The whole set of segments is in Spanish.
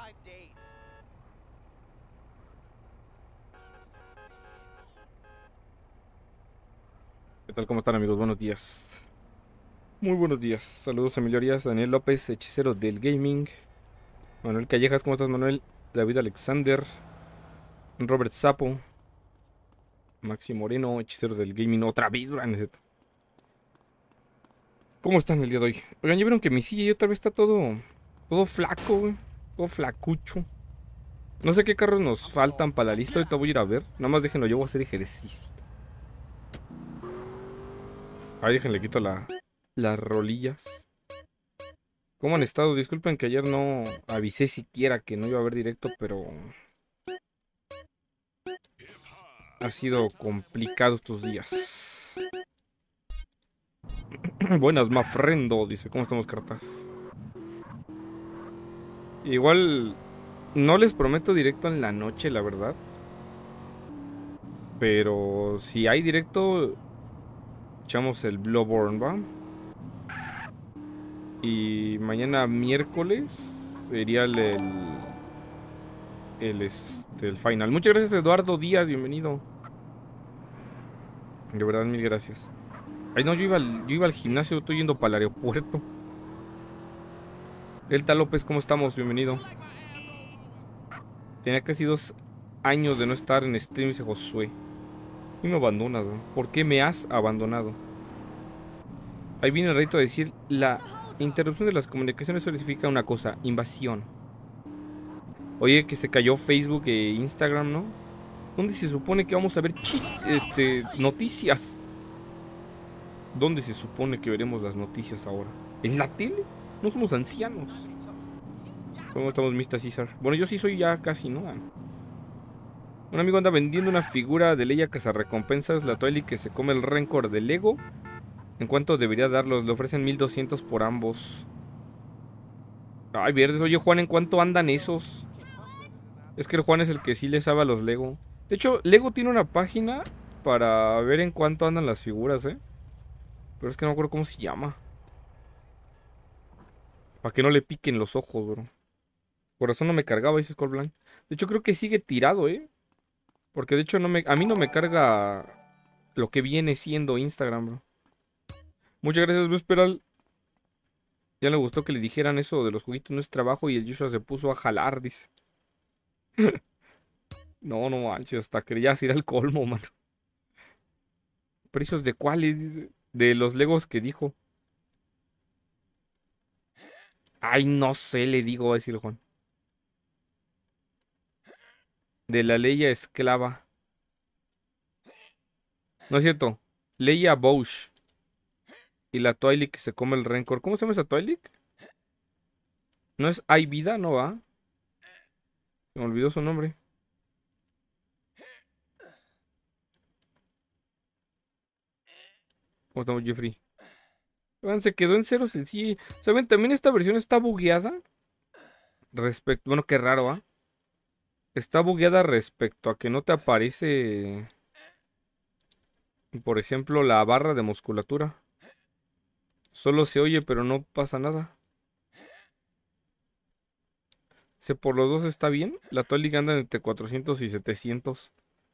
¿Qué tal? ¿Cómo están, amigos? Buenos días. Muy buenos días. Saludos, Emilio Arias, Daniel López, hechicero del gaming. Manuel Callejas, ¿cómo estás, Manuel? David Alexander. Robert Sapo. Maxi Moreno, hechicero del gaming. Otra vez, bro. ¿Cómo están el día de hoy? Oigan, ¿ya vieron que mi silla otra vez está todo flaco, güey? Todo flacucho. No sé qué carros nos faltan para la lista. Ahorita voy a ir a ver. Nada más déjenlo, yo voy a hacer ejercicio. Ahí déjenle, quito las rolillas. ¿Cómo han estado? Disculpen que ayer no avisé siquiera que no iba a haber directo, pero ha sido complicado estos días. Buenas, Mafrendo, dice. ¿Cómo estamos, cartas? Igual no les prometo directo en la noche, la verdad. Pero si hay directo, echamos el Bloodborne, ¿va? Y mañana miércoles sería el final. Muchas gracias, Eduardo Díaz, bienvenido. De verdad, mil gracias. Ay, no, yo iba al gimnasio, estoy yendo para el aeropuerto. Delta López, ¿cómo estamos? Bienvenido. Tenía casi 2 años de no estar en stream, dice Josué. ¿Y me abandonas, no? ¿Por qué me has abandonado? Ahí viene el reto a decir, la interrupción de las comunicaciones solo significa una cosa, invasión. Oye, que se cayó Facebook e Instagram, ¿no? ¿Dónde se supone que vamos a ver noticias? ¿Dónde se supone que veremos las noticias ahora? ¿En la tele? No somos ancianos. ¿Cómo estamos, Mr. César? Bueno, yo sí soy ya casi, ¿no? Un amigo anda vendiendo una figura de Leia cazarrecompensas, la Twilight que se come el Rencor de Lego. ¿En cuánto debería darlos? Le ofrecen 1200 por ambos. Ay, verdes. Oye, Juan, ¿en cuánto andan esos? Es que el Juan es el que sí le sabe a los Lego. De hecho, Lego tiene una página para ver en cuánto andan las figuras, ¿eh? Pero es que no me acuerdo cómo se llama. Para que no le piquen los ojos, bro. Por razón no me cargaba ese Skull Blank. De hecho, creo que sigue tirado, ¿eh? Porque de hecho a mí no me carga lo que viene siendo Instagram, bro. Muchas gracias, Luis Peral. Ya le gustó que le dijeran eso de los juguitos, no es trabajo, y el Joshua se puso a jalar, dice. No, no manches, hasta querías ir al colmo, mano. ¿Precios de cuáles? Dice. De los Legos que dijo. Ay, no sé, le digo, va a decir Juan. De la Leia esclava. No es cierto. Leia Bouch. Y la Twilight que se come el Rencor. ¿Cómo se llama esa Twilight? ¿No es Hay Vida? ¿No va? Se me olvidó su nombre. ¿Cómo estamos, Jeffrey? Oigan, se quedó en cero sencillo. ¿Saben? También esta versión está bugueada. Bueno, qué raro, ¿ah? Está bugueada respecto a que no te aparece, por ejemplo, la barra de musculatura. Solo se oye, pero no pasa nada. Si por los dos está bien, la Twilight anda entre 400 y 700.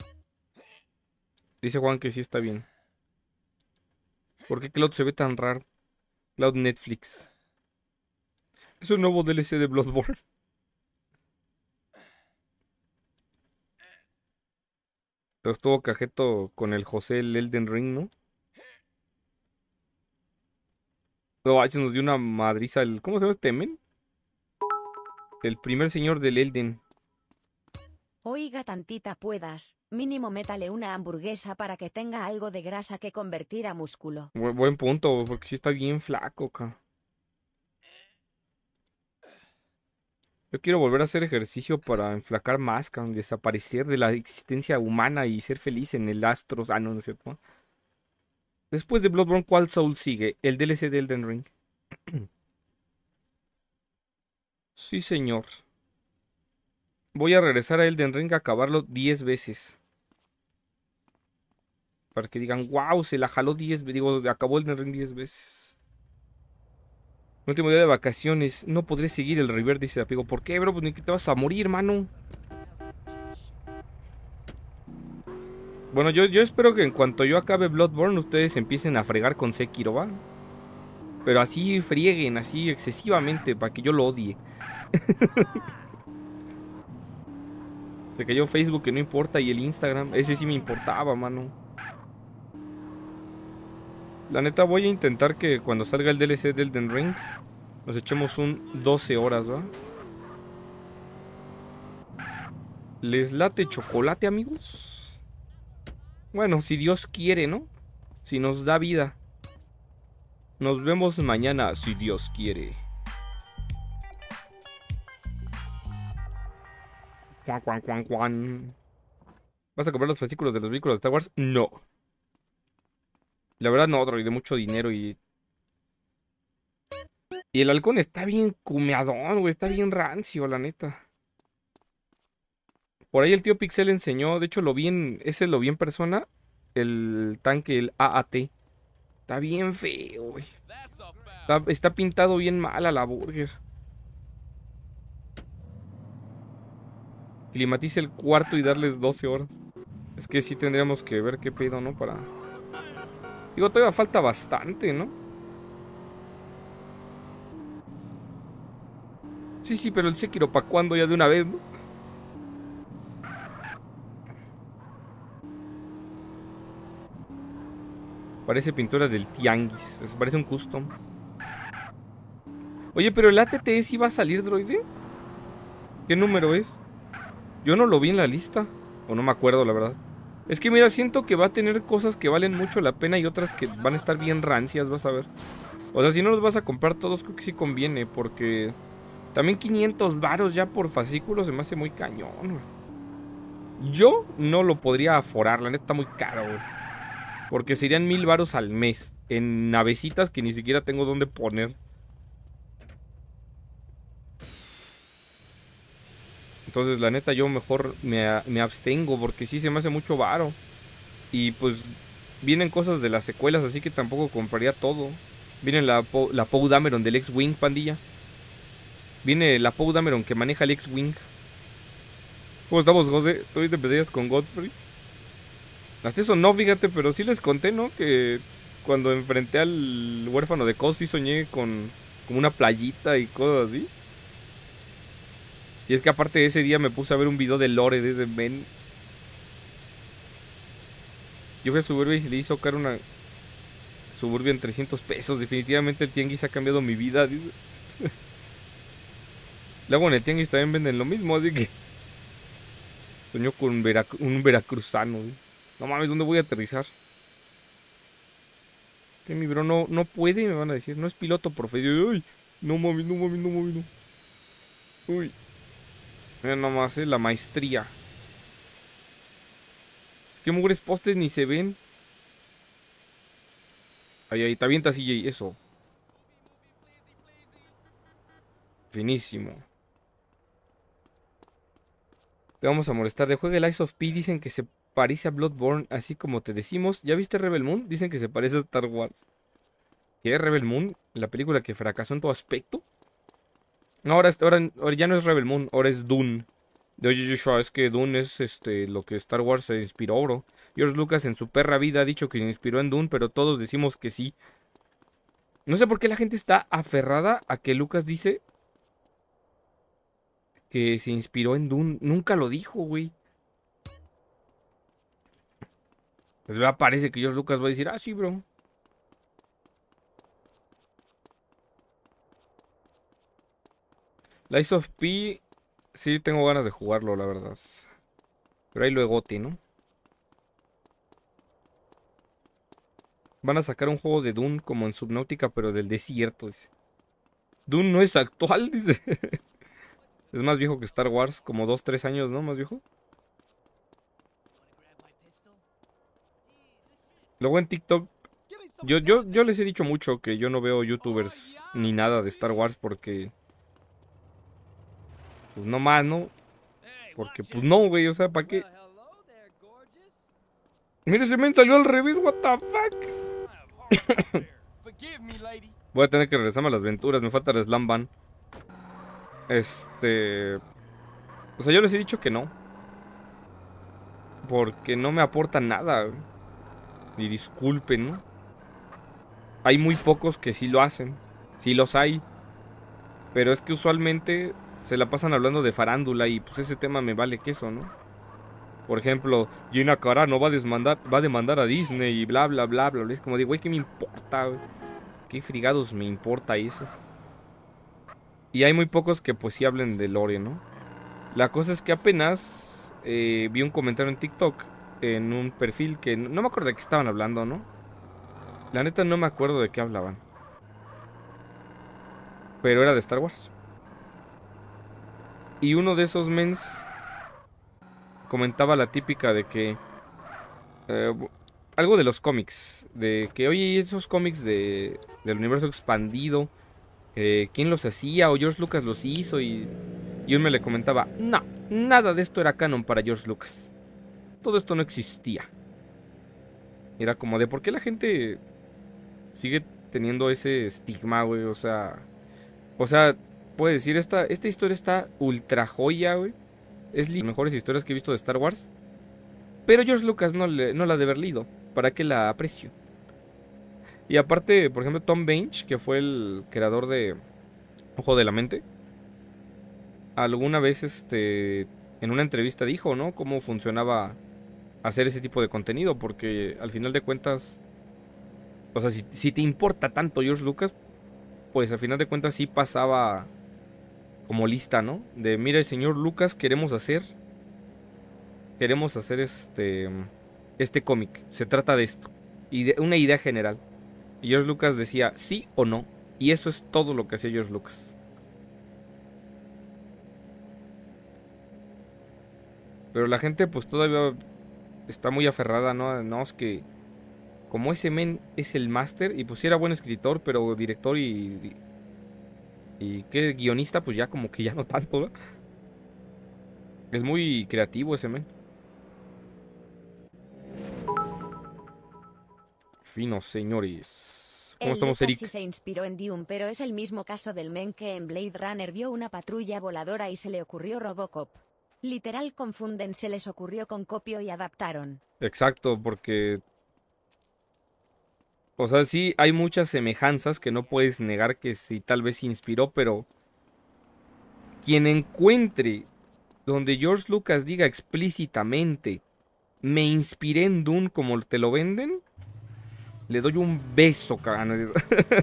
Dice Juan que sí está bien. ¿Por qué Cloud se ve tan raro? Cloud Netflix. Es un nuevo DLC de Bloodborne. Pero estuvo cajeto con el José el Elden Ring, ¿no? No, nos dio una madriza. ¿Cómo se llama este men? El primer señor del Elden. Oiga, tantita puedas, mínimo métale una hamburguesa para que tenga algo de grasa que convertir a músculo. Buen punto, porque sí está bien flaco, acá. Yo quiero volver a hacer ejercicio para enflacar más, desaparecer de la existencia humana y ser feliz en el Astros. Ah, no, no es cierto. Después de Bloodborne, ¿cuál Soul sigue? El DLC de Elden Ring. Sí, señor. Voy a regresar a Elden Ring a acabarlo 10 veces. Para que digan, wow, se la jaló 10 veces. Digo, acabó Elden Ring 10 veces. Último día de vacaciones. No podré seguir el River, dice Apigo. ¿Por qué, bro? Pues ni que te vas a morir, mano. Bueno, yo espero que en cuanto yo acabe Bloodborne, ustedes empiecen a fregar con Sekiro, ¿va? Pero así frieguen, así excesivamente, para que yo lo odie. Se cayó Facebook, que no importa, y el Instagram. Ese sí me importaba, mano. La neta, voy a intentar que cuando salga el DLC de Elden Ring, nos echemos un 12 horas, ¿va? ¿Les late chocolate, amigos? Bueno, si Dios quiere, ¿no? Si nos da vida. Nos vemos mañana, si Dios quiere. Cuan, cuan, cuan, cuan. ¿Vas a comprar los fascículos de los vehículos de Star Wars? No. La verdad no, droid, de mucho dinero y... Y el halcón está bien cumeadón, güey. Está bien rancio, la neta. Por ahí el tío Pixel enseñó, de hecho lo vi en... Ese lo vi en persona. El tanque, el AAT. Está bien feo, güey. Está pintado bien mal a la burger. Climatice el cuarto y darles 12 horas. Es que sí tendríamos que ver qué pedo, ¿no? Para... Digo, todavía falta bastante, ¿no? Sí, pero el Sekiro, ¿pa' cuándo ya de una vez, no? Parece pintura del tianguis. Parece un custom. Oye, pero el ATT sí va a salir, droide. ¿Qué número es? Yo no lo vi en la lista. O no me acuerdo, la verdad. Es que mira, siento que va a tener cosas que valen mucho la pena y otras que van a estar bien rancias, vas a ver. O sea, si no los vas a comprar todos, creo que sí conviene, porque... También 500 varos ya por fascículo se me hace muy cañón. Yo no lo podría aforar, la neta está muy caro, güey. Porque serían 1000 varos al mes en navecitas que ni siquiera tengo dónde poner. Entonces, la neta, yo mejor me abstengo porque sí se me hace mucho varo. Y pues vienen cosas de las secuelas, así que tampoco compraría todo. Viene la Poe Dameron del X-Wing, pandilla. Viene la Poe Dameron que maneja el X-Wing. ¿Cómo estamos, José? ¿Tú te pesadillas con Godfrey? Hasta eso no, fíjate, pero sí les conté, ¿no? Que cuando enfrenté al huérfano de Cos sí soñé con como una playita y cosas así. Y es que aparte de ese día me puse a ver un video de Lore de ese men. Yo fui a Suburbia y se le hizo caro una Suburbia en 300 pesos. Definitivamente el tianguis ha cambiado mi vida. Luego en el tianguis también venden lo mismo, así que... Soñó con un veracruzano. No mames, ¿dónde voy a aterrizar? Que mi bro no puede, me van a decir. No es piloto profesional. Uy, no mames, no mames, no mames, no. Uy. Mira nomás, la maestría. Es que mugres postes ni se ven. Ahí, te avientas, CJ, eso. Finísimo. Te vamos a molestar. De juego el Ice of P dicen que se parece a Bloodborne, así como te decimos. ¿Ya viste Rebel Moon? Dicen que se parece a Star Wars. ¿Qué es Rebel Moon? ¿La película que fracasó en todo aspecto? No, ahora ya no es Rebel Moon, ahora es Dune. De oye, Joshua, es que Dune es lo que Star Wars se inspiró, bro. George Lucas en su perra vida ha dicho que se inspiró en Dune, pero todos decimos que sí. No sé por qué la gente está aferrada a que Lucas dice que se inspiró en Dune. Nunca lo dijo, güey. Pues ya parece que George Lucas va a decir, ah, sí, bro. Lies of P, sí tengo ganas de jugarlo, la verdad. Pero ahí luego, ¿no? Van a sacar un juego de Dune como en Subnautica, pero del desierto, dice. Dune no es actual, dice. Es más viejo que Star Wars, como 2-3 años, ¿no? Más viejo. Luego en TikTok, yo les he dicho mucho que yo no veo youtubers ni nada de Star Wars porque... Pues no más, ¿no? Porque pues no, güey, o sea, ¿para qué? Mire, ese men salió al revés, what the fuck. Voy a tener que regresarme a las aventuras. Me falta el Slam Van. O sea, yo les he dicho que no. Porque no me aporta nada. Y disculpen, ¿no? Hay muy pocos que sí lo hacen. Sí los hay. Pero es que usualmente se la pasan hablando de farándula. Y pues ese tema me vale queso, ¿no? Por ejemplo, Gina Carano va a demandar a Disney y bla, bla, bla, bla. Es como de, güey, ¿qué me importa, güey? ¿Qué frigados me importa eso? Y hay muy pocos que pues sí hablen de lore, ¿no? La cosa es que apenas vi un comentario en TikTok, en un perfil que no me acuerdo de qué estaban hablando, ¿no? La neta no me acuerdo de qué hablaban. Pero era de Star Wars. Y uno de esos mens comentaba la típica de que... algo de los cómics. De que, oye, esos cómics del universo expandido, ¿quién los hacía? O George Lucas los hizo. Y uno me le comentaba, no, nada de esto era canon para George Lucas. Todo esto no existía. Era como de, ¿por qué la gente sigue teniendo ese estigma, güey? O sea, puedo decir, esta historia está ultra joya, güey. Es las mejores historias que he visto de Star Wars. Pero George Lucas no la ha de haber leído. ¿Para qué la aprecio? Y aparte, por ejemplo, Tom Bench, que fue el creador de Ojo de la Mente, alguna vez en una entrevista dijo, ¿no? Cómo funcionaba hacer ese tipo de contenido. Porque al final de cuentas, o sea, si te importa tanto George Lucas, pues al final de cuentas sí pasaba como lista, ¿no? De, mira, el señor Lucas, queremos hacer este cómic. Se trata de esto. Y de una idea general. Y George Lucas decía sí o no. Y eso es todo lo que hacía George Lucas. Pero la gente pues todavía está muy aferrada, ¿no? No, es que como ese men es el máster. Y pues sí era buen escritor, pero director y que guionista pues ya como que ya no tanto, ¿no? Es muy creativo ese men. Finos, señores. ¿Cómo estamos, Eric? Sí se inspiró en Dune, pero es el mismo caso del men que en Blade Runner vio una patrulla voladora y se le ocurrió Robocop. Literal confunden, se les ocurrió con copio y adaptaron. Exacto, porque... O sea, sí hay muchas semejanzas que no puedes negar que sí tal vez se inspiró, pero... Quien encuentre donde George Lucas diga explícitamente me inspiré en Dune como te lo venden, le doy un beso, cabrón.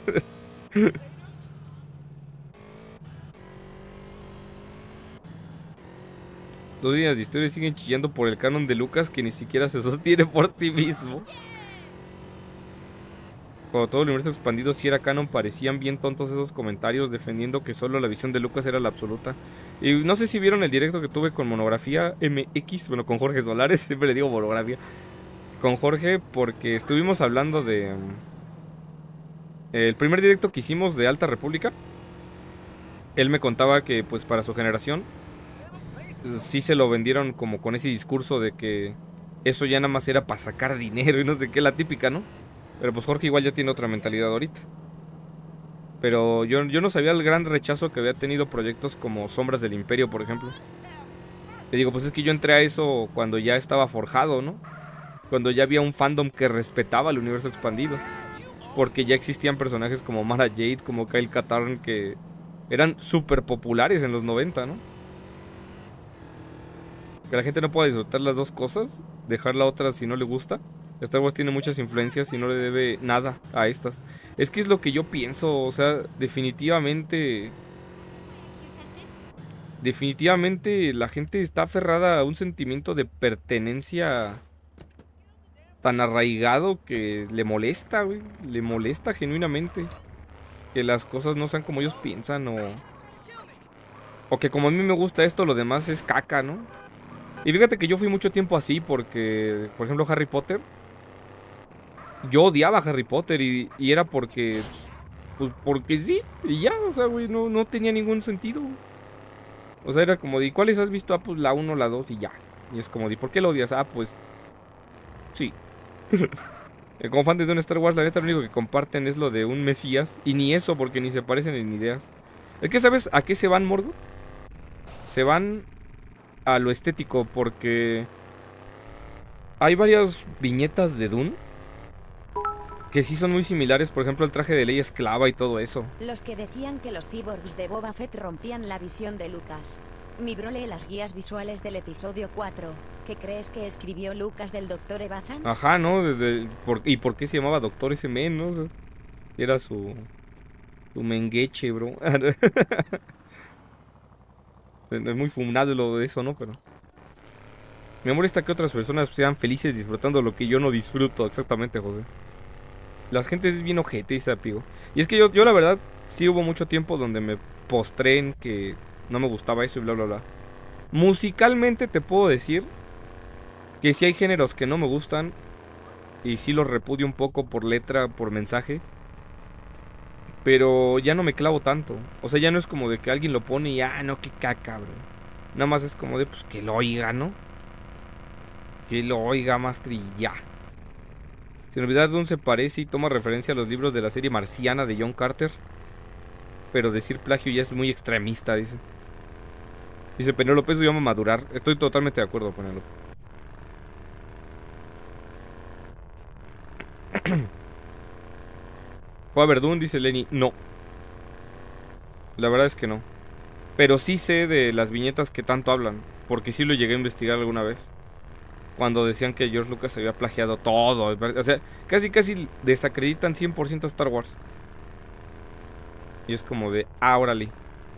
Dos líneas de historia siguen chillando por el canon de Lucas que ni siquiera se sostiene por sí mismo. Cuando todo el universo expandido sí era canon, parecían bien tontos esos comentarios defendiendo que solo la visión de Lucas era la absoluta. Y no sé si vieron el directo que tuve con Monografía MX, bueno, con Jorge Solares, siempre le digo Monografía. Con Jorge, porque estuvimos hablando de... el primer directo que hicimos de Alta República. Él me contaba que pues para su generación sí se lo vendieron como con ese discurso de que eso ya nada más era para sacar dinero y no sé qué, la típica, ¿no? Pero pues Jorge igual ya tiene otra mentalidad ahorita. Pero yo no sabía el gran rechazo que había tenido proyectos como Sombras del Imperio, por ejemplo. Le digo, pues es que yo entré a eso cuando ya estaba forjado, ¿no? Cuando ya había un fandom que respetaba el universo expandido. Porque ya existían personajes como Mara Jade, como Kyle Katarn, que eran súper populares en los 90, ¿no? Que la gente no pueda disfrutar las dos cosas, dejar la otra si no le gusta. Star Wars tiene muchas influencias y no le debe nada a estas. Es que es lo que yo pienso, o sea, definitivamente la gente está aferrada a un sentimiento de pertenencia tan arraigado que le molesta, güey. Le molesta genuinamente que las cosas no sean como ellos piensan o que como a mí me gusta esto, lo demás es caca, ¿no? Y fíjate que yo fui mucho tiempo así porque, por ejemplo, Harry Potter. Yo odiaba a Harry Potter y era porque... Pues porque sí, y ya, o sea, güey, no tenía ningún sentido. O sea, era como de, ¿cuáles has visto? Ah, pues la 1, la 2 y ya. Y es como de, ¿por qué lo odias? Ah, pues... sí. Como fan de un Star Wars, la neta, lo único que comparten es lo de un Mesías. Y ni eso, porque ni se parecen en ideas. Es que, ¿sabes a qué se van, Morgo? Se van a lo estético, porque hay varias viñetas de Dune que sí son muy similares. Por ejemplo, el traje de Leia esclava y todo eso. Los que decían que los cyborgs de Boba Fett rompían la visión de Lucas. Mi bro lee las guías visuales del episodio 4. ¿Qué crees que escribió Lucas del Dr. Evazan? Ajá, ¿no? ¿Y por qué se llamaba Doctor ese men, no? O sea, era su mengueche, bro. Es muy fumado lo de eso, ¿no? Pero me molesta que otras personas sean felices disfrutando lo que yo no disfruto. Exactamente, José. La gente es bien ojete y se apigo. Y es que yo la verdad, sí hubo mucho tiempo donde me postré en que no me gustaba eso y bla, bla, bla. Musicalmente te puedo decir que sí hay géneros que no me gustan y sí los repudio un poco por letra, por mensaje. Pero ya no me clavo tanto. O sea, ya no es como de que alguien lo pone y no, qué caca, bro. Nada más es como de, pues, que lo oiga, ¿no? Que lo oiga, Master, y ya. Sin olvidar dónde se parece y toma referencia a los libros de la serie marciana de John Carter. Pero decir plagio ya es muy extremista, dice. Dice Penélope, eso llama madurar. Estoy totalmente de acuerdo, Penélope. ¿Juega Verdún? Dice Lenny. No. La verdad es que no. Pero sí sé de las viñetas que tanto hablan. Porque sí lo llegué a investigar alguna vez. Cuando decían que George Lucas había plagiado todo. O sea, casi desacreditan 100% a Star Wars. Y es como de, órale.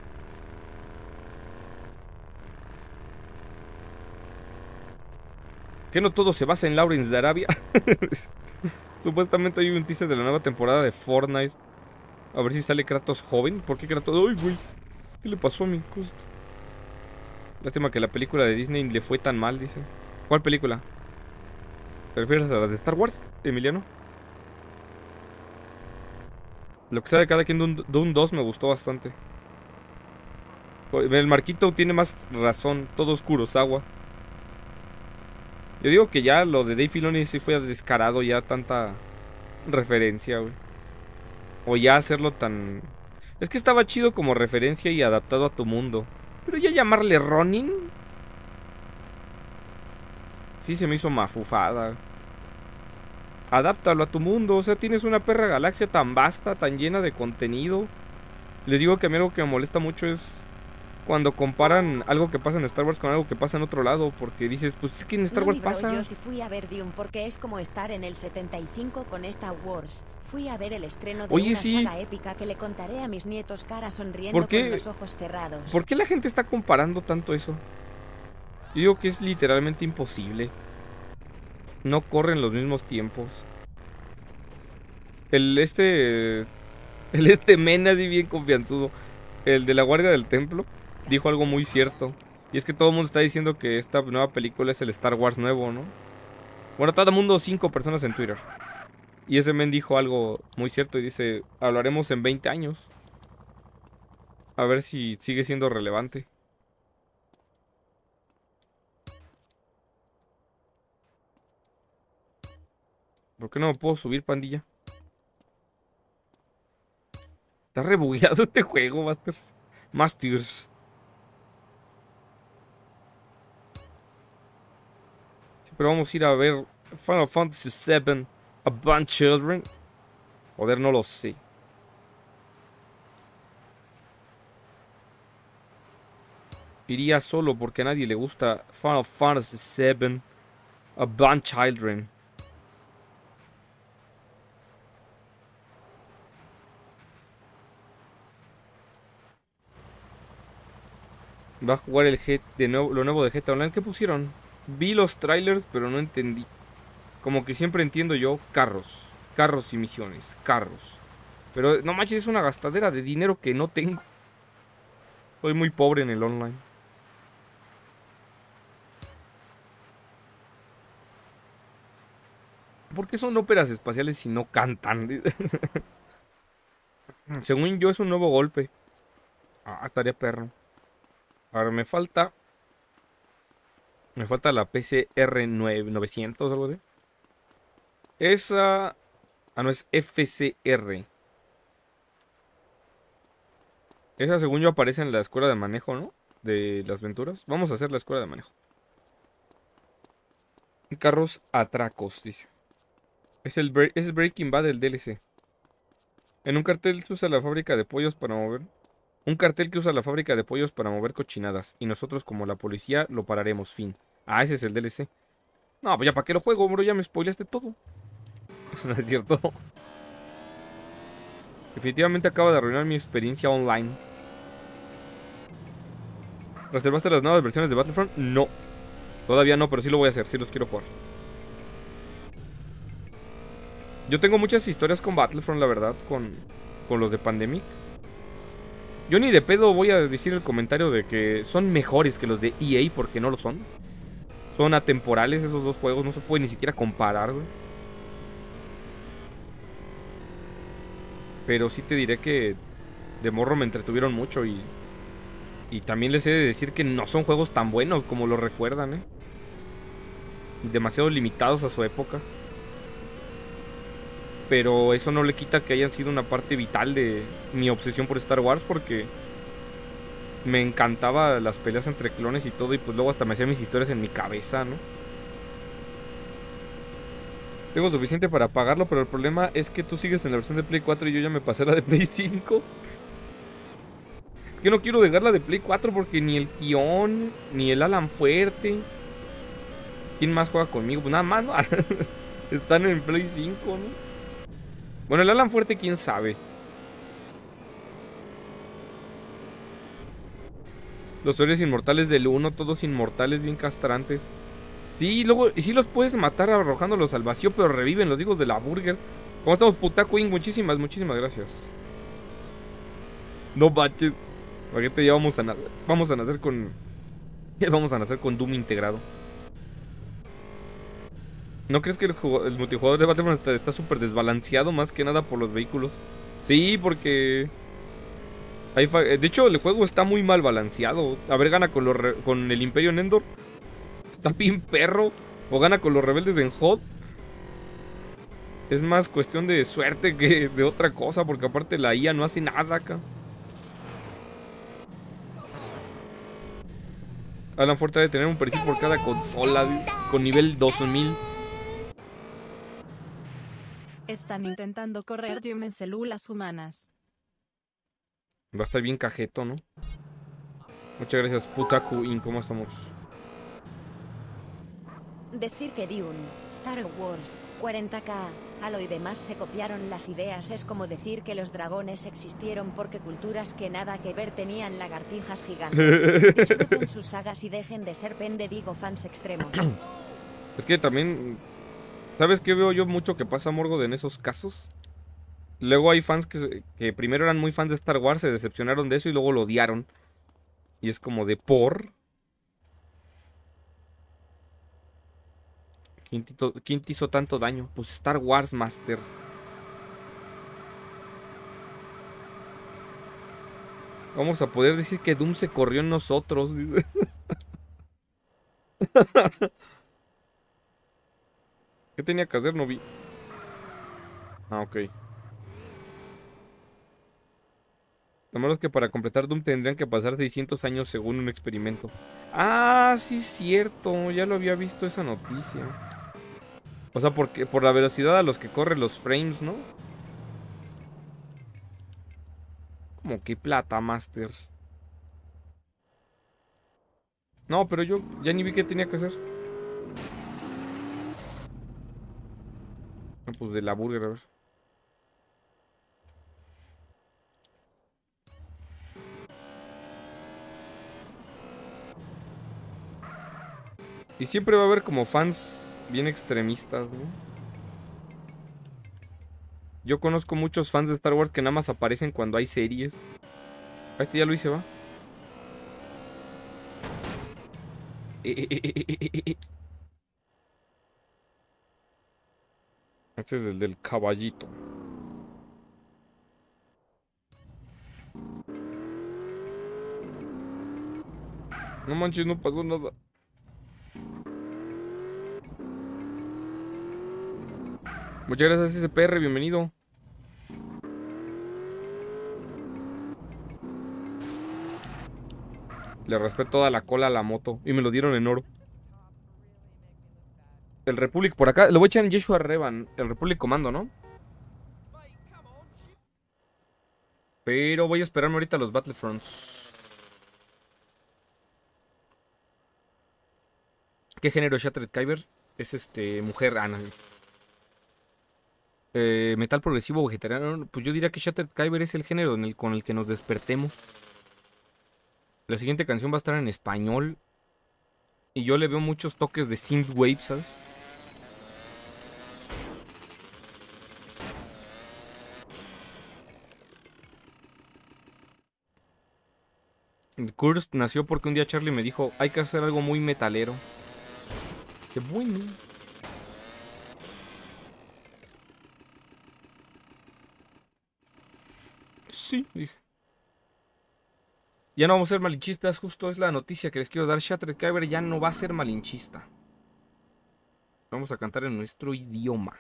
¿Que no todo se basa en Lawrence de Arabia? Supuestamente hay un teaser de la nueva temporada de Fortnite. A ver si sale Kratos joven. ¿Por qué Kratos? ¡Ay, güey! ¿Qué le pasó a mi costo? Lástima que la película de Disney le fue tan mal, dice. ¿Cuál película? ¿Te refieres a la de Star Wars, Emiliano? Lo que sea de cada quien, Dune 2 me gustó bastante. El Marquito tiene más razón. Todo es Kurosawa. Yo digo que ya lo de Dave Filoni sí fue descarado. Ya tanta referencia, güey. O ya hacerlo tan... Es que estaba chido como referencia y adaptado a tu mundo. Pero ya llamarle Ronin... Sí se me hizo mafufada. Adáptalo a tu mundo. O sea, tienes una perra galaxia tan vasta, tan llena de contenido. Les digo que a mí algo que me molesta mucho es cuando comparan algo que pasa en Star Wars con algo que pasa en otro lado. Porque dices, pues es que en Star Wars pasa. Yo sí fui a ver Dune porque es como estar en el 75 con Star Wars. Fui a ver el estreno de una saga épica que le contaré a mis nietos cara sonriendo con los ojos cerrados. ¿Por qué la gente está comparando tanto eso? Yo digo que es literalmente imposible. No corren los mismos tiempos. El men así bien confianzudo, el de la guardia del templo, dijo algo muy cierto. Y es que todo el mundo está diciendo que esta nueva película es el Star Wars nuevo, ¿no? Bueno, todo el mundo, 5 personas en Twitter. Y ese men dijo algo muy cierto y dice, hablaremos en 20 años. A ver si sigue siendo relevante. ¿Por qué no me puedo subir, pandilla? Está rebugueado este juego, Masters. Sí, pero vamos a ir a ver Final Fantasy VII, A Band Children. Joder, no lo sé. Iría solo porque a nadie le gusta Final Fantasy VII, A Band Children. Va a jugar lo nuevo de GTA Online. ¿Qué pusieron? Vi los trailers, pero no entendí. Como que siempre entiendo yo, carros. Carros y misiones, carros. Pero no manches, es una gastadera de dinero que no tengo. Soy muy pobre en el online. ¿Por qué son óperas espaciales si no cantan? Según yo es un nuevo golpe. Estaría perro. Ahora me falta la PCR 900 o algo así. Esa... Ah, no, es FCR. Esa, según yo, aparece en la escuela de manejo, ¿no? De las Venturas. Vamos a hacer la escuela de manejo. Carros atracos, dice. Es Breaking Bad del DLC. En un cartel se usa la fábrica de pollos para mover... Un cartel que usa la fábrica de pollos para mover cochinadas. Y nosotros, como la policía, lo pararemos. Fin. Ah, ese es el DLC. No, pues ya para qué lo juego, bro. Ya me spoileaste todo. Eso no es cierto. Definitivamente acaba de arruinar mi experiencia online. ¿Reservaste las nuevas versiones de Battlefront? No. Todavía no, pero sí lo voy a hacer. Sí los quiero jugar. Yo tengo muchas historias con Battlefront, la verdad. Con los de Pandemic. Yo ni de pedo voy a decir el comentario de que son mejores que los de EA, porque no lo son. Son atemporales esos dos juegos. No se puede ni siquiera comparar, güey. Pero sí te diré que de morro me entretuvieron mucho y también les he de decir que no son juegos tan buenos como lo recuerdan, ¿eh? Demasiado limitados a su época. Pero eso no le quita que hayan sido una parte vital de mi obsesión por Star Wars, porque me encantaba las peleas entre clones y todo, y pues luego hasta me hacía mis historias en mi cabeza, ¿no? Tengo suficiente para pagarlo, pero el problema es que tú sigues en la versión de Play 4 y yo ya me pasé la de Play 5. Es que no quiero dejar la de Play 4 porque ni el Kion, ni el Alan Fuerte. ¿Quién más juega conmigo? Pues nada más, ¿no? Están en Play 5, ¿no? Bueno, el Alan Fuerte, quién sabe. Los héroes inmortales del 1, todos inmortales, bien castrantes. Sí, luego, y sí los puedes matar arrojándolos al vacío, pero reviven, los digo de la burger. ¿Cómo estamos, Putaku Inc? Muchísimas gracias. No baches. Paquete, ya vamos a nacer con... Vamos a nacer con Doom integrado. ¿No crees que el multijugador de Battlefront está súper desbalanceado, más que nada por los vehículos? Sí, porque... de hecho, el juego está muy mal balanceado. A ver, gana con el Imperio en Endor. Está bien perro. O gana con los rebeldes en Hoth. Es más cuestión de suerte que de otra cosa, porque aparte la IA no hace nada acá. Alan Fuerte debe tener un perfil por cada consola con nivel 2000. Están intentando correr Jim en células humanas. Va a estar bien cajeto, ¿no? Muchas gracias, Putaku Inc. ¿Cómo estamos? Decir que Dune, Star Wars, 40K, Halo y demás se copiaron las ideas es como decir que los dragones existieron porque culturas que nada que ver tenían lagartijas gigantes. Disfruten sus sagas y dejen de ser digo fans extremos. Es que también... ¿Sabes qué veo yo mucho que pasa, Morgoth, en esos casos? Luego hay fans que primero eran muy fans de Star Wars, se decepcionaron de eso y luego lo odiaron. Y es como de ¿por? ¿Quién te hizo tanto daño? Pues Star Wars, Master. Vamos a poder decir que Doom se corrió en nosotros. ¿Qué tenía que hacer? No vi. Ah, ok. Lo malo es que para completar Doom tendrían que pasar 600 años según un experimento. Ah, sí es cierto. Ya lo había visto esa noticia. O sea, porque por la velocidad a los que corren los frames, ¿no? Como que plata, Master. No, pero yo ya ni vi qué tenía que hacer. Ah, pues de la burger, a ver. Y siempre va a haber como fans bien extremistas, ¿no? Yo conozco muchos fans de Star Wars que nada más aparecen cuando hay series. Ah, este ya lo hice, va. Este es el del caballito. No manches, no pasó nada. Muchas gracias, SPR, bienvenido. Le raspé toda la cola a la moto y me lo dieron en oro. El Republic por acá, lo voy a echar en Yeshua Revan. El Republic Comando, ¿no? Pero voy a esperarme ahorita a los Battlefronts. ¿Qué género es Shattered Kyber? Es mujer, Ana. Metal progresivo vegetariano. Pues yo diría que Shattered Kyber es el género con el que nos despertemos. La siguiente canción va a estar en español. Y yo le veo muchos toques de synthwave, ¿sabes? Cursed nació porque un día Charlie me dijo, hay que hacer algo muy metalero. Qué bueno. Sí, dije. Ya no vamos a ser malinchistas, justo es la noticia que les quiero dar. Shattered Kyber ya no va a ser malinchista. Vamos a cantar en nuestro idioma.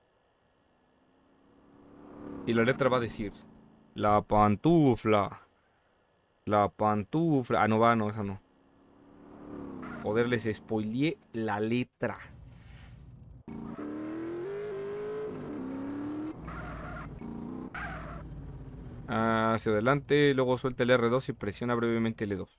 Y la letra va a decir, la pantufla. La pantufla. Ah, no va, no, esa no. Joder, les spoileé la letra. Hacia adelante, luego suelta el R2 y presiona brevemente el E2.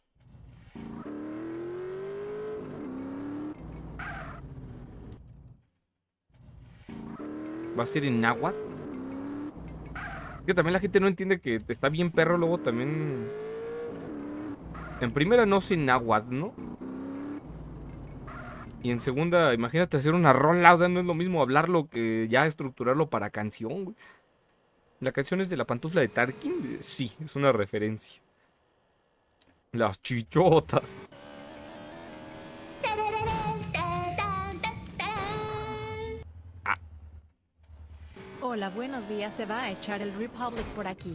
¿Va a ser en náhuatl? Que también la gente no entiende que está bien perro, luego también... En primera no sé náhuatl, ¿no? Y en segunda, imagínate hacer una rola, o sea, no es lo mismo hablarlo que ya estructurarlo para canción, güey. La canción es de la pantufla de Tarkin, sí, es una referencia. Las chichotas. Hola, buenos días. Se va a echar el Republic por aquí.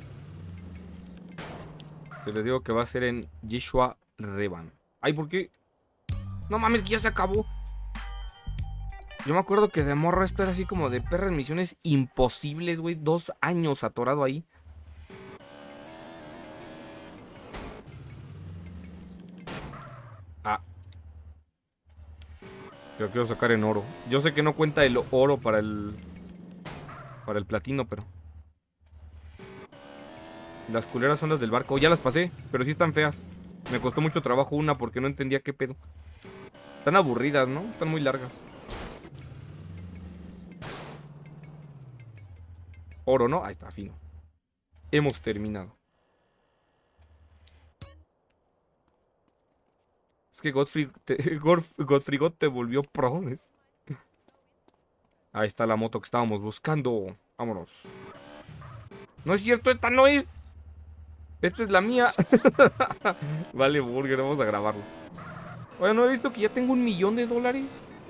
Se les digo que va a ser en Yeshua Revan. Ay, ¿por qué? No mames, que ya se acabó. Yo me acuerdo que de morro esto era así como de perras misiones imposibles, güey. 2 años atorado ahí. Ah. Pero quiero sacar en oro. Yo sé que no cuenta el oro para el platino, pero... Las culeras son las del barco. Ya las pasé, pero sí están feas. Me costó mucho trabajo una porque no entendía qué pedo. Están aburridas, ¿no? Están muy largas. Oro, ¿no? Ahí está, fino. Hemos terminado. Es que Godfrey God te volvió pro. Ahí está la moto que estábamos buscando. Vámonos. No es cierto, esta no es. Esta es la mía. Vale, burger, vamos a grabarlo. Oye, ¿no he visto que ya tengo $1.000.000?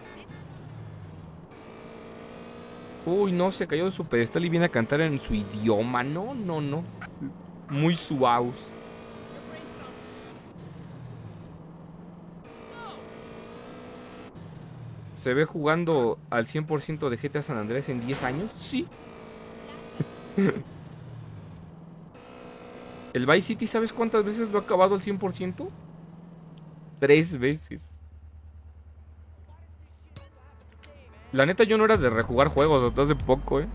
Uy, no, se cayó de su pedestal y viene a cantar en su idioma. No, no, no. Muy suaus. ¿Se ve jugando al 100% de GTA San Andrés en 10 años? Sí. El Vice City, ¿sabes cuántas veces lo ha acabado al 100%? 3 veces. La neta, yo no era de rejugar juegos hasta hace poco, ¿eh?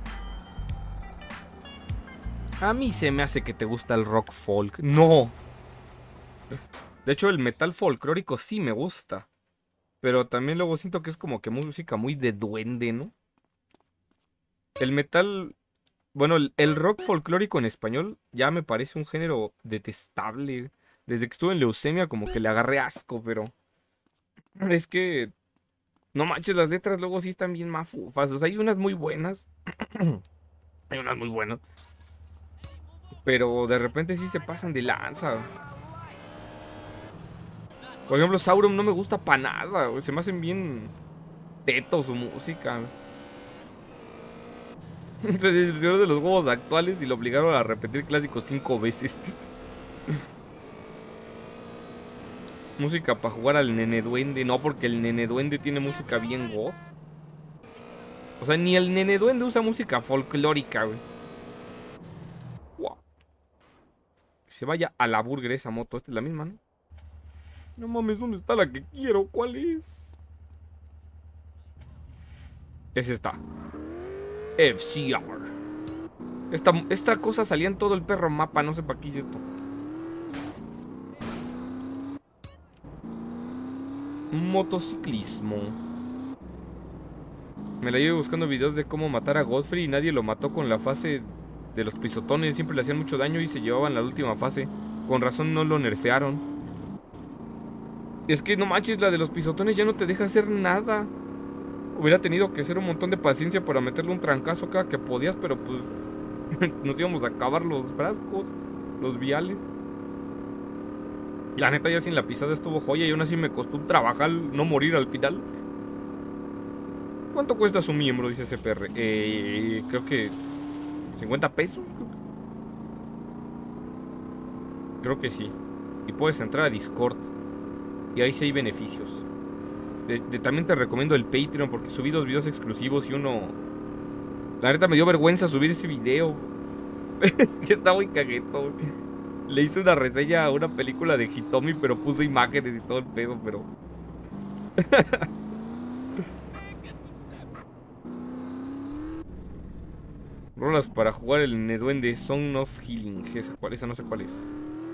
A mí se me hace que te gusta el rock folk. ¡No! De hecho, el metal folclórico sí me gusta. Pero también luego siento que es como que música muy de duende, ¿no? El metal... Bueno, el rock folclórico en español ya me parece un género detestable. Desde que estuve en leucemia como que le agarré asco, pero... Es que... No manches, las letras luego sí están bien mafufas. O sea, hay unas muy buenas. Hay unas muy buenas. Pero de repente sí se pasan de lanza. Por ejemplo, Sauron no me gusta para nada, güey. Se me hacen bien tetos su música. Se desvió de los juegos actuales y lo obligaron a repetir clásicos 5 veces. Música para jugar al Nene Duende. No, porque el Nene Duende tiene música bien goth. O sea, ni el nene duende usa música folclórica, güey. Wow. Que se vaya a la burger esa moto. Esta es la misma, ¿no? No mames, ¿dónde está la que quiero? ¿Cuál es? Es esta. FCR. Esta cosa salía en todo el perro mapa. No sé para qué hice esto. Motociclismo. Me la llevo buscando videos de cómo matar a Godfrey y nadie lo mató con la fase de los pisotones. Siempre le hacían mucho daño y se llevaban la última fase. Con razón no lo nerfearon. Es que no manches, la de los pisotones ya no te deja hacer nada. Hubiera tenido que hacer un montón de paciencia para meterle un trancazo cada que podías, pero pues nos íbamos a acabar los frascos, los viales. La neta ya sin la pisada estuvo joya y aún así me costó un trabajar no morir al final. ¿Cuánto cuesta su miembro? Dice CPR. Creo que 50 pesos. Creo que sí. Y puedes entrar a Discord. Y ahí sí hay beneficios. También te recomiendo el Patreon porque subí 2 videos exclusivos y uno... La neta me dio vergüenza subir ese video. Es que está muy cagueto. Le hice una reseña a una película de Hitomi, pero puse imágenes y todo el pedo, pero... Rolas para jugar el Neduende Song of Healing. Esa no sé cuál es.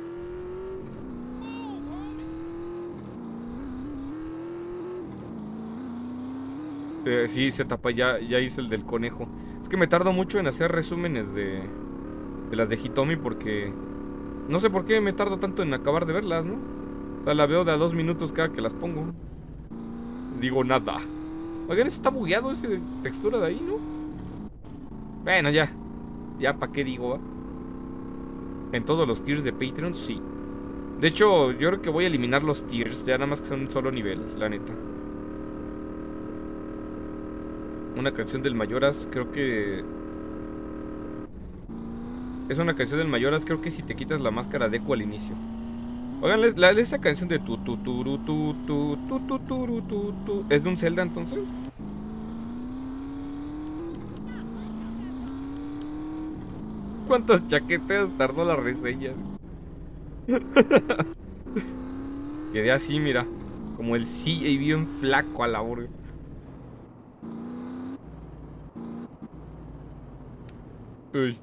Sí, se tapa, ya hice el del conejo. Es que me tardo mucho en hacer resúmenes de las de Hitomi porque... No sé por qué me tardo tanto en acabar de verlas, ¿no? O sea, la veo de a 2 minutos cada que las pongo. Digo nada. Oigan, eso está bugueado, esa textura de ahí, ¿no? Bueno, ya. Ya, ¿para qué digo, va? En todos los tiers de Patreon, sí. De hecho, yo creo que voy a eliminar los tiers. Ya nada más que son un solo nivel, la neta. Una canción del Mayoras, creo que... Es una canción del Mayoras, creo que si te quitas la máscara de eco al inicio. Oigan, esa canción de tu ¿es de un Zelda entonces? ¿Cuántas chaquetas tardó la reseña? Quedé así, mira. Como el sí y bien flaco a la hora. Uy.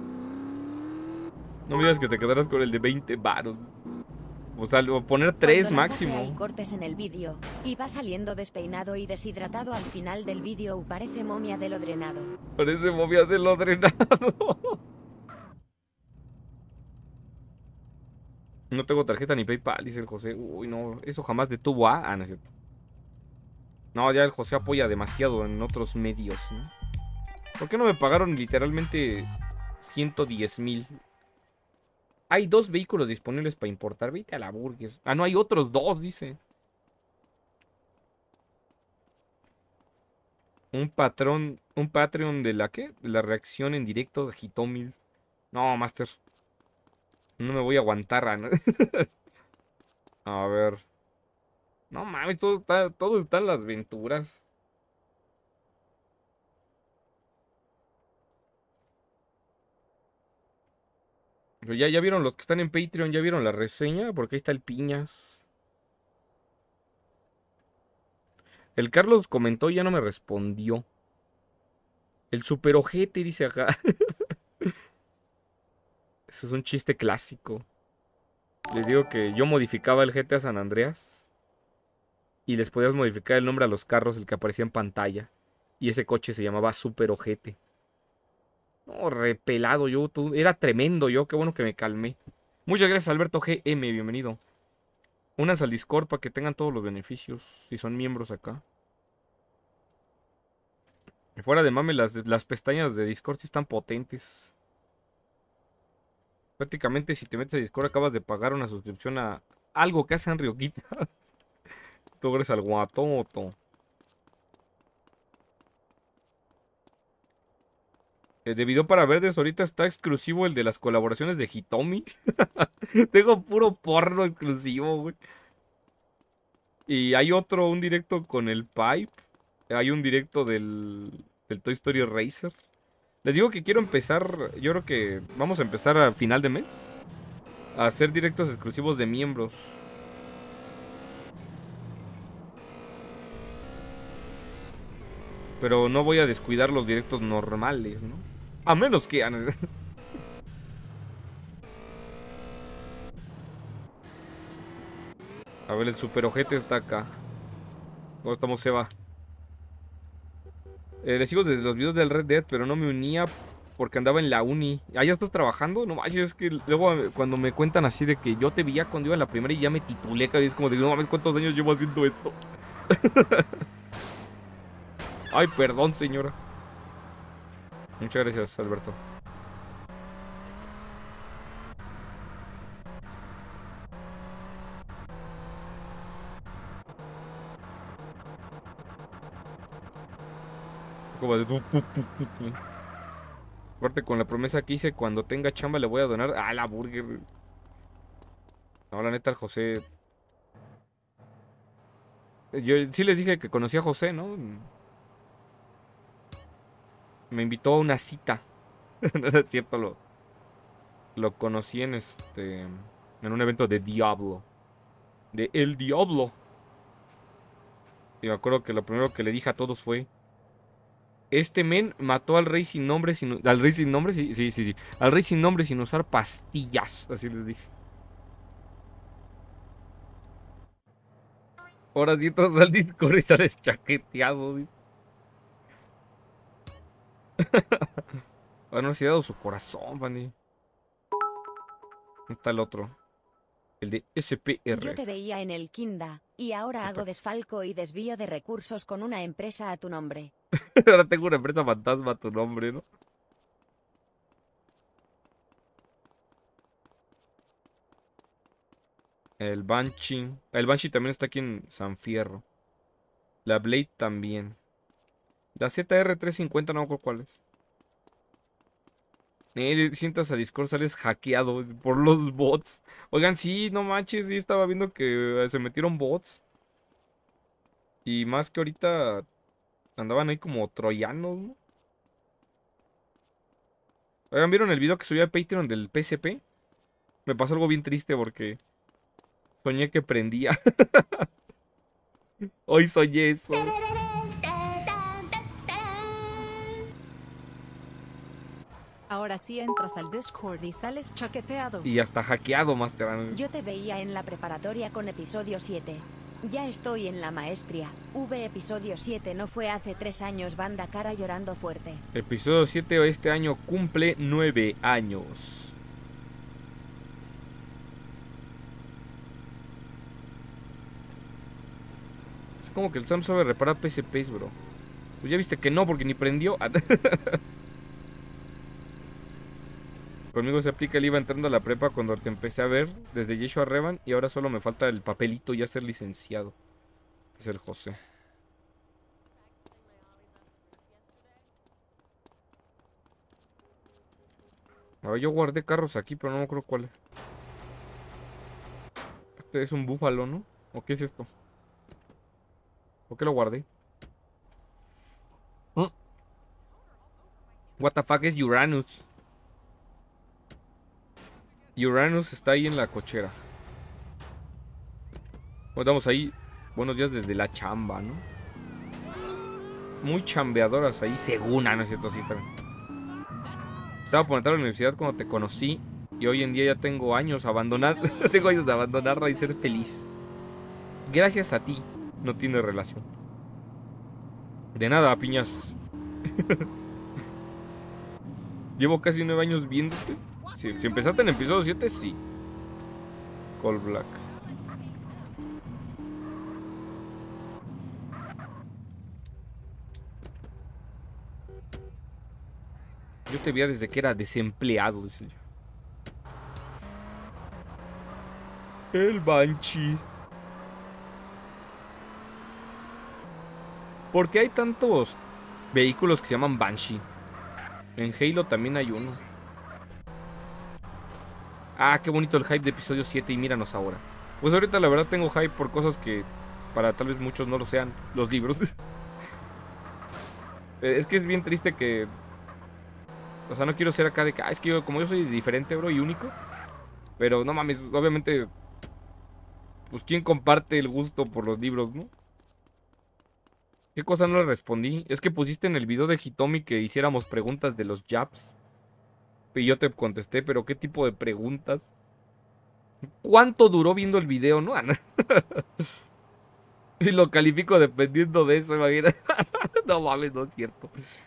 No me digas que te quedarás con el de 20 varos. O sea, poner 3 máximo. Hay cortes en el vídeo y va saliendo despeinado y deshidratado al final del vídeo. Parece momia de lo drenado. Parece momia de lo drenado. No tengo tarjeta ni PayPal, dice el José. Uy, no, eso jamás detuvo a... Ah, no es cierto. No, ya el José apoya demasiado en otros medios, ¿no? ¿Por qué no me pagaron literalmente 110,000? Hay 2 vehículos disponibles para importar. Vete a la burger. Ah, no, hay otros 2, dice. Un Patreon de la ¿qué? De la reacción en directo de Hitomi. No, Master. No me voy a aguantar, ¿no? A ver. No mames, todo está en las aventuras. Pero ya vieron los que están en Patreon, ya vieron la reseña, porque ahí está el Piñas. El Carlos comentó y ya no me respondió. El super ojete, dice acá. Eso es un chiste clásico. Les digo que yo modificaba el GTA San Andreas. Y les podías modificar el nombre a los carros, el que aparecía en pantalla. Y ese coche se llamaba Super Ojete. No, repelado yo, era tremendo yo, qué bueno que me calmé. Muchas gracias Alberto GM, bienvenido. Únanse al Discord para que tengan todos los beneficios, si son miembros acá. Y fuera de mame, las pestañas de Discord sí están potentes. Prácticamente si te metes a Discord acabas de pagar una suscripción a algo que hace en Rioquita. Tú eres al guatoto. De video para verdes ahorita está exclusivo el de las colaboraciones de Hitomi. Tengo puro porno exclusivo, güey. Y hay otro, un directo con el Pipe. Hay un directo del del Toy Story Racer. Les digo que quiero empezar, yo creo que vamos a empezar a final de mes a hacer directos exclusivos de miembros. Pero no voy a descuidar los directos normales, ¿no? A menos que... A ver, el super ojete está acá. ¿Cómo estamos, Seba? Le sigo desde los videos del Red Dead, pero no me unía porque andaba en la uni. ¿Ah, ya estás trabajando? No manches, es que luego cuando me cuentan así de que yo te veía cuando iba en la primera y ya me titulé, que es como de, no mames, ¿cuántos años llevo haciendo esto? Ay, perdón, señora. Muchas gracias, Alberto. Como de... Aparte con la promesa que hice, cuando tenga chamba le voy a donar a la burger. No, la neta, el José... Yo sí les dije que conocía a José, ¿no? Me invitó a una cita. No es cierto, lo conocí en en un evento de Diablo. De El Diablo. Y me acuerdo que lo primero que le dije a todos fue: este men mató al rey sin nombre, al rey sin nombre, sí. Al rey sin nombre sin usar pastillas. Así les dije. Ahora sí entras al Discord y sales chaqueteado. Ahora no se ha dado su corazón, Fanny. ¿Dónde está el otro? El de SPR. Yo te veía en el Kinda, y ahora hago desfalco y desvío de recursos con una empresa a tu nombre. Ahora tengo una empresa fantasma a tu nombre, ¿no? El Banshee. El Banshee también está aquí en San Fierro. La Blade también. La ZR350 no me acuerdo cuál es. Sientas a Discord, sales hackeado por los bots. Oigan, sí, no manches, sí estaba viendo que se metieron bots. Y más que ahorita andaban ahí como troyanos, ¿no? Oigan, ¿vieron el video que subí a Patreon del PSP? Me pasó algo bien triste porque soñé que prendía. Hoy soñé eso. Ahora sí entras al Discord y sales chaqueteado. Y hasta hackeado, Master. Yo te veía en la preparatoria con episodio 7. Ya estoy en la maestría. Episodio 7 no fue hace 3 años, banda cara llorando fuerte. Episodio 7 este año cumple 9 años. Es como que el Sam sabe reparar PSPs, bro. Pues ya viste que no, porque ni prendió. Conmigo se aplica el iba entrando a la prepa cuando te empecé a ver desde Yeshua Revan y ahora solo me falta el papelito y ya ser licenciado. Es el José. A ver, yo guardé carros aquí, pero no me acuerdo cuál. Este es un búfalo, ¿no? ¿O qué es esto? ¿Por qué lo guardé? What the fuck es Uranus? Uranus está ahí en la cochera. Estamos ahí. Buenos días desde la chamba, ¿no? Muy chambeadoras ahí, según, ¿no es cierto? Sí, está bien. Estaba por entrar a la universidad cuando te conocí. Y hoy en día ya tengo años tengo años de abandonarla y ser feliz. Gracias a ti. No tiene relación. De nada, piñas. Llevo casi 9 años viéndote. Si empezaste en el episodio 7, sí. Call Black. Yo te veía desde que era desempleado, dice yo. El Banshee. ¿Por qué hay tantos vehículos que se llaman Banshee? En Halo también hay uno. Ah, qué bonito el hype de episodio 7 y míranos ahora. Pues ahorita la verdad tengo hype por cosas que para tal vez muchos no lo sean. Los libros. Es que es bien triste que... O sea, no quiero ser acá de que... es que yo, como yo soy diferente, bro, y único. Pero no mames, obviamente... Pues quién comparte el gusto por los libros, ¿no? ¿Qué cosa no le respondí? Es que pusiste en el video de Hitomi que hiciéramos preguntas de los Japs. Y yo te contesté, pero ¿qué tipo de preguntas? ¿Cuánto duró viendo el video, no? Y lo califico dependiendo de eso, imagínate. No mames, no es cierto.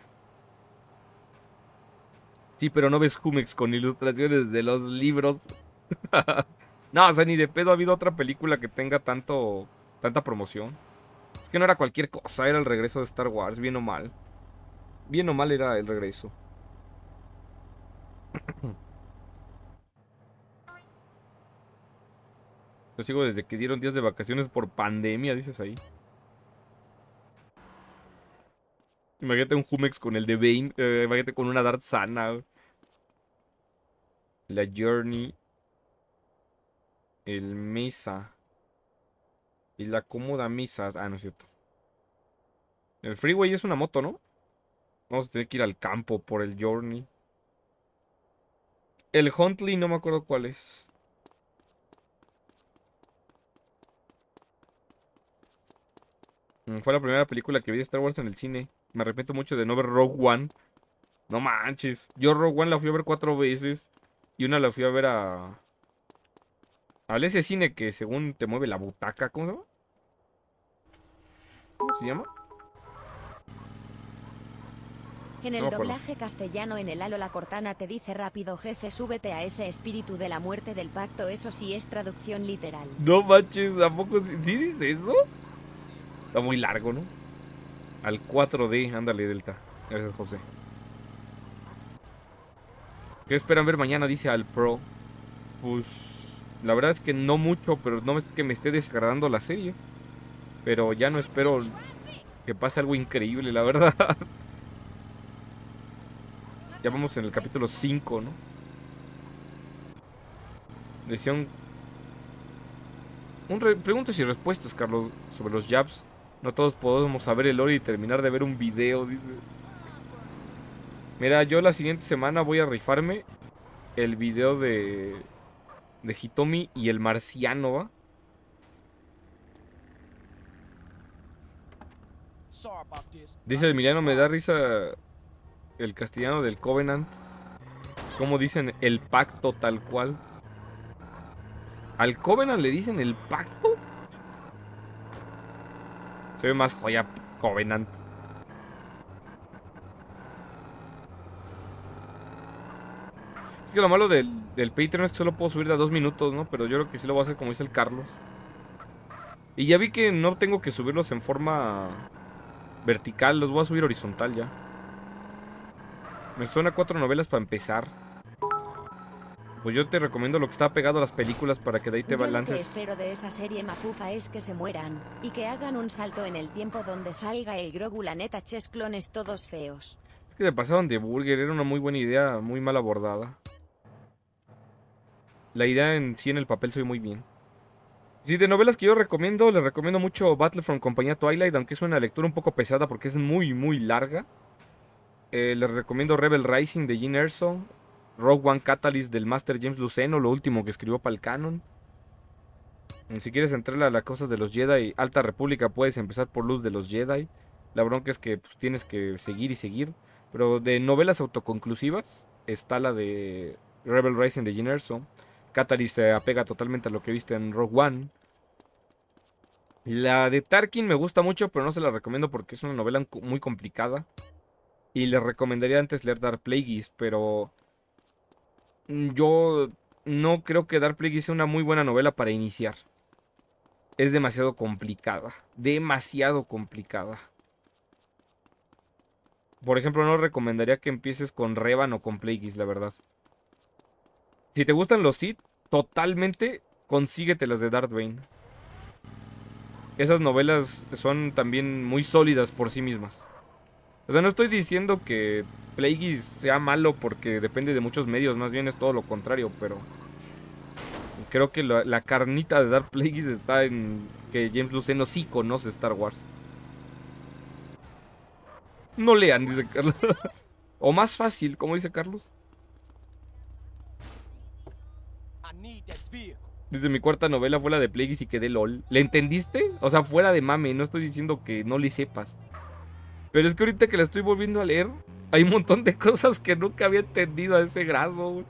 Sí, pero no ves Jumex con ilustraciones de los libros. No, o sea, ni de pedo ha habido otra película que tenga tanta promoción. Es que no era cualquier cosa, era el regreso de Star Wars, bien o mal. Bien o mal era el regreso. Lo sigo desde que dieron días de vacaciones por pandemia, dices ahí. Imagínate un Jumex con el de Bane. Imagínate con una Darth Sana. La Journey. El Mesa. Y la cómoda Mesa. Ah, no es cierto. El Freeway es una moto, ¿no? Vamos a tener que ir al campo por el Journey. El Huntley no me acuerdo cuál es. Fue la primera película que vi de Star Wars en el cine. Me arrepiento mucho de no ver Rogue One. No manches. Yo Rogue One la fui a ver 4 veces. Y una la fui a ver al ese cine que según te mueve la butaca. ¿Cómo se llama? ¿Cómo se llama? En No el me acuerdo. doblaje castellano en el Halo la Cortana te dice rápido jefe súbete a ese espíritu de la muerte del pacto, eso sí es traducción literal. No manches, ¿a poco sí dice eso? Está muy largo, ¿no? Al 4D, ándale, Delta. Gracias, José. ¿Qué esperan ver mañana? Dice al Pro. Pues la verdad es que no mucho, pero no es que me esté desagradando la serie. Pero ya no espero que pase algo increíble, la verdad. Ya vamos en el capítulo 5, ¿no? Decían... Preguntas y respuestas, Carlos, sobre los jabs. No todos podemos saber el lore y terminar de ver un video, dice. Mira, yo la siguiente semana voy a rifarme el video de Hitomi y el marciano, ¿va? Dice Emiliano, me da risa el castellano del Covenant. Como dicen el pacto tal cual. ¿Al Covenant le dicen el pacto? Se ve más joya Covenant. Es que lo malo del Patreon es que solo puedo subir de a 2 minutos, ¿no? Pero yo creo que sí lo voy a hacer como dice el Carlos. Y ya vi que no tengo que subirlos en forma vertical, los voy a subir horizontal ya. Me suena 4 novelas para empezar. Pues yo te recomiendo lo que está pegado a las películas para que de ahí te balances. Lo que espero de esa serie mafufa es que se mueran y que hagan un salto en el tiempo donde salga el Grogu, la neta, ches clones todos feos. Es que se pasaron de burger, era una muy buena idea, muy mal abordada. La idea en sí en el papel soy muy bien. Sí, de novelas que yo recomiendo, les recomiendo mucho Battlefront Compañía Twilight, aunque es una lectura un poco pesada porque es muy, muy larga. Les recomiendo Rebel Rising de Jyn Erso, Rogue One Catalyst del Master James Luceno, lo último que escribió para el canon. Si quieres entrarle a las cosas de los Jedi, Alta República, puedes empezar por Luz de los Jedi. La bronca es que pues, tienes que seguir y seguir. Pero de novelas autoconclusivas está la de Rebel Rising de Jyn Erso. Catalyst se apega totalmente a lo que viste en Rogue One. La de Tarkin me gusta mucho, pero no se la recomiendo porque es una novela muy complicada. Y les recomendaría antes leer Dark Plagueis, pero yo no creo que Dark Plagueis sea una muy buena novela para iniciar. Es demasiado complicada. Demasiado complicada. Por ejemplo, no recomendaría que empieces con Revan o con Plagueis, la verdad. Si te gustan los Sith, totalmente consíguete las de Darth Bane. Esas novelas son también muy sólidas por sí mismas. O sea, no estoy diciendo que Plagueis sea malo porque depende de muchos medios, más bien es todo lo contrario, pero creo que la carnita de Dark Plagueis está en que James Luceno sí conoce Star Wars. No lean, dice Carlos. O más fácil, como dice Carlos. Dice, mi cuarta novela fue la de Plagueis y quedé lol. ¿Le entendiste? O sea, fuera de mame, no estoy diciendo que no le sepas. Pero es que ahorita que la estoy volviendo a leer, hay un montón de cosas que nunca había entendido a ese grado, güey.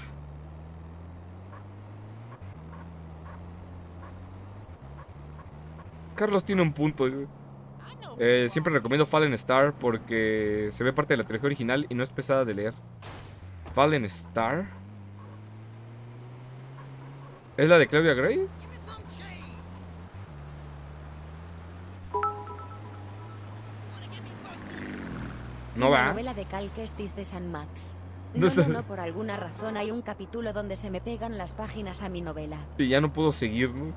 Carlos tiene un punto. Siempre recomiendo Fallen Star porque se ve parte de la trilogía original y no es pesada de leer. Fallen Star. ¿Es la de Claudia Gray? No La va. novela de Cal Kestis de San Max. No sé. No, por alguna razón hay un capítulo donde se me pegan las páginas a mi novela. Y ya no puedo seguir, ¿no?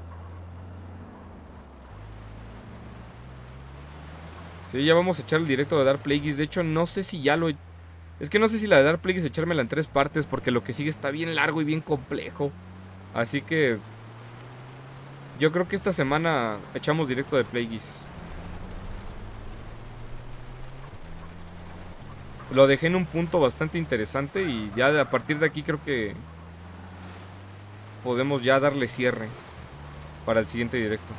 Sí, ya vamos a echar el directo de Dark Plagueis. De hecho, no sé si ya lo... Es que no sé si la de Dark Plagueis echármela en 3 partes, porque lo que sigue está bien largo y bien complejo. Así que... yo creo que esta semana echamos directo de Plagueis. Lo dejé en un punto bastante interesante y ya a partir de aquí creo que... podemos ya darle cierre para el siguiente directo.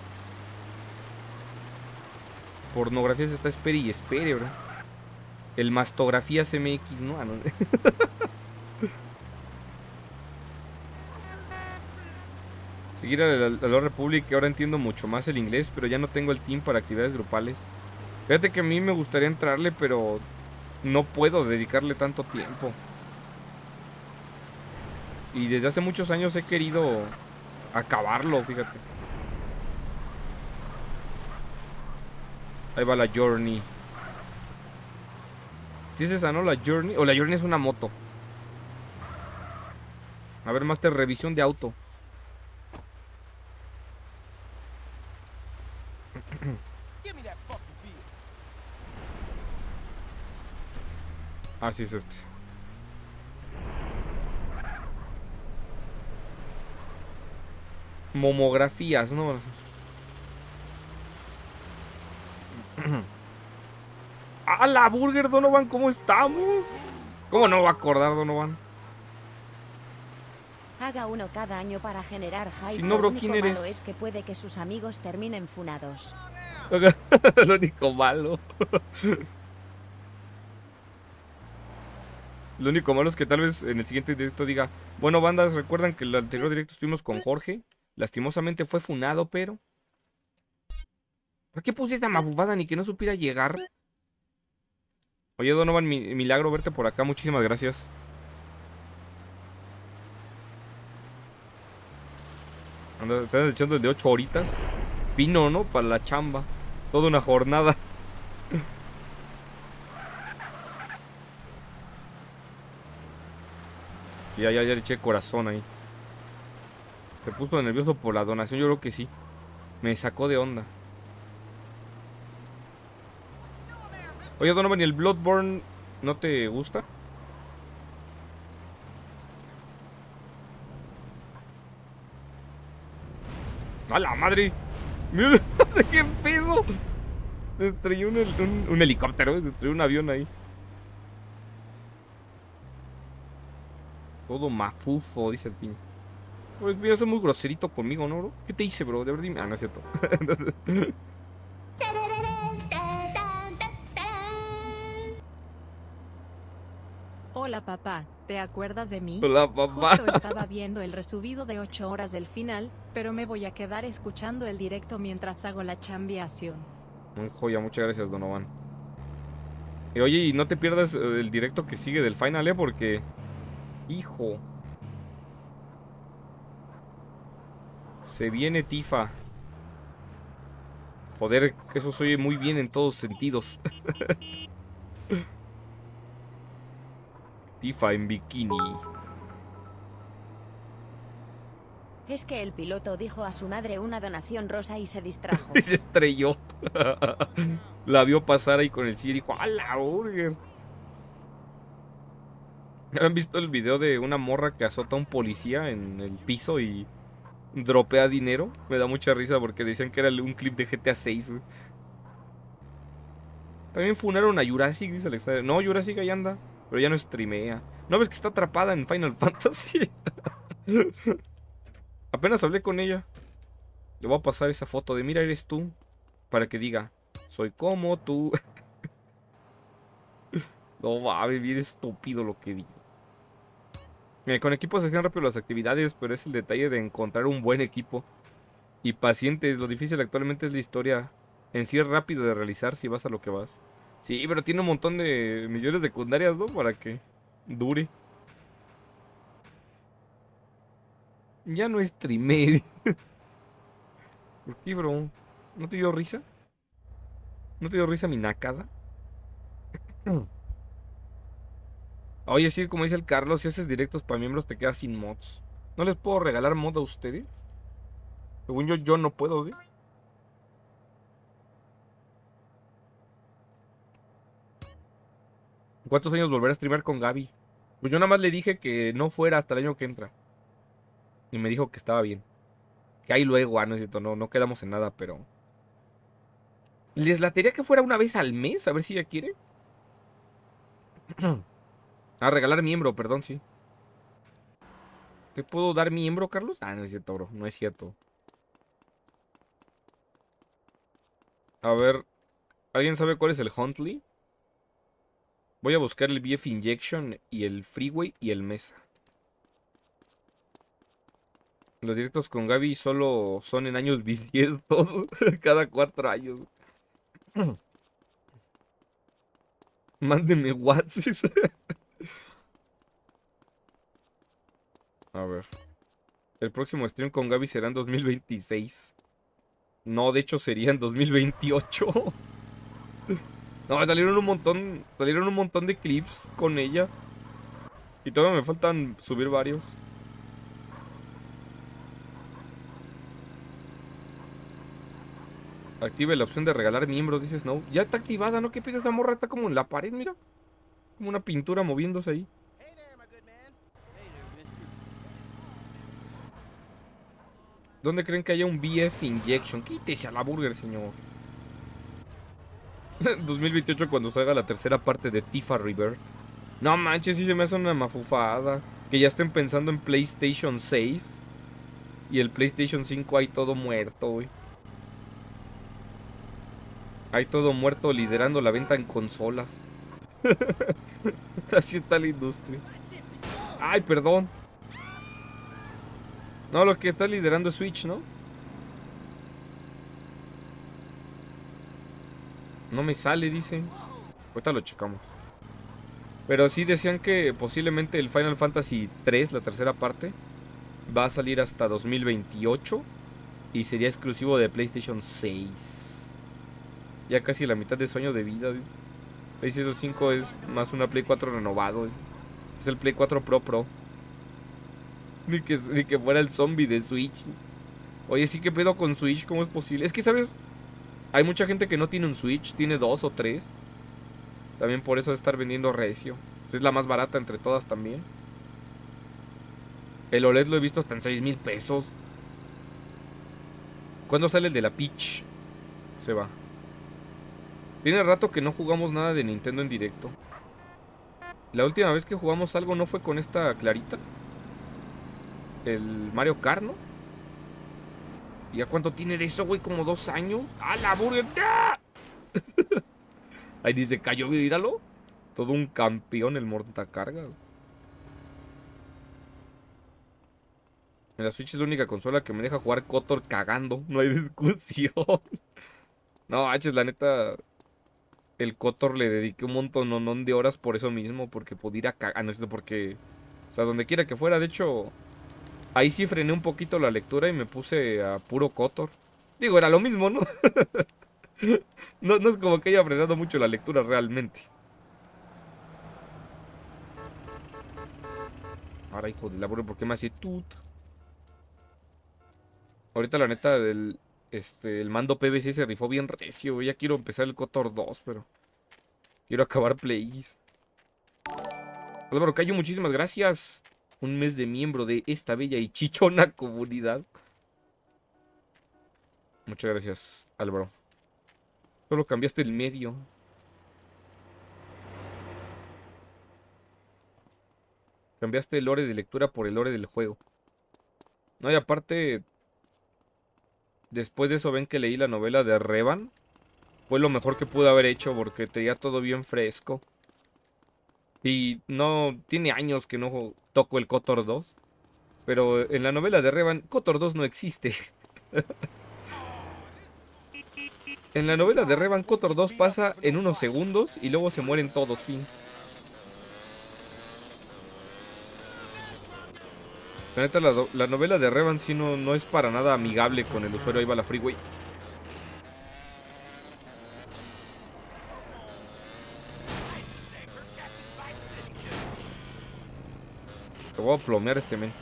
Pornografía se está espere y espere, bro. El Mastografías MX, ¿no? Ah, no. Seguir a la Republic, que ahora entiendo mucho más el inglés, pero ya no tengo el team para actividades grupales. Fíjate que a mí me gustaría entrarle, pero no puedo dedicarle tanto tiempo. Y desde hace muchos años he querido acabarlo, fíjate. Ahí va la Journey. ¿Sí es esa, no? La Journey. O la Journey es una moto. A ver, Master, revisión de auto. Ah, sí es este. Momografías, ¿no? ¡Ah, la Burger, Donovan! ¿Cómo estamos? ¿Cómo no va a acordar, Donovan? Haga uno cada año para generar hype. Si no, bro, Lo único ¿quién eres? malo es que puede que sus amigos terminen funados. Lo único malo. Lo único malo es que tal vez en el siguiente directo diga: bueno, bandas, recuerdan que el anterior directo estuvimos con Jorge. Lastimosamente fue funado, pero... ¿para qué puse esta mafufada ni que no supiera llegar? Oye, Donovan, milagro verte por acá. Muchísimas gracias. Estás echando el de 8 horitas. Vino, ¿no? Para la chamba. Toda una jornada. Sí, ya le eché corazón ahí. Se puso nervioso por la donación. Yo creo que sí. Me sacó de onda. Oye, Donovan, ¿y el Bloodborne no te gusta? ¡A la madre! ¡Mira! ¡Qué pedo! Se estrelló un helicóptero, se estrelló un avión ahí. Todo mafufo, dice el piña. Pues voy a ser muy groserito conmigo, ¿no, bro? ¿Qué te hice, bro? De verdad, dime. Ah, no es cierto. Hola papá, ¿te acuerdas de mí? Hola, papá. Justo estaba viendo el resubido de 8 horas del final, pero me voy a quedar escuchando el directo mientras hago la chambiación. Muy joya, muchas gracias, Donovan. Oye, y no te pierdas el directo que sigue del final, porque... hijo... se viene Tifa. Joder, eso se oye muy bien en todos sentidos. Tifa en bikini. Es que el piloto dijo a su madre una donación rosa y se distrajo. Y se estrelló. La vio pasar ahí con el sí y dijo: ¡a la burger! ¿Han visto el video de una morra que azota a un policía en el piso y dropea dinero? Me da mucha risa porque decían que era un clip de GTA 6, güey. También funaron a Jurassic, dice Alexander. No, Jurassic ahí anda, pero ya no streamea. ¿No ves que está atrapada en Final Fantasy? Apenas hablé con ella. Le voy a pasar esa foto de mira, eres tú. Para que diga, soy como tú. No va a vivir estúpido lo que digo. Con equipos se hacían rápido las actividades, pero es el detalle de encontrar un buen equipo. Y pacientes, lo difícil actualmente es la historia. En sí es rápido de realizar si vas a lo que vas. Sí, pero tiene un montón de misiones secundarias, ¿no? Para que dure. Ya no streamé. ¿Por qué, bro? ¿No te dio risa? ¿No te dio risa mi nacada? Oye, sí, como dice el Carlos, si haces directos para miembros te quedas sin mods. ¿No les puedo regalar mod a ustedes? Según yo no puedo, ¿eh? ¿Cuántos años volver a streamar con Gaby? Pues yo nada más le dije que no fuera hasta el año que entra. Y me dijo que estaba bien. Que ahí luego, no es cierto, no quedamos en nada, pero... ¿Les latería que fuera una vez al mes? A ver si ella quiere. Ah, regalar miembro, perdón, sí. ¿Te puedo dar miembro, Carlos? Ah, no es cierto, bro, no es cierto. A ver, ¿alguien sabe cuál es el Huntley? Voy a buscar el BF Injection y el Freeway y el Mesa. Los directos con Gaby solo son en años bisiestos. Cada 4 años. Mándenme WhatsApp. A ver. El próximo stream con Gaby será en 2026. No, de hecho sería en 2028. No, salieron un montón. Salieron un montón de clips con ella. Y todavía me faltan subir varios. Active la opción de regalar miembros, dice Snow. Ya está activada, ¿no? ¿Qué pides? La morra está como en la pared, mira. Como una pintura moviéndose ahí. ¿Dónde creen que haya un BF Injection? Quítese a la burger, señor. 2028 cuando salga la tercera parte de Tifa Rebirth. No manches, sí se me hace una mafufada. Que ya estén pensando en PlayStation 6. Y el PlayStation 5 ahí todo muerto, güey. Ahí todo muerto liderando la venta en consolas. Así está la industria. Ay, perdón. No, lo que está liderando es Switch, ¿no? No me sale, dice. Ahorita lo checamos. Pero sí decían que posiblemente el Final Fantasy 3, la tercera parte, va a salir hasta 2028 y sería exclusivo de PlayStation 6. Ya casi la mitad de su año de vida, dice. PlayStation 5 es más una Play 4 renovado. Es el Play 4 Pro Pro. Ni que fuera el zombie de Switch. Oye, sí, ¿qué pedo con Switch? ¿Cómo es posible? Es que, ¿sabes? Hay mucha gente que no tiene un Switch, tiene 2 o 3. También por eso de estar vendiendo recio. Es la más barata entre todas también. El OLED lo he visto hasta en 6,000 pesos. ¿Cuándo sale el de la Peach? Se va. Tiene rato que no jugamos nada de Nintendo en directo. La última vez que jugamos algo no fue con esta Clarita. El Mario Kart, ¿no? ¿Y ya cuánto tiene de eso, güey? Como 2 años. ¡A la burger! ¡Ah! Ahí dice, cayó, míralo. Todo un campeón el montacarga. En la Switch es la única consola que me deja jugar KOTOR cagando. No hay discusión. No, H, la neta. El KOTOR le dediqué un montón de horas por eso mismo. Porque podía ir a cagar. Ah, no es porque. O sea, donde quiera que fuera. De hecho, ahí sí frené un poquito la lectura y me puse a puro KOTOR. Digo, era lo mismo, ¿no? No es como que haya frenado mucho la lectura realmente. Ahora, hijo de la burra, ¿por qué me hace tut? Ahorita la neta el mando PVC se rifó bien recio. Ya quiero empezar el KOTOR 2, pero quiero acabar Plays. Álvaro Cayo, muchísimas gracias. Un mes de miembro de esta bella y chichona comunidad. Muchas gracias, Álvaro. Solo cambiaste el medio. Cambiaste el lore de lectura por el lore del juego. No, y aparte, después de eso ven que leí la novela de Revan. Fue lo mejor que pude haber hecho porque tenía todo bien fresco. Y no, tiene años que no toco el KOTOR 2. Pero en la novela de Revan, KOTOR 2 no existe. En la novela de Revan, KOTOR 2 pasa en unos segundos y luego se mueren todos, fin. La neta, la novela de Revan sí no es para nada amigable con el usuario. Ahí va la freeway. Te voy a plomear este men.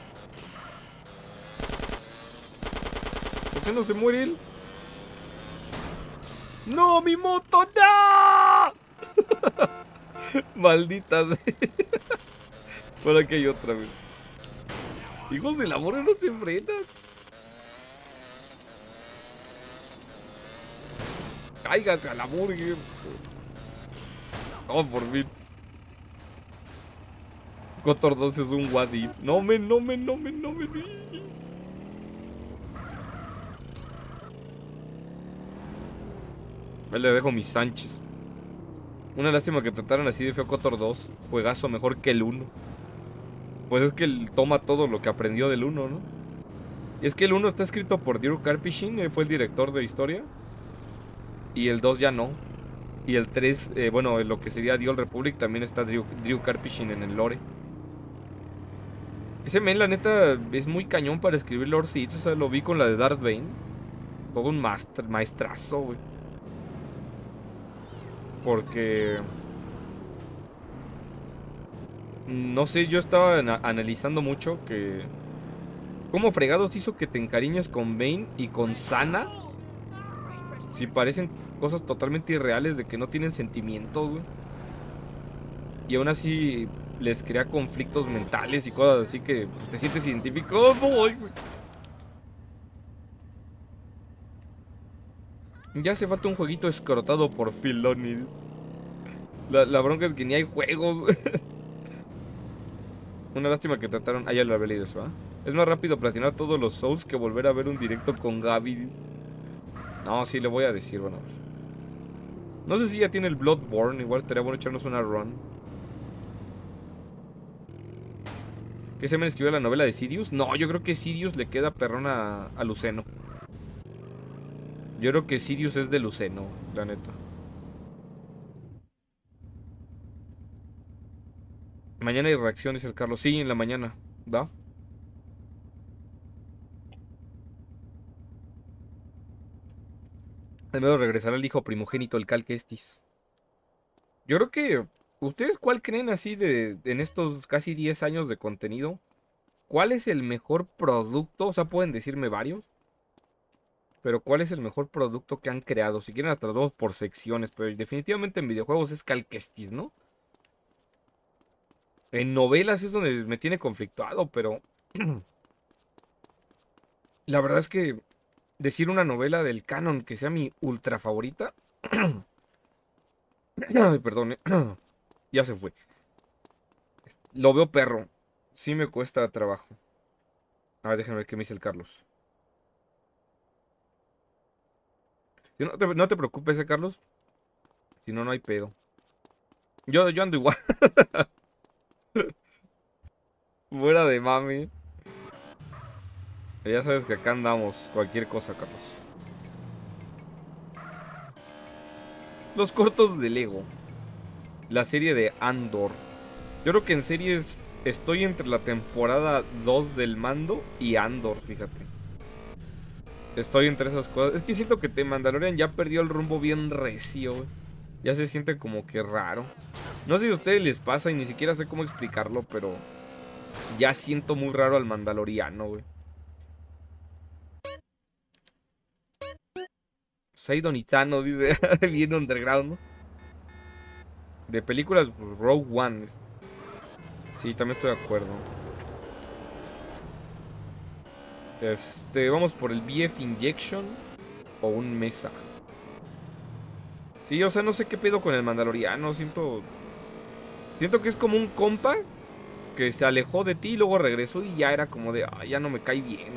¿Por qué no se muere él? ¡No, mi moto! ¡No! Maldita sea. Por aquí hay otra vez. Hijos del amor, no se frenan. Cáigase a la burger. Oh, por fin. KOTOR 2 es un what if. No me. Ahí le dejo mis Sánchez. Una lástima que trataran así de feo KOTOR 2. Juegazo mejor que el 1. Pues es que él toma todo lo que aprendió del 1, ¿no? Y es que el 1 está escrito por Drew Karpyshyn, fue el director de historia. Y el 2 ya no. Y el 3, bueno, lo que sería The Old Republic también está Drew Karpyshyn en el lore. Ese men, la neta, es muy cañón para escribir lorecitos. O sea, lo vi con la de Darth Bane. Todo un maestrazo, güey. Porque... no sé, yo estaba analizando mucho que... ¿cómo fregados hizo que te encariñes con Bane y con Sana? Si parecen cosas totalmente irreales de que no tienen sentimientos, güey. Y aún así les crea conflictos mentales y cosas así que pues, te sientes identificado, güey. Ya hace falta un jueguito escrotado por Filoni. La bronca es que ni hay juegos. Una lástima que trataron... ah, ya lo había leído eso, ¿ah? Es más rápido platinar todos los Souls que volver a ver un directo con Gaby. No, sí, le voy a decir, bueno. No sé si ya tiene el Bloodborne. Igual estaría bueno echarnos una run. ¿Qué se me escribió la novela de Sidious? No, yo creo que Sidious le queda perrón a Luceno. Yo creo que Sidious es de Luceno, la neta. Mañana hay reacción, dice el Carlos. Sí, en la mañana, ¿va? Al menos regresará el hijo primogénito, el Cal Kestis. Yo creo que... ¿ustedes cuál creen así en estos casi 10 años de contenido? ¿Cuál es el mejor producto? O sea, pueden decirme varios. Pero ¿cuál es el mejor producto que han creado? Si quieren hasta los vamos por secciones. Pero definitivamente en videojuegos es Cal Kestis, ¿no? En novelas es donde me tiene conflictuado, pero... la verdad es que... decir una novela del canon que sea mi ultra favorita... ay, perdón. Ya se fue. Lo veo perro. Sí me cuesta trabajo. A ver, déjenme ver qué me dice el Carlos. No te preocupes, Carlos. Si no, no hay pedo. Yo ando igual. Fuera de mami. Ya sabes que acá andamos. Cualquier cosa, Carlos. Los cortos de Lego. La serie de Andor. Yo creo que en series estoy entre la temporada 2 del Mando y Andor, fíjate. Estoy entre esas cosas. Es que siento que The Mandalorian ya perdió el rumbo bien recio, güey. Ya se siente como que raro. No sé si a ustedes les pasa y ni siquiera sé cómo explicarlo, pero ya siento muy raro al Mandaloriano, güey. Saidon Itano, dice, bien underground, ¿no? De películas, pues, Rogue One. Sí, también estoy de acuerdo. Vamos por el BF Injection o un Mesa. Sí, o sea, no sé qué pedo con el Mandaloriano. Siento que es como un compa que se alejó de ti y luego regresó y ya era como de, ya no me cae bien,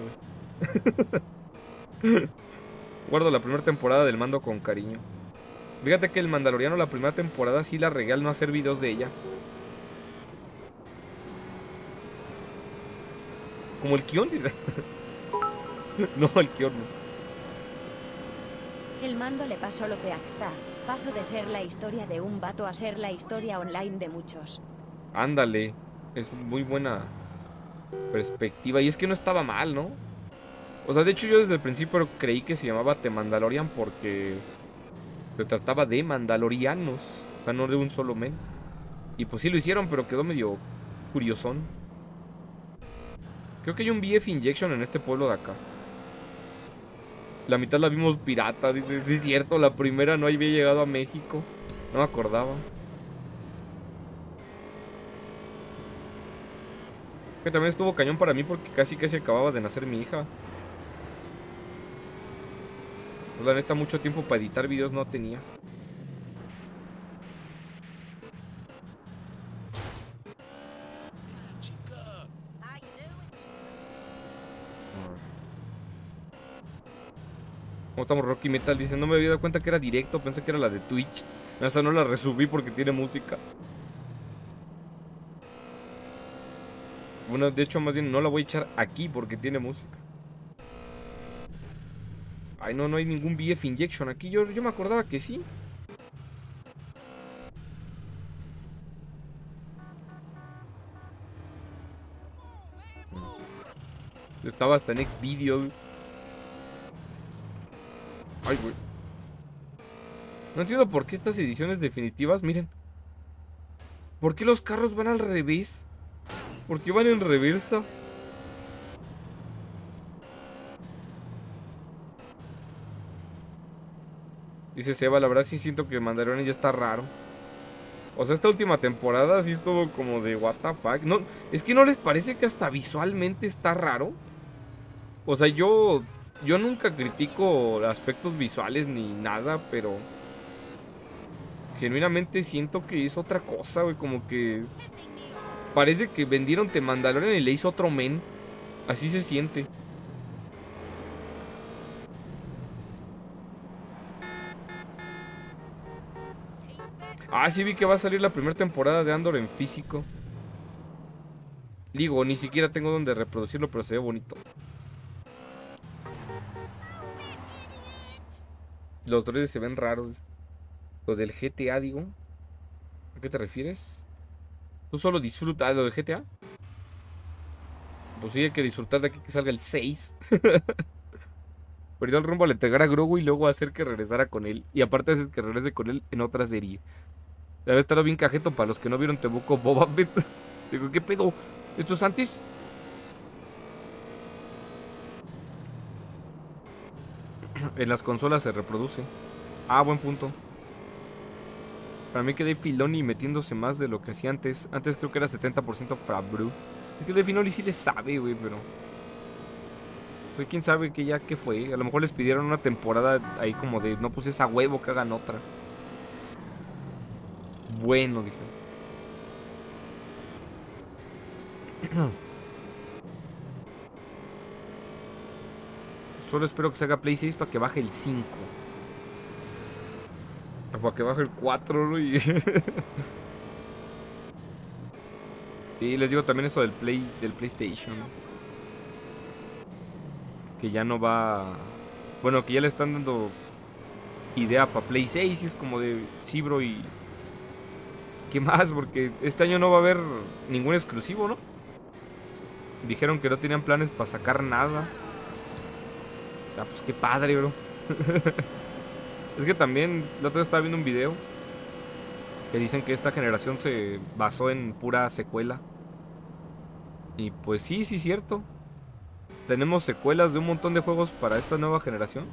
güey. Guardo la primera temporada del Mando con cariño. Fíjate que el Mandaloriano la primera temporada sí la regué al no hacer videos de ella. Como el Kion, dice. No, el Kion no. El Mando le pasó lo que a Acta. Paso de ser la historia de un vato a ser la historia online de muchos. Ándale. Es muy buena perspectiva. Y es que no estaba mal, ¿no? O sea, de hecho yo desde el principio creí que se llamaba The Mandalorian porque se trataba de mandalorianos. O sea, no de un solo men. Y pues sí lo hicieron, pero quedó medio curiosón. Creo que hay un VF Injection en este pueblo de acá. La mitad la vimos pirata, dice. Sí, es cierto, la primera no había llegado a México. No me acordaba. Que también estuvo cañón para mí porque casi acababa de nacer mi hija. Pues la neta, mucho tiempo para editar videos no tenía. ¿Cómo estamos, Rocky Metal? Dice, no me había dado cuenta que era directo, pensé que era la de Twitch. Hasta no la resubí porque tiene música. Bueno, de hecho, más bien no la voy a echar aquí porque tiene música. Ay, no hay ningún VF Injection aquí. Yo me acordaba que sí. Estaba hasta en Xvideos. Ay, güey. No entiendo por qué estas ediciones definitivas, miren. ¿Por qué los carros van al revés? ¿Por qué van en reversa? Dice Seba, la verdad sí siento que Mandalorian ya está raro. O sea, esta última temporada sí estuvo como de what the fuck. No, es que no les parece que hasta visualmente está raro. O sea, yo nunca critico aspectos visuales ni nada, pero genuinamente siento que es otra cosa, güey. Como que parece que vendieron The Mandalorian y le hizo otro men. Así se siente. Ah, sí vi que va a salir la primera temporada de Andor en físico. Digo, ni siquiera tengo donde reproducirlo, pero se ve bonito. Los droides se ven raros. Lo del GTA, digo. ¿A qué te refieres? ¿Tú solo disfrutas lo del GTA? Pues sí, hay que disfrutar de aquí que salga el 6. Perdió el rumbo al entregar a Grogu y luego hacer que regresara con él. Y aparte hacer que regrese con él en otra serie. Debe estar bien cajeto para los que no vieron Tebuco Boba Fett. Digo, ¿qué pedo? ¿Esto es antes? En las consolas se reproduce. Ah, buen punto. Para mí que Dave Filoni metiéndose más de lo que hacía antes. Antes creo que era 70% Fabru. Es que Dave Filoni sí le sabe, güey, pero... O sea, quién sabe que ya qué fue. A lo mejor les pidieron una temporada ahí como de... No, pues es a huevo que hagan otra. Bueno, dije. Solo espero que se haga Play 6 para que baje el 5. Para que baje el 4, ¿no? Y les digo también esto del PlayStation. Que ya no va... Bueno, que ya le están dando idea para Play 6. Y es como de... Sí, bro, y... ¿Qué más? Porque este año no va a haber ningún exclusivo, ¿no? Dijeron que no tenían planes para sacar nada. O sea, pues qué padre, bro. Es que también la otra vez estaba viendo un video que dicen que esta generación se basó en pura secuela. Y pues sí, sí es cierto. Tenemos secuelas de un montón de juegos para esta nueva generación.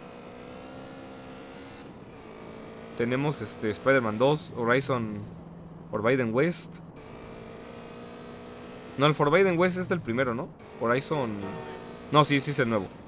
Tenemos Spider-Man 2, Horizon Forbidden West. No, el Forbidden West es el primero, ¿no? Horizon... No, sí, sí es el nuevo.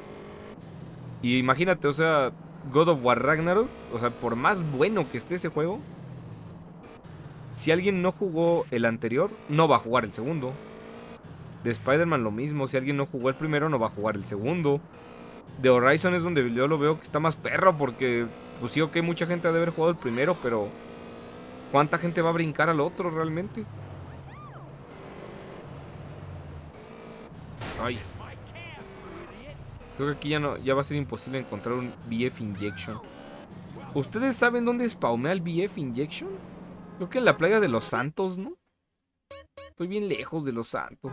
Y imagínate, o sea, God of War Ragnarok, o sea, por más bueno que esté ese juego, Si alguien no jugó el anterior, no va a jugar el segundo. De Spider-Man lo mismo. Si alguien no jugó el primero, no va a jugar el segundo. De Horizon es donde yo lo veo que está más perro. Porque, pues sí, ok, mucha gente ha de haber jugado el primero, pero ¿cuánta gente va a brincar al otro realmente? Ay. Creo que aquí ya va a ser imposible encontrar un BF Injection. ¿Ustedes saben dónde spawnea el BF Injection? Creo que en la playa de Los Santos, ¿no? Estoy bien lejos de Los Santos.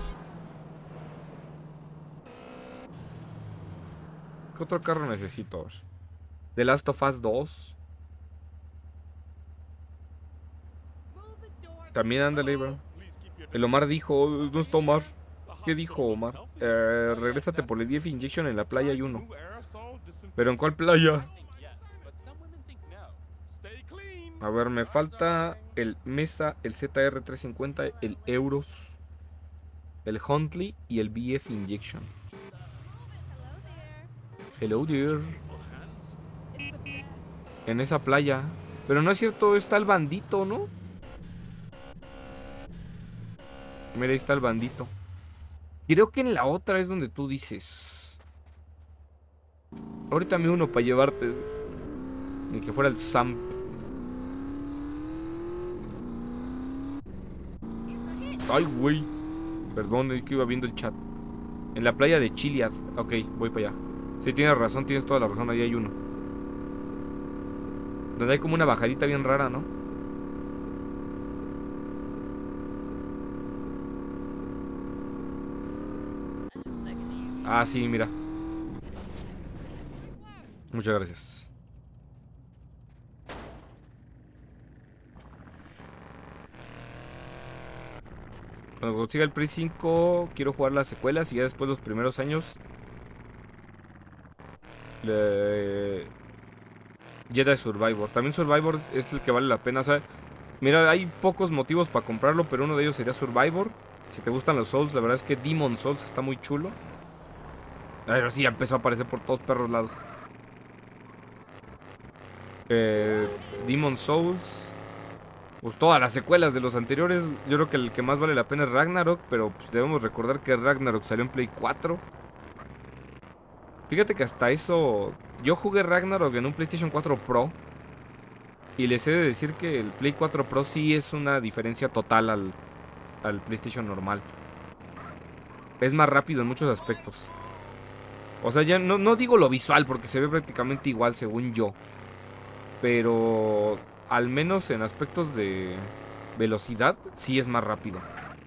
¿Qué otro carro necesito? The Last of Us 2. También ándale, bro. El Omar dijo, ¿dónde está Omar? ¿Qué dijo Omar? Regrésate por el BF Injection, en la playa hay uno. ¿Pero en cuál playa? A ver, me falta el Mesa, el ZR350, el Euros, el Huntley y el BF Injection. Hello there. En esa playa. Pero no es cierto, está el bandito, ¿no? Mira, ahí está el bandito. Creo que en la otra es donde tú dices. Ahorita me uno para llevarte. Ni que fuera el Sam. Ay, güey. Perdón, es que iba viendo el chat. En la playa de Chilias. Ok, voy para allá. Sí, tienes razón, tienes toda la razón. Ahí hay uno. Donde hay como una bajadita bien rara, ¿no? Ah, sí, mira. Muchas gracias. Cuando consiga el Play 5 quiero jugar las secuelas y ya después los primeros años Jedi Survivor. También Survivor es el que vale la pena. O sea, mira, hay pocos motivos para comprarlo, pero uno de ellos sería Survivor. Si te gustan los Souls, la verdad es que Demon Souls está muy chulo. Pero sí, ya empezó a aparecer por todos perros lados. Demon Souls. Pues todas las secuelas de los anteriores. Yo creo que el que más vale la pena es Ragnarok. Pero pues debemos recordar que Ragnarok salió en Play 4. Fíjate que hasta eso... Yo jugué Ragnarok en un PlayStation 4 Pro. Y les he de decir que el Play 4 Pro sí es una diferencia total al PlayStation normal. Es más rápido en muchos aspectos. O sea, ya no digo lo visual porque se ve prácticamente igual según yo. Pero al menos en aspectos de velocidad sí es más rápido.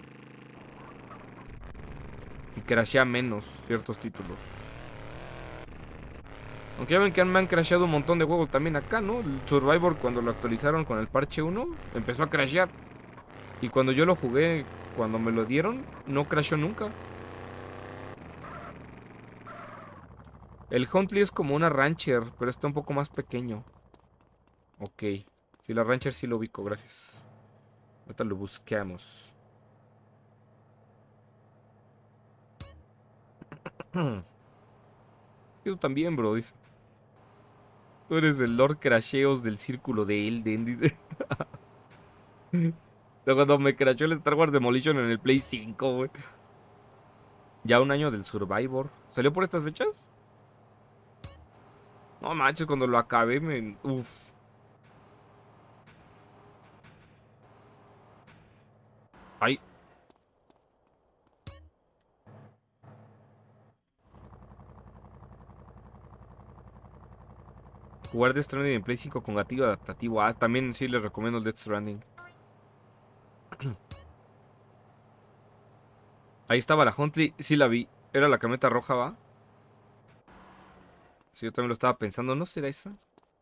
Y crashea menos ciertos títulos. Aunque ya ven que me han crasheado un montón de juegos también acá, ¿no? El Survivor, cuando lo actualizaron con el parche 1, empezó a crashear. Y cuando yo lo jugué, cuando me lo dieron, no crasheó nunca. El Huntley es como una Rancher, pero está un poco más pequeño. Ok. Sí, la Rancher sí lo ubico, gracias. Ahorita lo buscamos. Tú también, bro, dice. Tú eres el Lord Crasheos del círculo de Elden, dice. Cuando me crasheó el Star Wars Demolition en el Play 5, güey. Ya un año del Survivor. ¿Salió por estas fechas? No manches, cuando lo acabé me... Uf. Ay. Jugar Death Stranding en Play 5 con gatillo adaptativo. Ah, también sí les recomiendo el Death Stranding. Ahí estaba la Huntley. Sí la vi. Era la camioneta roja, ¿va? Sí, yo también lo estaba pensando. ¿No será esa?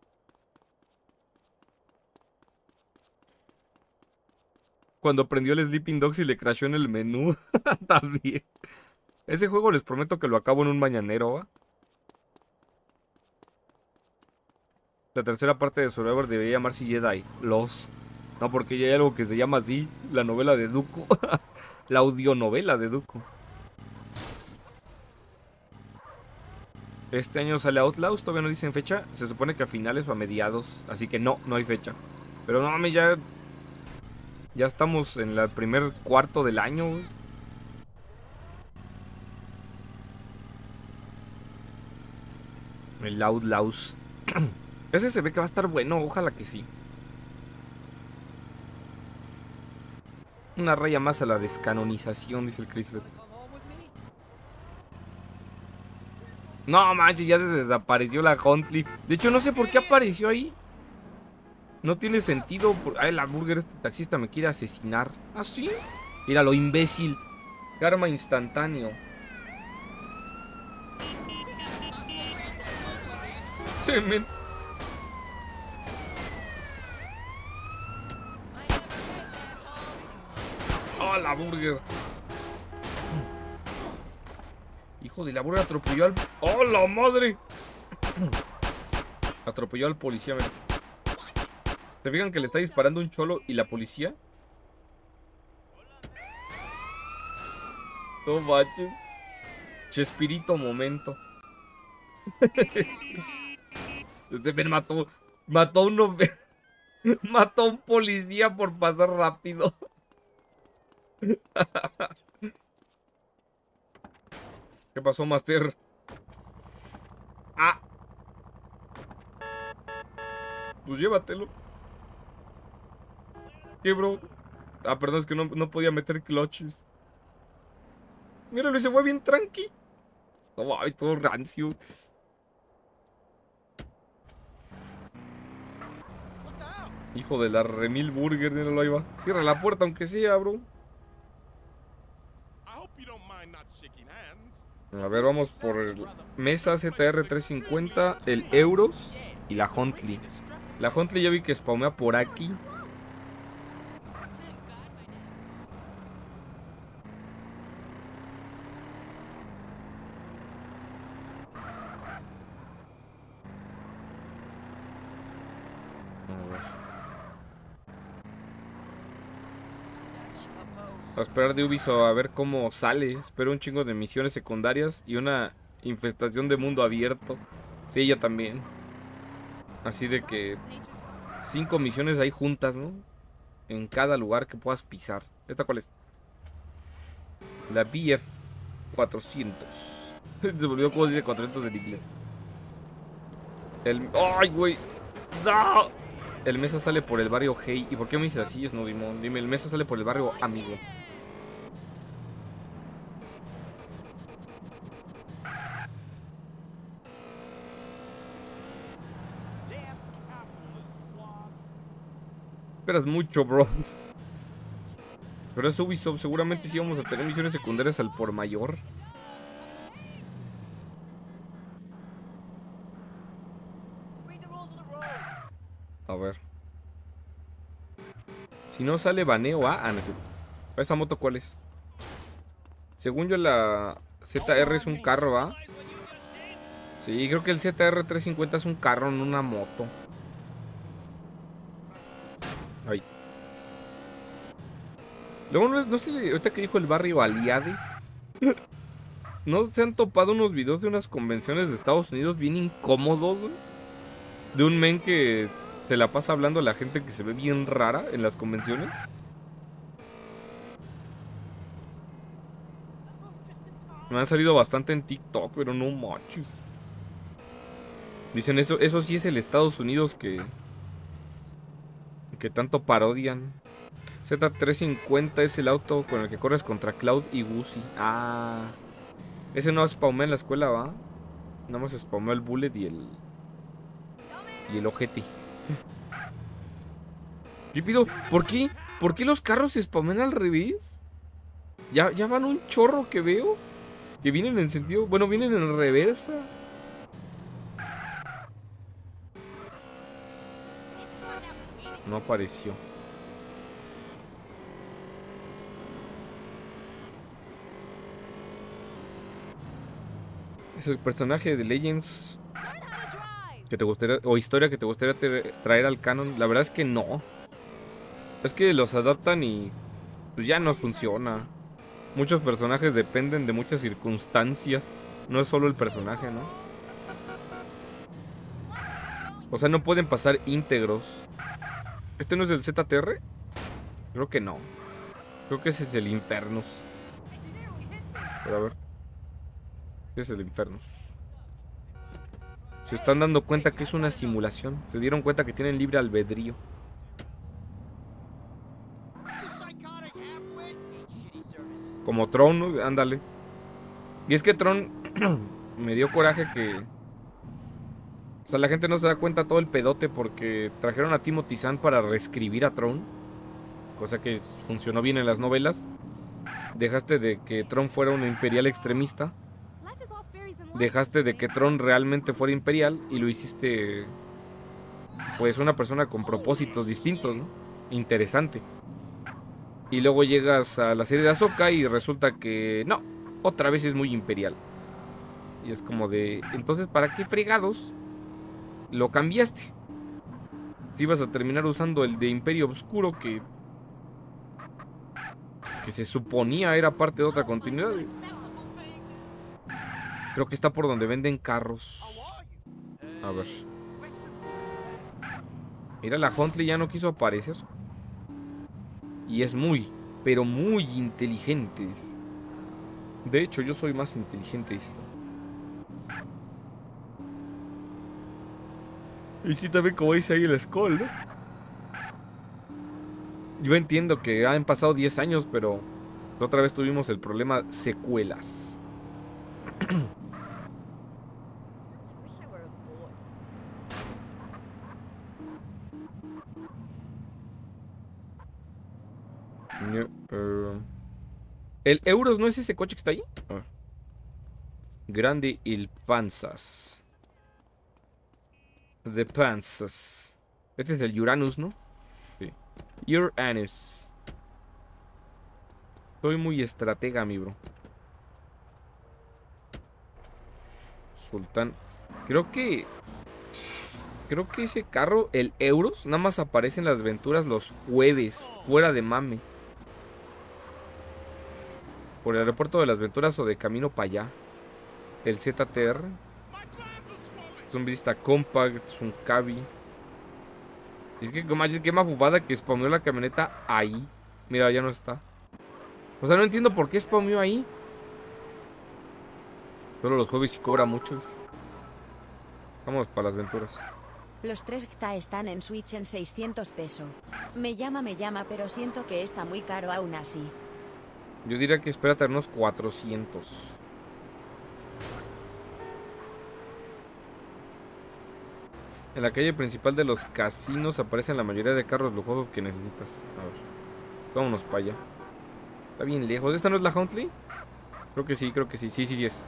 Cuando prendió el Sleeping Dogs y le crashó en el menú. También. Ese juego les prometo que lo acabo en un mañanero, ¿va? La tercera parte de Survivor debería llamarse Jedi Lost. No, porque ya hay algo que se llama así. La novela de Dooku. La audionovela de Dooku. Este año sale Outlaws, todavía no dicen fecha. Se supone que a finales o a mediados. Así que no hay fecha. Pero no, ya Ya estamos en el primer cuarto del año, güey. El Outlaws. Ese se ve que va a estar bueno, ojalá que sí. Una raya más a la descanonización, dice el Chris. No manches, ya desapareció la Huntley. De hecho, no sé por qué apareció ahí. No tiene sentido. Ay, la burger, este taxista me quiere asesinar. ¿Ah, sí? Mira lo imbécil. Karma instantáneo. Se me... ¡Oh, la burger! Hijo de la burger, atropelló al... ¡Oh, la madre! Atropelló al policía, mira. ¿Se fijan que le está disparando un cholo y la policía? No manches. Chespirito momento. Se me mató. Mató a uno. Mató a un policía por pasar rápido. ¿Qué pasó, Master? Ah. Pues llévatelo. ¿Qué, bro? Ah, perdón, es que no podía meter clutches. Míralo, se fue bien tranqui. Oh, ay, todo rancio. Hijo de la remil burger, míralo, ahí va. Cierra la puerta aunque sea, bro. A ver, vamos por el Mesa ZR 350, el Euros y la Huntley. La Huntley ya vi que spawnea por aquí. A esperar de Ubisoft a ver cómo sale. Espero un chingo de misiones secundarias y una infestación de mundo abierto. Sí, yo también. Así de que 5 misiones ahí juntas, ¿no? En cada lugar que puedas pisar. ¿Esta cuál es? La BF 400. Se me olvidó cómo se dice 400 en inglés. ¡Ay, güey! ¡No! El Mesa sale por el barrio Hey. ¿Y por qué me dices así, Snowdimon? Dime, el Mesa sale por el barrio Amigo. Esperas mucho, bro. Pero es Ubisoft, seguramente sí vamos a tener misiones secundarias al por mayor. A ver. Si no sale baneo, no es cierto. ¿Esa moto cuál es? Según yo la ZR es un carro, ¿va? Sí, creo que el ZR 350 es un carro, no una moto. Ay. Luego no sé, ahorita que dijo el barrio Aliade. ¿No se han topado unos videos de unas convenciones de Estados Unidos bien incómodos, güey? De un men que se la pasa hablando a la gente que se ve bien rara en las convenciones. Me han salido bastante en TikTok, pero no manches. Dicen eso sí es el Estados Unidos que tanto parodian. Z350 es el auto con el que corres contra Cloud y Guzzi. Ah. Ese no spawnea en la escuela, ¿va? Nada más spawnea el Bullet y el ojete. ¿Qué pido? ¿Por qué? ¿Por qué los carros se spawnean al revés? Ya van un chorro que veo. Que vienen en sentido... Bueno, vienen en reversa. No apareció. ¿Es el personaje de Legends que te gustaría, o historia que te gustaría traer al canon? La verdad es que no. Es que los adaptan y pues ya no funciona. Muchos personajes dependen de muchas circunstancias. No es solo el personaje, ¿no? O sea, no pueden pasar íntegros. ¿Este no es el ZTR? Creo que no. Creo que ese es el Infernus. Pero a ver. Ese es el Infernus. Se están dando cuenta que es una simulación. Se dieron cuenta que tienen libre albedrío. Como Tron, ¿no? Ándale. Y es que Tron me dio coraje que... O sea, la gente no se da cuenta todo el pedote porque trajeron a Timothy Zahn para reescribir a Tron. Cosa que funcionó bien en las novelas. Dejaste de que Tron fuera un imperial extremista. Dejaste de que Tron realmente fuera imperial y lo hiciste, pues, una persona con propósitos distintos, ¿no? Interesante. Y luego llegas a la serie de Ahsoka y resulta que no, otra vez es muy imperial. Y es como de, entonces, ¿para qué fregados lo cambiaste? Si ibas a terminar usando el de Imperio Oscuro que se suponía era parte de otra continuidad. Creo que está por donde venden carros. A ver. Mira, la Huntley ya no quiso aparecer. Y es muy, pero muy inteligente. De hecho, yo soy más inteligente, dice. Y sí, también como dice ahí el Skull, ¿no? Yo entiendo que han pasado 10 años, pero otra vez tuvimos el problema secuelas. ¿El Euros no es ese coche que está ahí? Grande el Panzas. The Panzas. Este es el Uranus, ¿no? Sí. Uranus. Estoy muy estratega, mi bro. Sultán. Creo que ese carro, el Euros, nada más aparece en las aventuras los jueves. Fuera de mame. Por el aeropuerto de las Venturas o de camino para allá. El ZTR. Es un Vista Compact, es un Cabi. Es que qué mafufada que spameó la camioneta ahí. Mira, ya no está. O sea, no entiendo por qué spameó ahí. Solo los jueves sí cobra muchos. Vamos para las Venturas. Los 3 GTA están en Switch en 600 pesos. Me llama, pero siento que está muy caro aún así. Yo diría que espérate unos 400. En la calle principal de los casinos aparecen la mayoría de carros lujosos que necesitas. A ver. Vámonos para allá. Está bien lejos. ¿Esta no es la Huntley? Creo que sí, creo que sí. Sí es.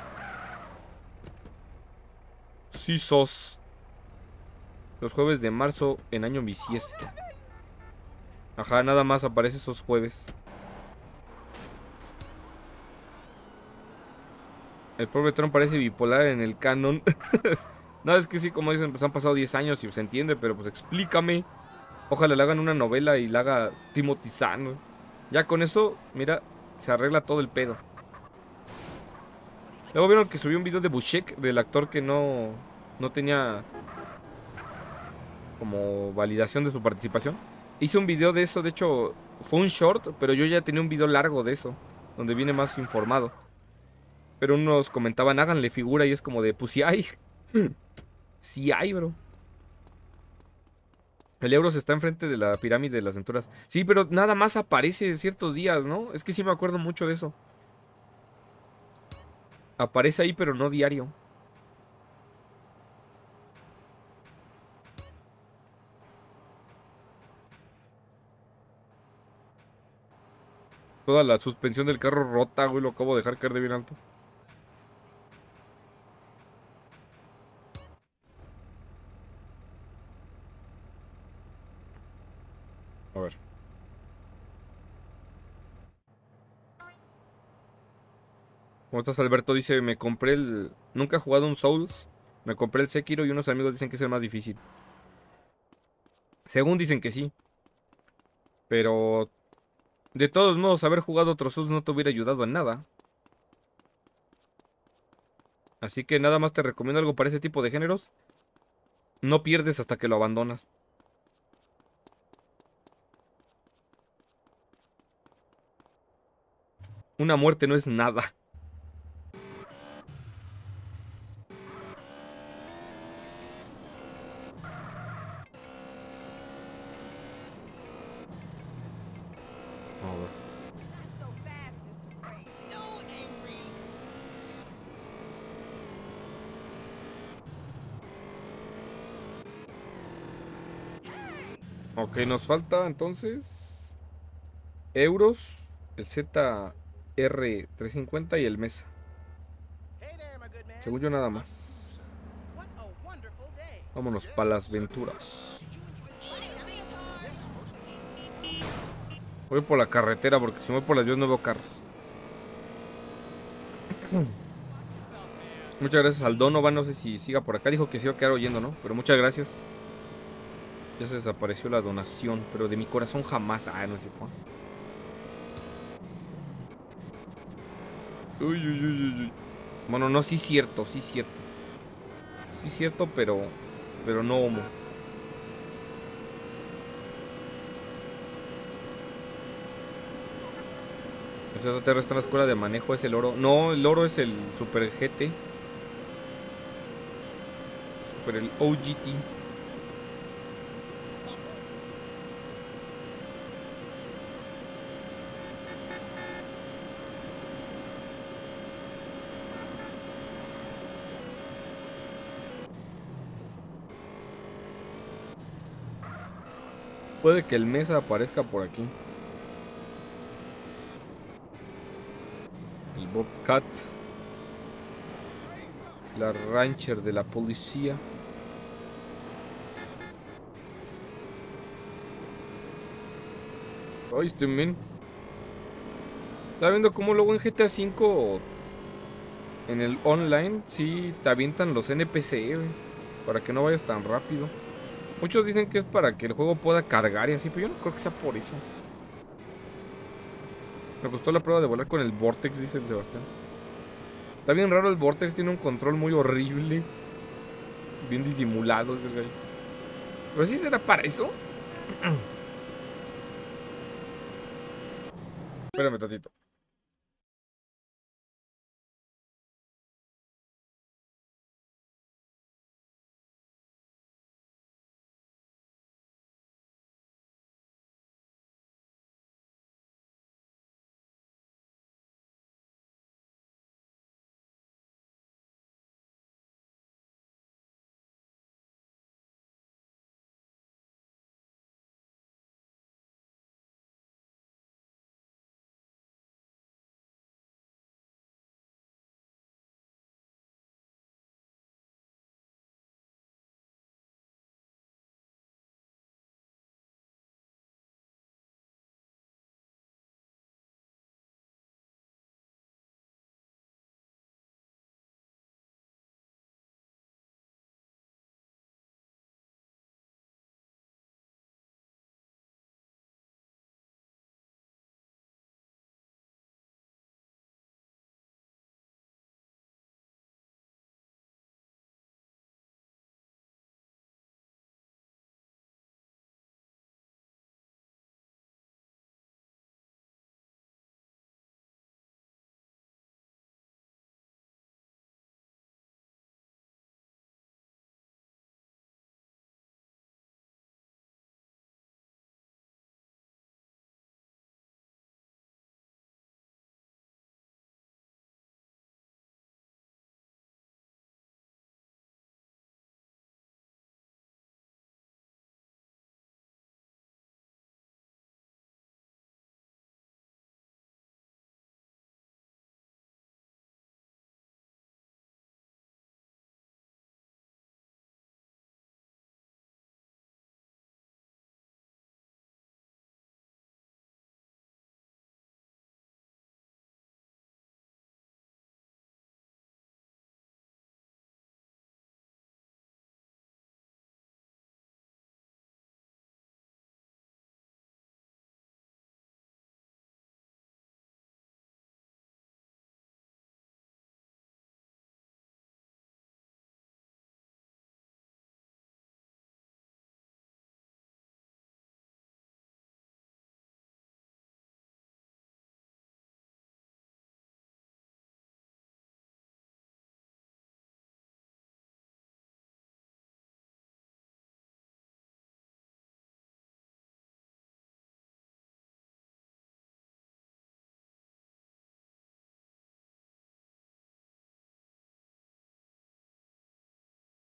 Sí sos. Los jueves de marzo en año bisiesto. Ajá, nada más aparece esos jueves. El pobre Tron parece bipolar en el canon. No, es que sí, como dicen, pues han pasado 10 años y se entiende, pero pues explícame. Ojalá le hagan una novela y la haga Timothy Zahn. Ya con eso, mira, se arregla todo el pedo. Luego vieron que subió un video de Bushek, del actor que no tenía como validación de su participación. Hice un video de eso, de hecho fue un short, pero yo ya tenía un video largo de eso, donde viene más informado. Pero unos comentaban, háganle figura, y es como de, pues sí hay. Sí hay, bro. El Euros está enfrente de la pirámide de las Venturas. Sí, pero nada más aparece ciertos días, ¿no? Es que sí me acuerdo mucho de eso. Aparece ahí, pero no diario. Toda la suspensión del carro rota, güey. Lo acabo de dejar caer de bien alto. A ver. ¿Cómo estás, Alberto? Dice, me compré el... Nunca he jugado un Souls. Me compré el Sekiro y unos amigos dicen que es el más difícil. Según dicen que sí. Pero... De todos modos, haber jugado otros Souls no te hubiera ayudado en nada. Así que nada más te recomiendo algo para ese tipo de géneros. No pierdes hasta que lo abandonas. Una muerte no es nada. A ver. Ok, nos falta entonces euros, el ZR350 y el Mesa. Según yo nada más. Vámonos para las venturas. Voy por la carretera porque si me voy por las vías no veo carros. Muchas gracias al Donovan, no sé si siga por acá. Dijo que se iba a quedar oyendo, ¿no? Pero muchas gracias. Ya se desapareció la donación, pero de mi corazón jamás. Ah, no es cierto. Uy, uy, uy, uy, uy. Bueno, no, sí cierto, sí cierto. Sí cierto, pero no homo. El ZTR está en la escuela de manejo, es el oro. No, el oro es el Super GT. Super el OGT. Puede que el Mesa aparezca por aquí. El Bobcat. La Rancher de la policía. Ay, estoy bien. Estaba viendo cómo luego en GTA V en el online sí te avientan los NPC, güey, para que no vayas tan rápido. Muchos dicen que es para que el juego pueda cargar y así, pero yo no creo que sea por eso. Me costó la prueba de volar con el Vortex, dice el Sebastián. Está bien raro el Vortex, tiene un control muy horrible. Bien disimulado ese güey. Pero sí será para eso. Espérame tantito.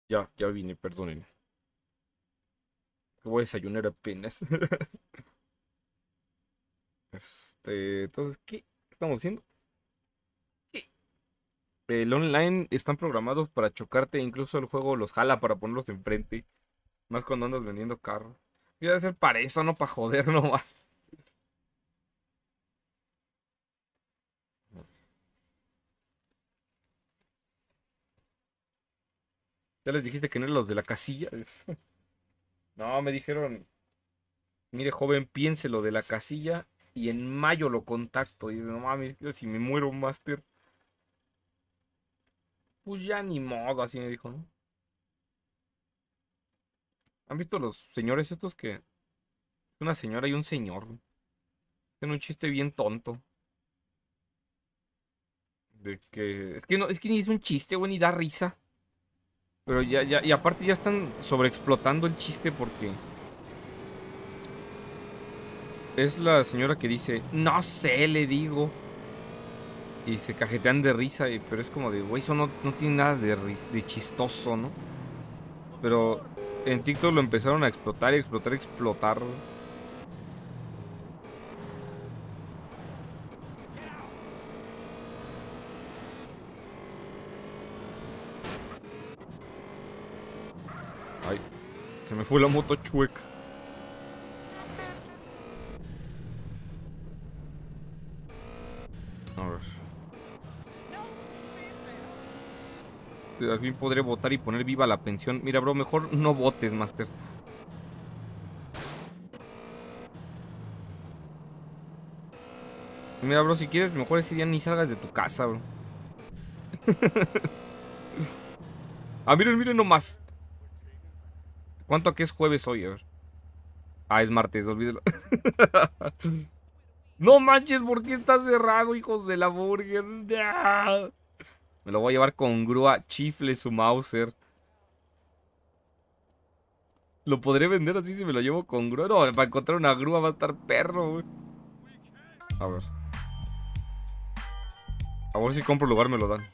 Ya vine, perdonen. Voy a desayunar apenas. Entonces, ¿qué estamos haciendo? ¿Qué? El online están programados para chocarte, incluso el juego los jala para ponerlos enfrente. Más cuando andas vendiendo carro. Y debe ser para eso, no para joder nomás. Ya les dijiste que no eran los de la casilla. No, me dijeron, mire joven, piense lo de la casilla y en mayo lo contacto. Y no mames, si me muero, Master. Pues ya ni modo, así me dijo, ¿no? ¿Han visto los señores estos que... Una señora y un señor. Tienen un chiste bien tonto. De que... Es que no, es que ni es un chiste, güey, ni da risa. Pero y aparte ya están sobreexplotando el chiste porque... Es la señora que dice, no sé, le digo. Y se cajetean de risa, pero es como de, güey, eso no tiene nada de chistoso, ¿no? Pero en TikTok lo empezaron a explotar y explotar y explotar. Ay, se me fue la moto chueca. A ver. Al fin podré votar y poner viva la pensión. Mira, bro, mejor no votes, Master. Mira, bro, si quieres, mejor ese día ni salgas de tu casa, bro. Ah, miren nomás. ¿Cuánto que es jueves hoy? A ver. Ah, es martes, olvídalo. No manches, ¿por qué está cerrado, hijos de la burger? ¡Ah! Me lo voy a llevar con grúa, chifle su Mauser. Lo podré vender así si me lo llevo con grúa. No, para encontrar una grúa va a estar perro, güey. A ver. A ver si compro lugar me lo dan.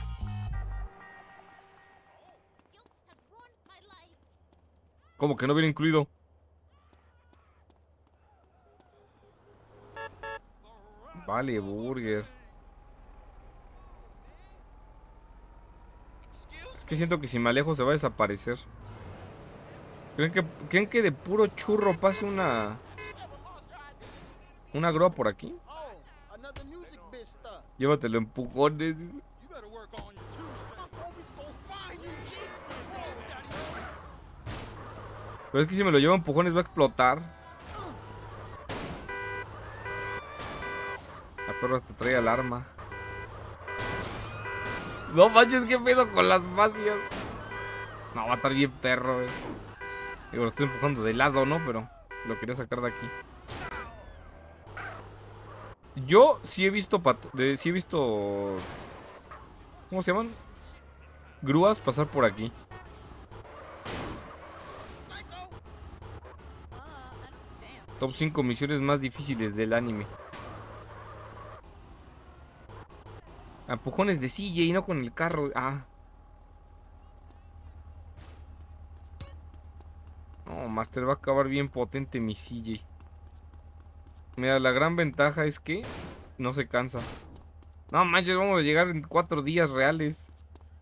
¿Cómo que no viene incluido? Vale, burger. Es que siento que si me alejo se va a desaparecer. ¿Creen que de puro churro pase una grúa por aquí? Llévatelo empujones. Pero es que si me lo llevo empujones va a explotar. La perra hasta trae alarma. No manches, qué pedo con las fascias. No, va a estar bien perro, güey. Digo, lo estoy empujando de lado, ¿no? Pero lo quería sacar de aquí. Yo sí he visto sí he visto... ¿Cómo se llaman? Grúas pasar por aquí. Top 5 misiones más difíciles del anime. Empujones de silla y no con el carro. Ah. No, Master, va a acabar bien potente mi CJ. Mira, la gran ventaja es que no se cansa. No manches, vamos a llegar en 4 días reales.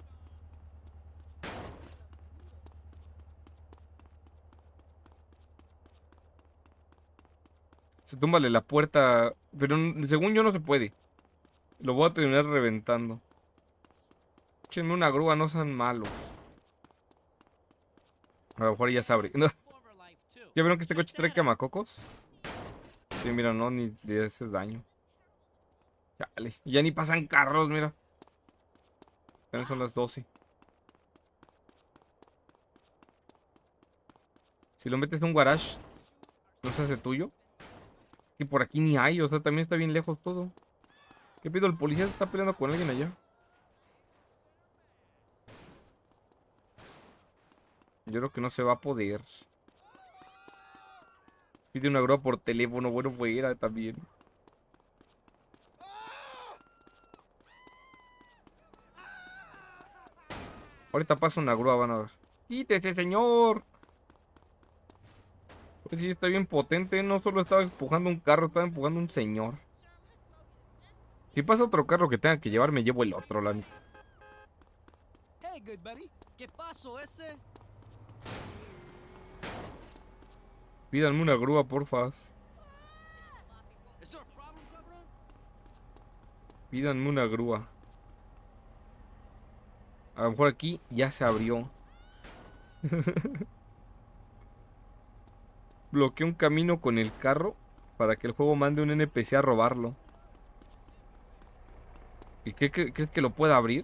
Se túmbale la puerta. Pero según yo no se puede. Lo voy a terminar reventando. Échenme una grúa, no sean malos. A lo mejor ya se abre. ¿Ya vieron que este coche trae quemacocos? Sí, mira, no, ni le haces daño. Chale. Ya ni pasan carros, mira. También son las 12. Si lo metes en un garage, ¿no se hace tuyo? Y por aquí ni hay, o sea, también está bien lejos todo. ¿Qué pido? El policía se está peleando con alguien allá. Yo creo que no se va a poder. Pide una grúa por teléfono, bueno, fuera también. Ahorita pasa una grúa, van a ver. ¡Quítese, señor! Pues sí, está bien potente. No solo estaba empujando un carro, estaba empujando un señor. Si pasa otro carro que tenga que llevar, me llevo el otro, la neta. Hey, good buddy. ¿Qué pasó ese? Pídanme una grúa, porfa. Is there a problem, cabrón? Pídanme una grúa. A lo mejor aquí ya se abrió. Bloqueé un camino con el carro para que el juego mande un NPC a robarlo. ¿Y qué crees que lo pueda abrir?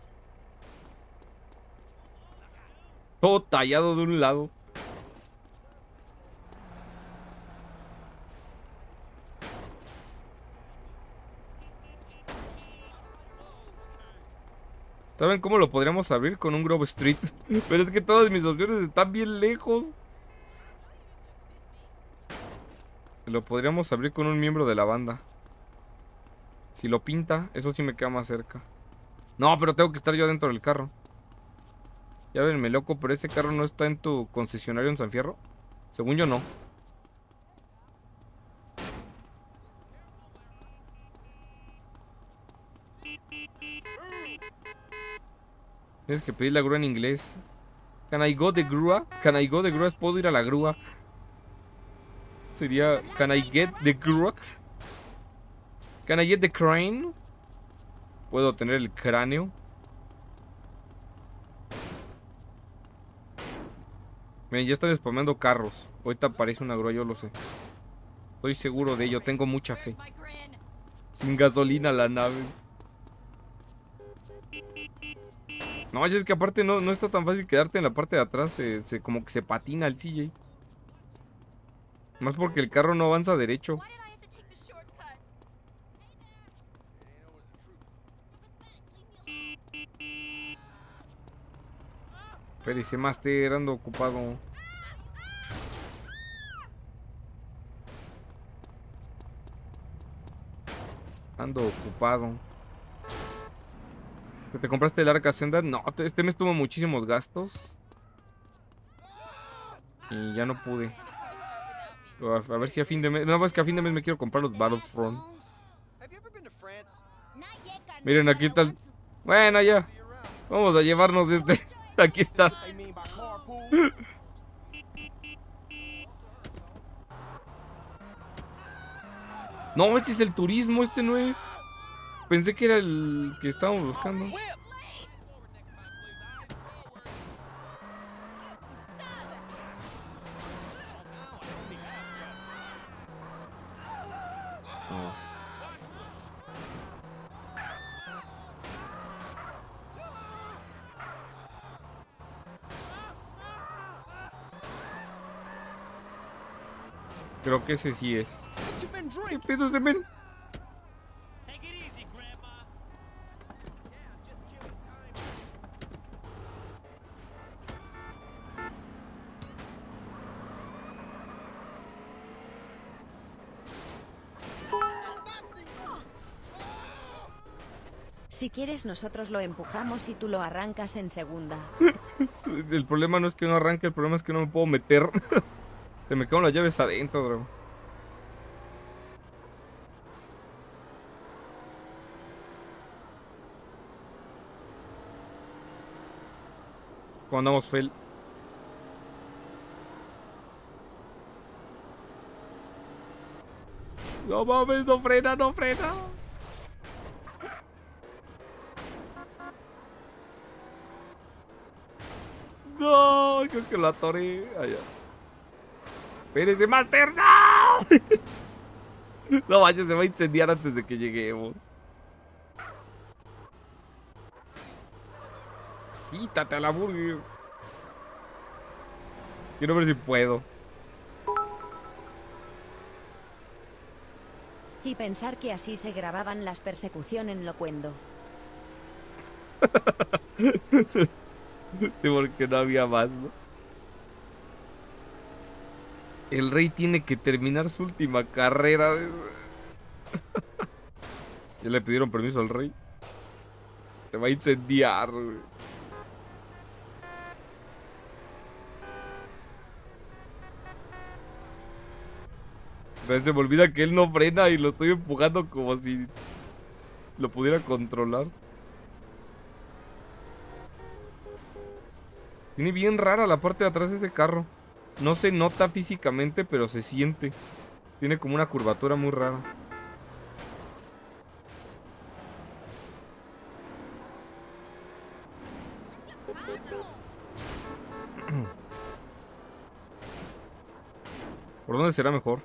Todo tallado de un lado. ¿Saben cómo lo podríamos abrir? Con un Grove Street. Pero es que todas mis opciones están bien lejos. Lo podríamos abrir con un miembro de la banda. Si lo pinta, eso sí me queda más cerca. No, pero tengo que estar yo dentro del carro. Ya venme loco, pero ese carro no está en tu concesionario en San Fierro. Según yo no. Tienes que pedir la grúa en inglés. Can I go the grúa? Can I go the grúa? ¿Puedo ir a la grúa? Sería Can I get the grúa? Can I get the crane? ¿Puedo tener el cráneo? Miren, ya están spameando carros. Ahorita aparece una grúa, yo lo sé. Estoy seguro de ello, tengo mucha fe. Sin gasolina la nave. No, es que aparte no está tan fácil quedarte en la parte de atrás. Como que se patina el CJ. Más porque el carro no avanza derecho. Espérese, Master, ando ocupado. Ando ocupado. ¿Te compraste el Arca Senda? No, este mes tuvo muchísimos gastos. Y ya no pude. A ver si a fin de mes... No, es que a fin de mes me quiero comprar los Battlefront. Miren, aquí está el... Bueno, ya. Vamos a llevarnos este. Aquí está. No, este es el turismo, este no es. Pensé que era el que estábamos buscando. Creo que ese sí es. ¿Qué pedo de men? Si quieres nosotros lo empujamos y tú lo arrancas en segunda. El problema no es que no arranque, el problema es que no me puedo meter. Se me quedan las llaves adentro, bro. ¿Cómo andamos, Fel? No mames, no frena, no frena. No, creo que lo atoré. Allá. Espérese, Master, no. No vaya, se va a incendiar antes de que lleguemos. Quítate a la burger. Quiero ver si puedo. Y pensar que así se grababan las persecuciones en Locuendo. Sí, porque no había más, ¿no? El rey tiene que terminar su última carrera. Ya le pidieron permiso al rey. Se va a incendiar, güey. Pero se me olvida que él no frena y lo estoy empujando como si lo pudiera controlar. Tiene bien rara la parte de atrás de ese carro. No se nota físicamente, pero se siente. Tiene como una curvatura muy rara. ¿Por dónde será mejor?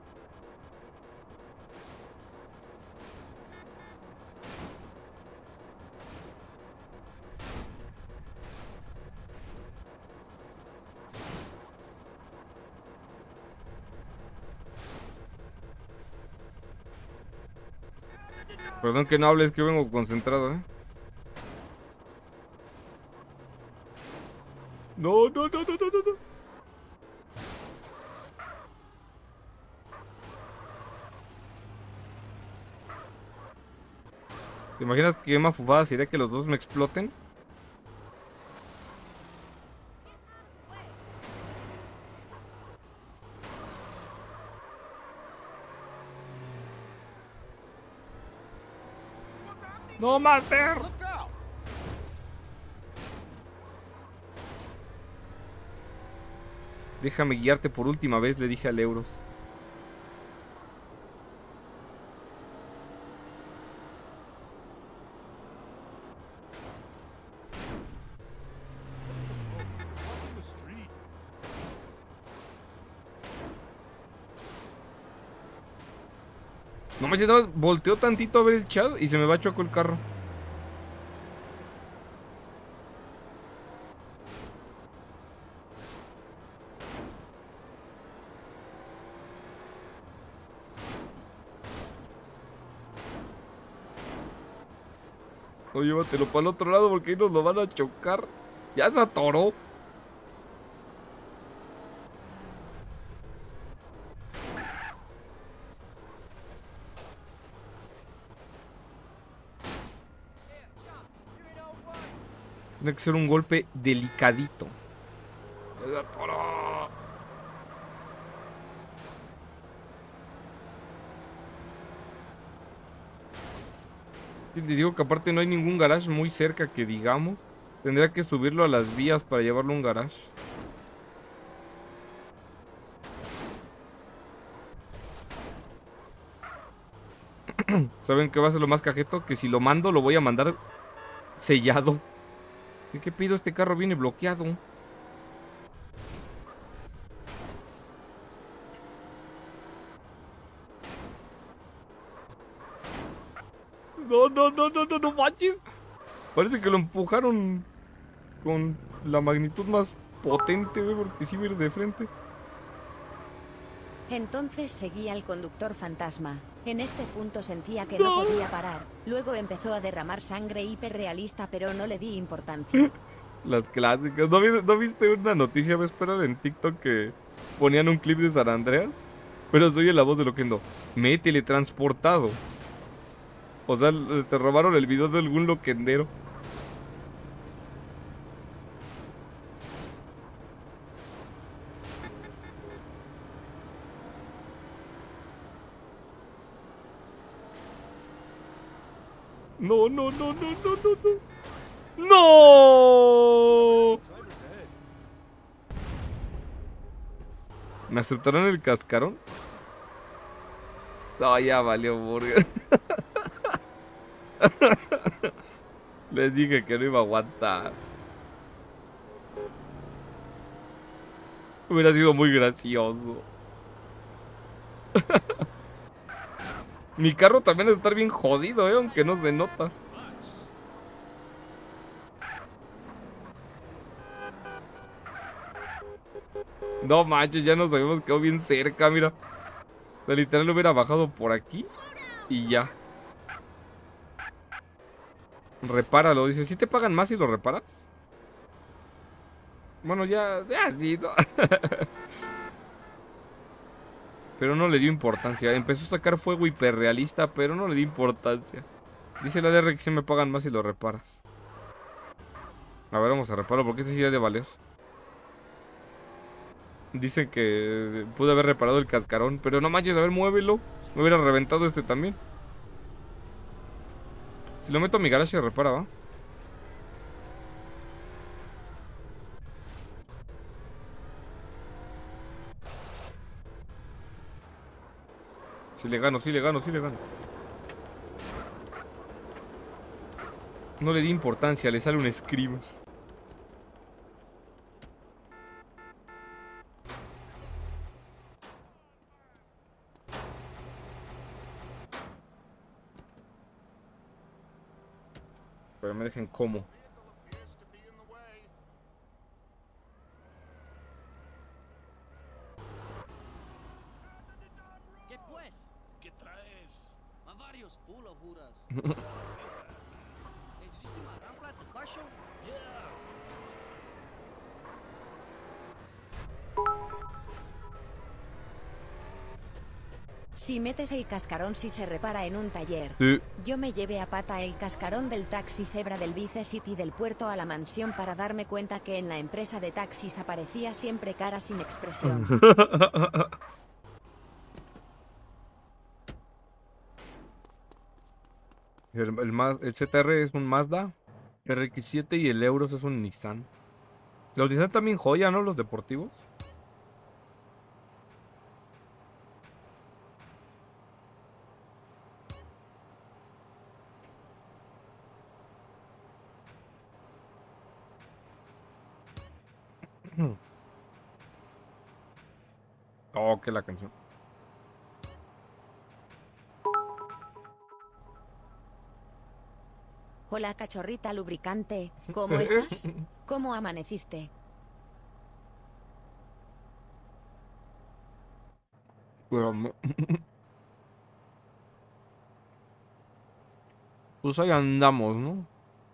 Perdón que no hables, que vengo concentrado, ¿eh? No, no, no, no, no, no. ¿Te imaginas qué mafufada sería que los dos me exploten? ¡No, Master! Look out! Déjame guiarte por última vez, le dije al Euros. No me siento, volteo tantito a ver el chat y se me va a chocar el carro. No, llévatelo para el otro lado porque ahí nos lo van a chocar. Ya se atoró. Tiene que ser un golpe delicadito. Se atoró. Y te digo que aparte no hay ningún garage muy cerca que digamos. Tendría que subirlo a las vías para llevarlo a un garage. ¿Saben qué va a ser lo más cajeto? Que si lo mando lo voy a mandar sellado. ¿Y qué pido? Este carro viene bloqueado. No, no, no, no, no, no manches. Parece que lo empujaron con la magnitud más potente, güey, porque sí viene de frente. Entonces seguí al conductor fantasma. En este punto sentía que no podía parar. Luego empezó a derramar sangre hiperrealista, pero no le di importancia. Las clásicas. ¿No viste una noticia, Vesperal, en TikTok que ponían un clip de San Andreas? Pero se oye la voz de Loquendo. Me he teletransportado. O sea, te robaron el video de algún loquendero. No, no, no, no, no, no, no. ¡No! ¿Me aceptaron el cascarón? No, ya valió burger. Les dije que no iba a aguantar. Hubiera sido muy gracioso. Mi carro también debe estar bien jodido, aunque no se nota. No manches, ya nos habíamos quedado bien cerca, mira. O sea, literal lo hubiera bajado por aquí y ya. Repáralo, dice, ¿sí te pagan más si lo reparas? Bueno, ya sí, ¿no? Pero no le dio importancia. Empezó a sacar fuego hiperrealista, pero no le dio importancia. Dice la DR que sí me pagan más si lo reparas. A ver, vamos a repararlo porque este sí ha de valer. Dicen que pude haber reparado el cascarón, pero no manches, a ver, muévelo. Me hubiera reventado este también. Si lo meto a mi garage se repara, ¿va? Si le gano, si le gano, si le gano. No le di importancia, le sale un screamer. Pero me dejen como. ¿Qué pues? ¿Qué traes? A varios pulos, juras. Hey, did you see my grandpa at the car show? Yeah. Si metes el cascarón si se repara en un taller. Sí. Yo me llevé a pata el cascarón del taxi Zebra del Vice City del puerto a la mansión para darme cuenta que en la empresa de taxis aparecía siempre cara sin expresión. El CTR es un Mazda RX7 y el Euros es un Nissan. Los Nissan también joya, ¿no? Los deportivos. Oh, que la canción. Hola cachorrita lubricante, ¿cómo estás? ¿Cómo amaneciste? Pero pues ahí andamos, ¿no?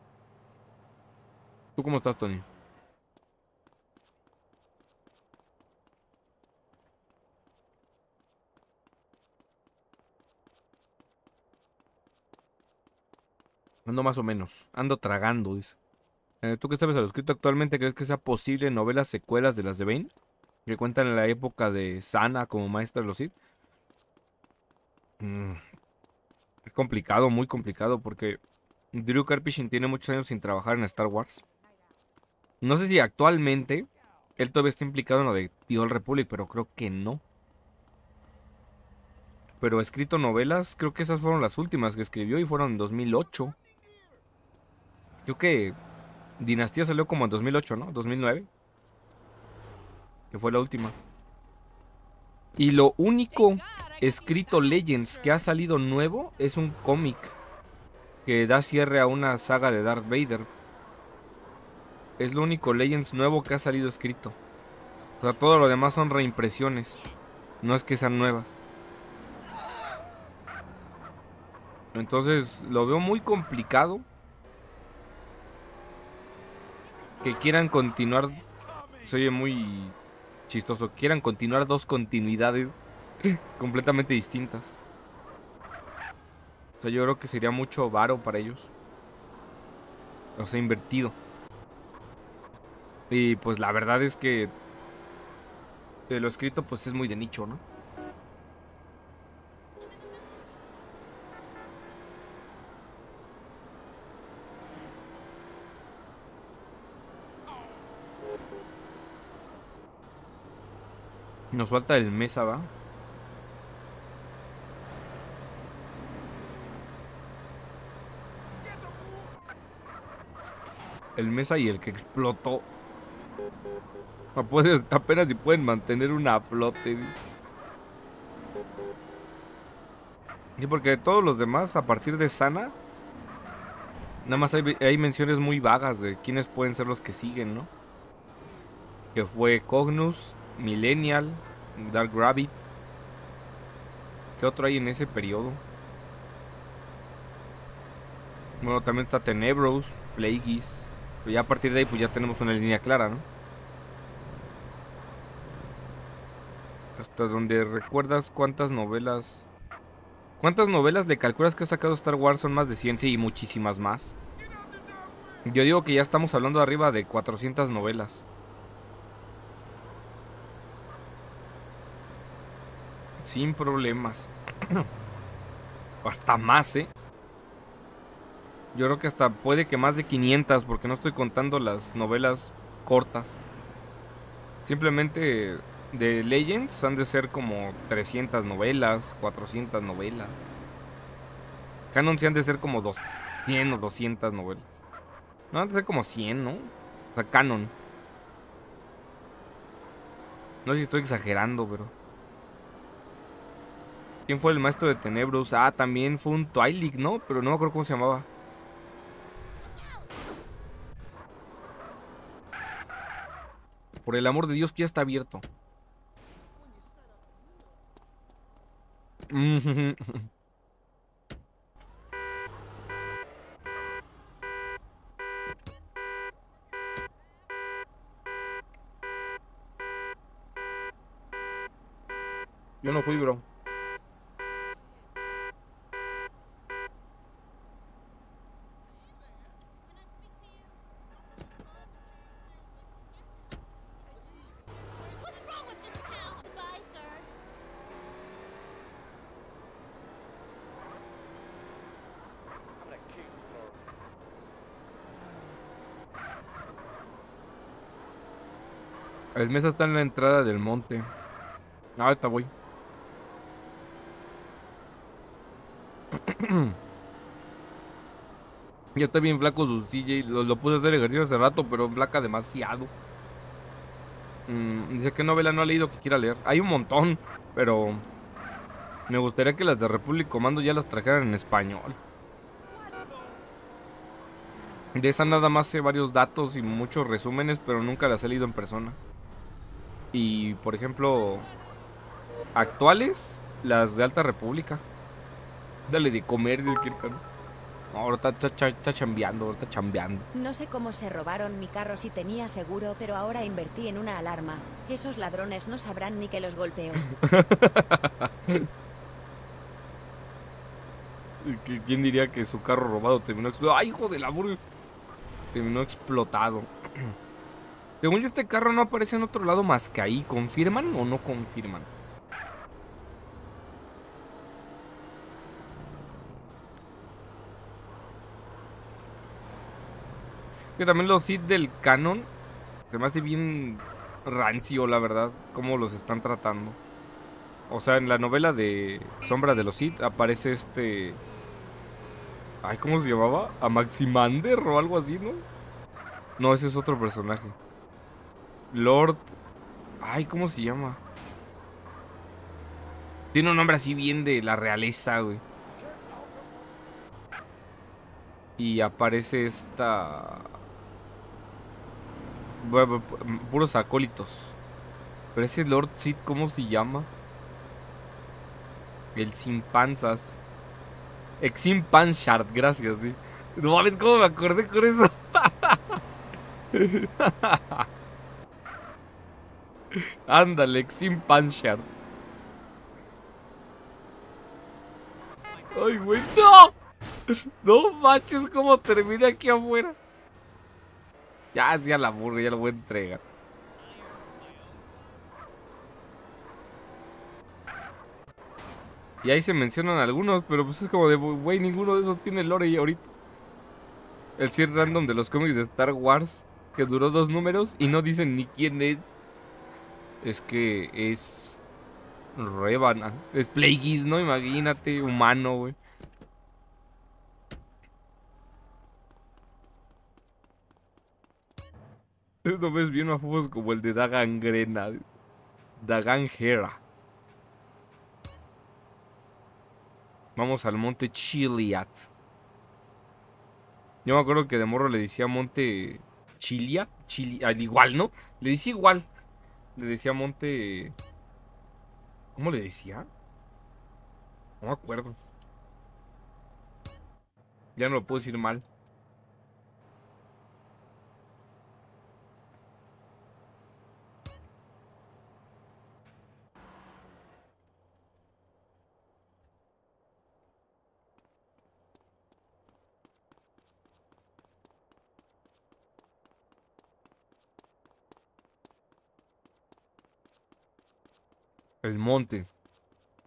¿Tú cómo estás, Tony? Ando más o menos. Ando tragando, dice. ¿Tú qué sabes a lo escrito actualmente? ¿Crees que sea posible novelas secuelas de las de Bane? Que cuentan en la época de Sana como maestra de los Sith. Es complicado, muy complicado, porque Drew Karpyshyn tiene muchos años sin trabajar en Star Wars. No sé si actualmente él todavía está implicado en lo de The Old Republic, pero creo que no. Pero ha escrito novelas, creo que esas fueron las últimas que escribió y fueron en 2008. Creo que Dinastía salió como en 2008, ¿no? 2009. Que fue la última. Y lo único escrito Legends que ha salido nuevo es un cómic que da cierre a una saga de Darth Vader. Es lo único Legends nuevo que ha salido escrito. O sea, todo lo demás son reimpresiones. No es que sean nuevas. Entonces lo veo muy complicado que quieran continuar. Se oye muy chistoso. Quieran continuar dos continuidades completamente distintas. O sea, yo creo que sería mucho varo para ellos. O sea, invertido. Y pues la verdad es que lo escrito pues es muy de nicho, ¿no? Nos falta el Mesa, ¿va? El Mesa y el que explotó. Apenas si pueden mantener una a flote. Y porque todos los demás, a partir de Sana, nada más hay menciones muy vagas de quiénes pueden ser los que siguen, ¿no? Que fue Cognus, Millennial, Dark Rabbit. ¿Qué otro hay en ese periodo? Bueno, también está Tenebros, Plagueis. Pero ya a partir de ahí pues ya tenemos una línea clara, ¿no? Hasta donde recuerdas cuántas novelas... ¿Cuántas novelas le calculas que ha sacado Star Wars? Son más de 100, sí, y muchísimas más. Yo digo que ya estamos hablando arriba de 400 novelas. Sin problemas. O hasta más, ¿eh? Yo creo que hasta puede que más de 500, porque no estoy contando las novelas cortas. Simplemente de Legends han de ser como 300 novelas, 400 novelas. Canon sí han de ser como 100 o 200 novelas. No, han de ser como 100, ¿no? O sea, Canon. No sé si estoy exagerando, pero... ¿Quién fue el maestro de Tenebros? Ah, también fue un Twilight, ¿no? Pero no me acuerdo cómo se llamaba. Por el amor de Dios, que ya está abierto. Yo no fui, bro. What's wrong with this town? Goodbye, sir. El mesa está en la entrada del monte. Ah, ahorita voy. Ya está bien flaco su CJ. Lo puse a hacer ejercicio hace rato, pero flaca demasiado. Dice que novela no ha leído que quiera leer. Hay un montón, pero me gustaría que las de Republic Commando ya las trajeran en español. De esa nada más sé varios datos y muchos resúmenes, pero nunca las he leído en persona. Y por ejemplo, actuales, las de Alta República. Dale de comer, de Kirkanos. Ahora está chambeando, ahora está chambeando. No sé cómo se robaron mi carro si tenía seguro, pero ahora invertí en una alarma. Esos ladrones no sabrán ni que los golpeo. ¿Quién diría que su carro robado terminó explotado? ¡Ay, hijo de la burger! Terminó explotado. Según yo, este carro no aparece en otro lado más que ahí. ¿Confirman o no confirman? Que también los Sith del canon se me hace bien rancio, la verdad, cómo los están tratando. O sea, en la novela de Sombra de los Sith aparece este... Ay, ¿cómo se llamaba? ¿Amaximander o algo así, no? No, ese es otro personaje. Lord... Ay, ¿cómo se llama? Tiene un nombre así bien de la realeza, güey. Y aparece esta... Bueno, puros acólitos. Pero ese Lord Sith, ¿cómo se llama? El sin panzas. Exim Panchard, gracias, sí. No mames, ¿cómo me acordé con eso? Ándale, Exim Panchard. Ay, güey, no. No manches, cómo terminé aquí afuera. Ya, sí, a la burra, ya lo voy a entregar. Y ahí se mencionan algunos, pero pues es como de, güey, ninguno de esos tiene lore y ahorita. El cierre random de los cómics de Star Wars, que duró 2 números y no dicen ni quién es. Es que es... Revan. Es Plagueis, ¿no? Imagínate, humano, güey. No ves bien mafufos como el de Dagan Grena. Dagan Hera. Vamos al monte Chiliat. Yo me acuerdo que de morro le decía monte Chiliat. Al igual, ¿no? Le decía igual. Le decía monte... ¿Cómo le decía? No me acuerdo. Ya no lo puedo decir mal. El monte.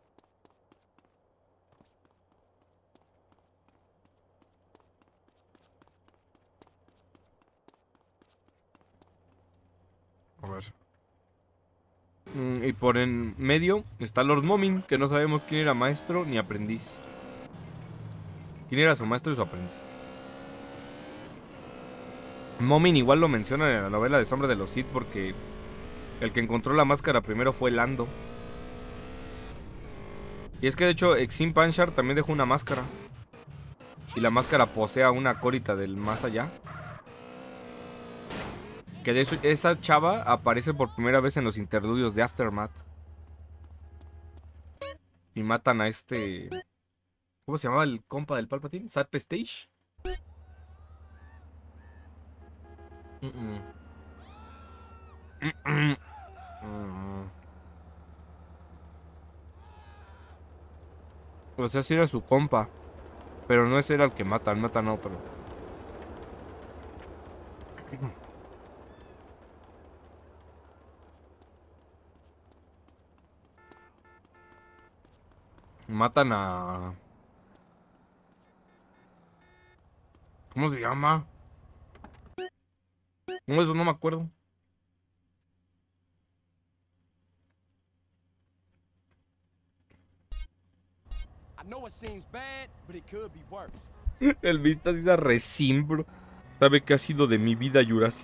Y por en medio está Lord Momin, que no sabemos quién era maestro ni aprendiz. ¿Quién era su maestro y su aprendiz? Momin igual lo menciona en la novela de Sombra de los Sith porque el que encontró la máscara primero fue Lando. Y es que de hecho Exim Panchar también dejó una máscara. Y la máscara posee a una acólita del más allá. Que de hecho esa chava aparece por primera vez en los interludios de Aftermath. Y matan a este... ¿Cómo se llamaba el compa del Palpatine? ¿Sad Stage? O sea, sí era su compa. Pero no ese era el que matan, matan a otro. Matan a... ¿Cómo se llama? No, eso no me acuerdo. I know it seems bad, but it could be worse. El vista sí da recimbro. ¿Sabe qué ha sido de mi vida, Jurassic?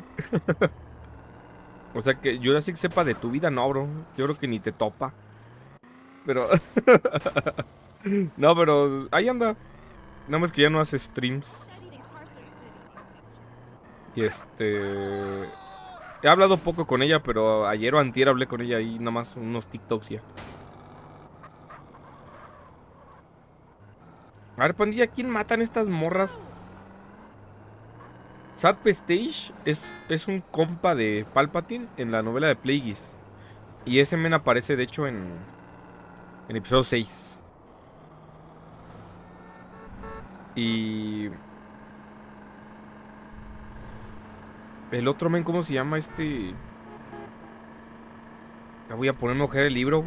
O sea, que Jurassic sepa de tu vida, no, bro. Yo creo que ni te topa. Pero... No, pero ahí anda. Nada más que ya no hace streams. Y he hablado poco con ella, pero ayer o antier hablé con ella ahí, nada más unos TikToks ya. A ver, pandilla, ¿quién matan estas morras? Sad Stage es un compa de Palpatine en la novela de Plagueis. Y ese men aparece, de hecho, en episodio 6. Y... el otro men, ¿cómo se llama este? Ya voy a ponerme a ojear el libro.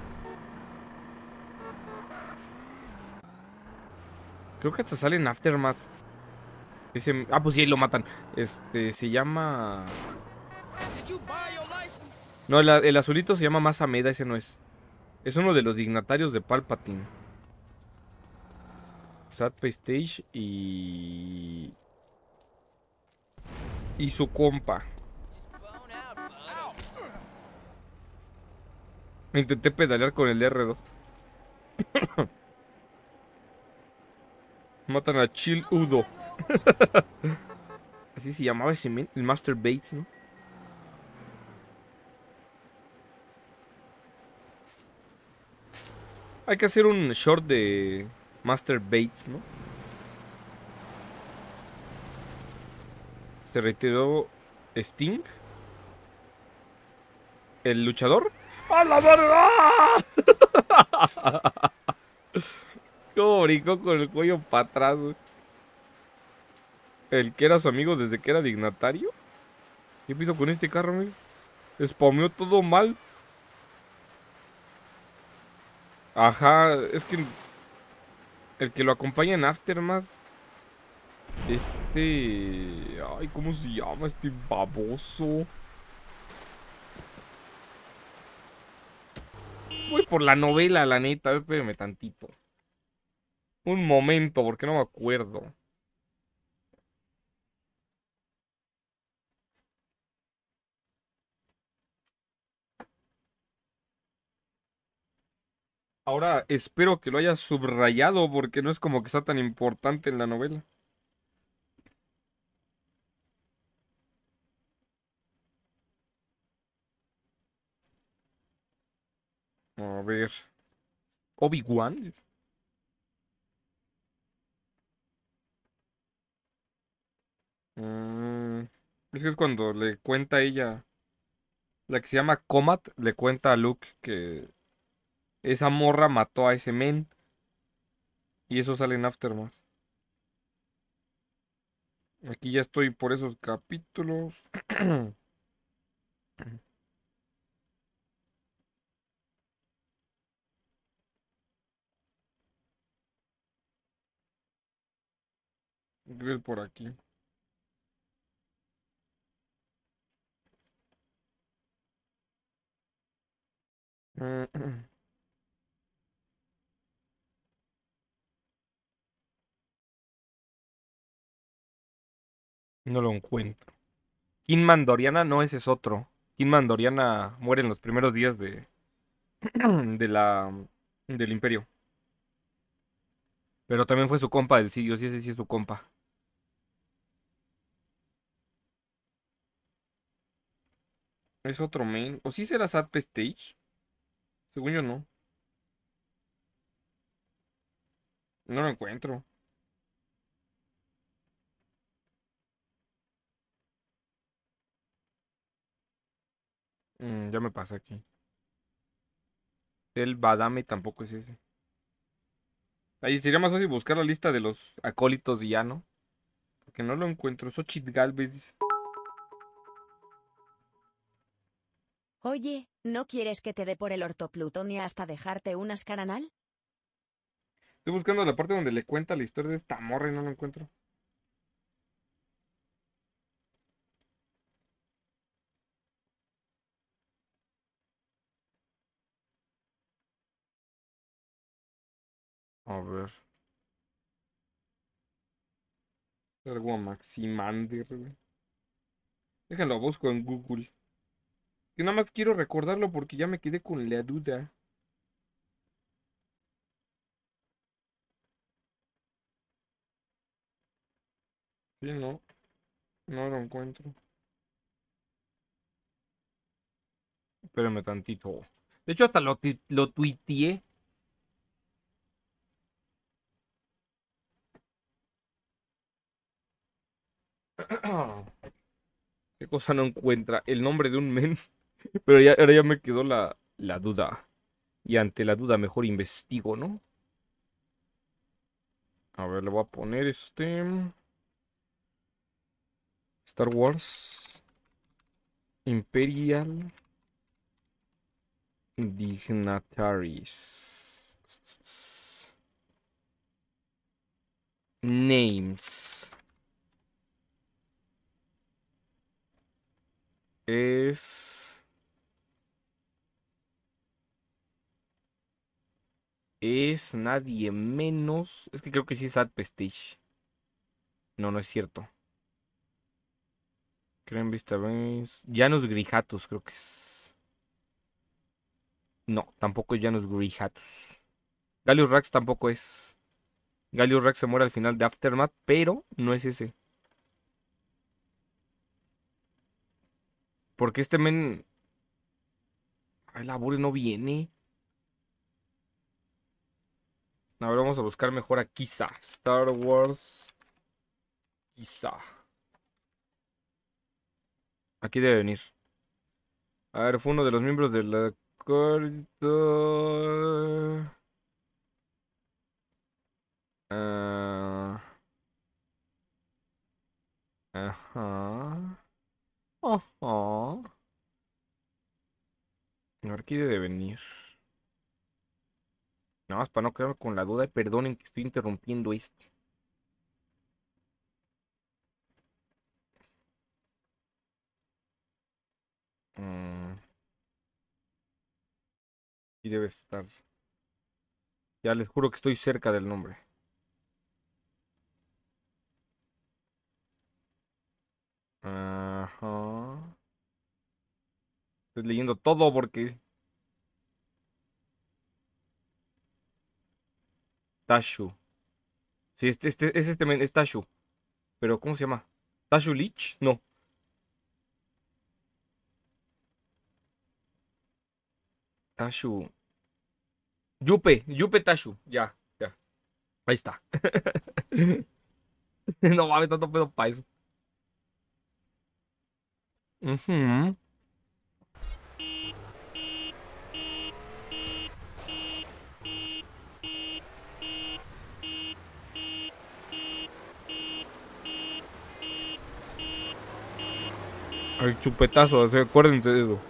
Creo que hasta sale en Aftermath. Pues sí, lo matan. Se llama... Did you buy your license? No, el azulito se llama Masameda, ese no es. Es uno de los dignatarios de Palpatine. Sad Stage y... y su compa. Blown out, bud. Intenté pedalear con el R2. Matan a Chill Udo. Así se llamaba ese men, el Master Bates, ¿no? Hay que hacer un short de Master Bates, ¿no? Se retiró Sting. ¿El luchador? ¡A la verdad! Cómo brincó con el cuello para atrás, güey. El que era su amigo desde que era dignatario. ¿Qué pido con este carro, amigo? Spameó todo mal. Ajá, es que el que lo acompaña en Aftermath. Ay, ¿cómo se llama este baboso? Voy por la novela, la neta. A ver, espérame tantito. Un momento, porque no me acuerdo. Ahora espero que lo haya subrayado porque no es como que sea tan importante en la novela. A ver. Obi-Wan. Mm, es que es cuando le cuenta a ella, la que se llama Comat, le cuenta a Luke que esa morra mató a ese men. Y eso sale en Aftermath. Aquí ya estoy por esos capítulos. Voy a ver por aquí. No lo encuentro. King Mandoriana, no, ese es otro. King Mandoriana muere en los primeros días de la, del Imperio. Pero también fue su compa del Sidio, sí, ese sí es su compa. Es otro main. ¿O sí será Sad Stage? Según yo no. No lo encuentro. Ya me pasa aquí. El Badame tampoco es ese. Ahí sería más fácil buscar la lista de los acólitos y ya, ¿no? Porque no lo encuentro. Xochitl Galvez dice. Oye, ¿no quieres que te dé por el ortoplutonia hasta dejarte un ascaranal? Estoy buscando la parte donde le cuenta la historia de esta morra y no lo encuentro. A ver. Algo a Maximander, güey. Déjenlo, busco en Google. Que nada más quiero recordarlo porque ya me quedé con la duda. Sí, no. No lo encuentro. Espérame tantito. De hecho, hasta lo tuiteé. ¿Qué cosa no encuentra? El nombre de un men. Pero ya, ahora ya me quedó la duda. Y ante la duda mejor investigo, ¿no? A ver, le voy a poner Star Wars Imperial Dignitaries. Names. Es nadie menos. Es que creo que sí es Ad Prestige. No, no es cierto. Creen Vista Base. Janus Grijatus, creo que es. No, tampoco es Janus Grijatus. Gallius Rax tampoco es. Gallius Rax se muere al final de Aftermath, pero no es ese. Porque este men. Ay, la Bure no viene. A ver, vamos a buscar mejor a Kisa. Star Wars. Kisa. Aquí debe venir. A ver, fue uno de los miembros de la corte. Ajá. Ajá. A ver, aquí debe venir. Nada más para no quedarme con la duda. Perdonen que estoy interrumpiendo esto. Y debe estar. Ya les juro que estoy cerca del nombre. Ajá. Estoy leyendo todo porque. Tashu. Sí, es Tashu. Pero, ¿cómo se llama? ¿Tashu Lich? No. Tashu. Yupe Tashu. Ya, ya. Ahí está. No mames, tanto pedo para eso. Ujú. El chupetazo, o sea, acuérdense de eso.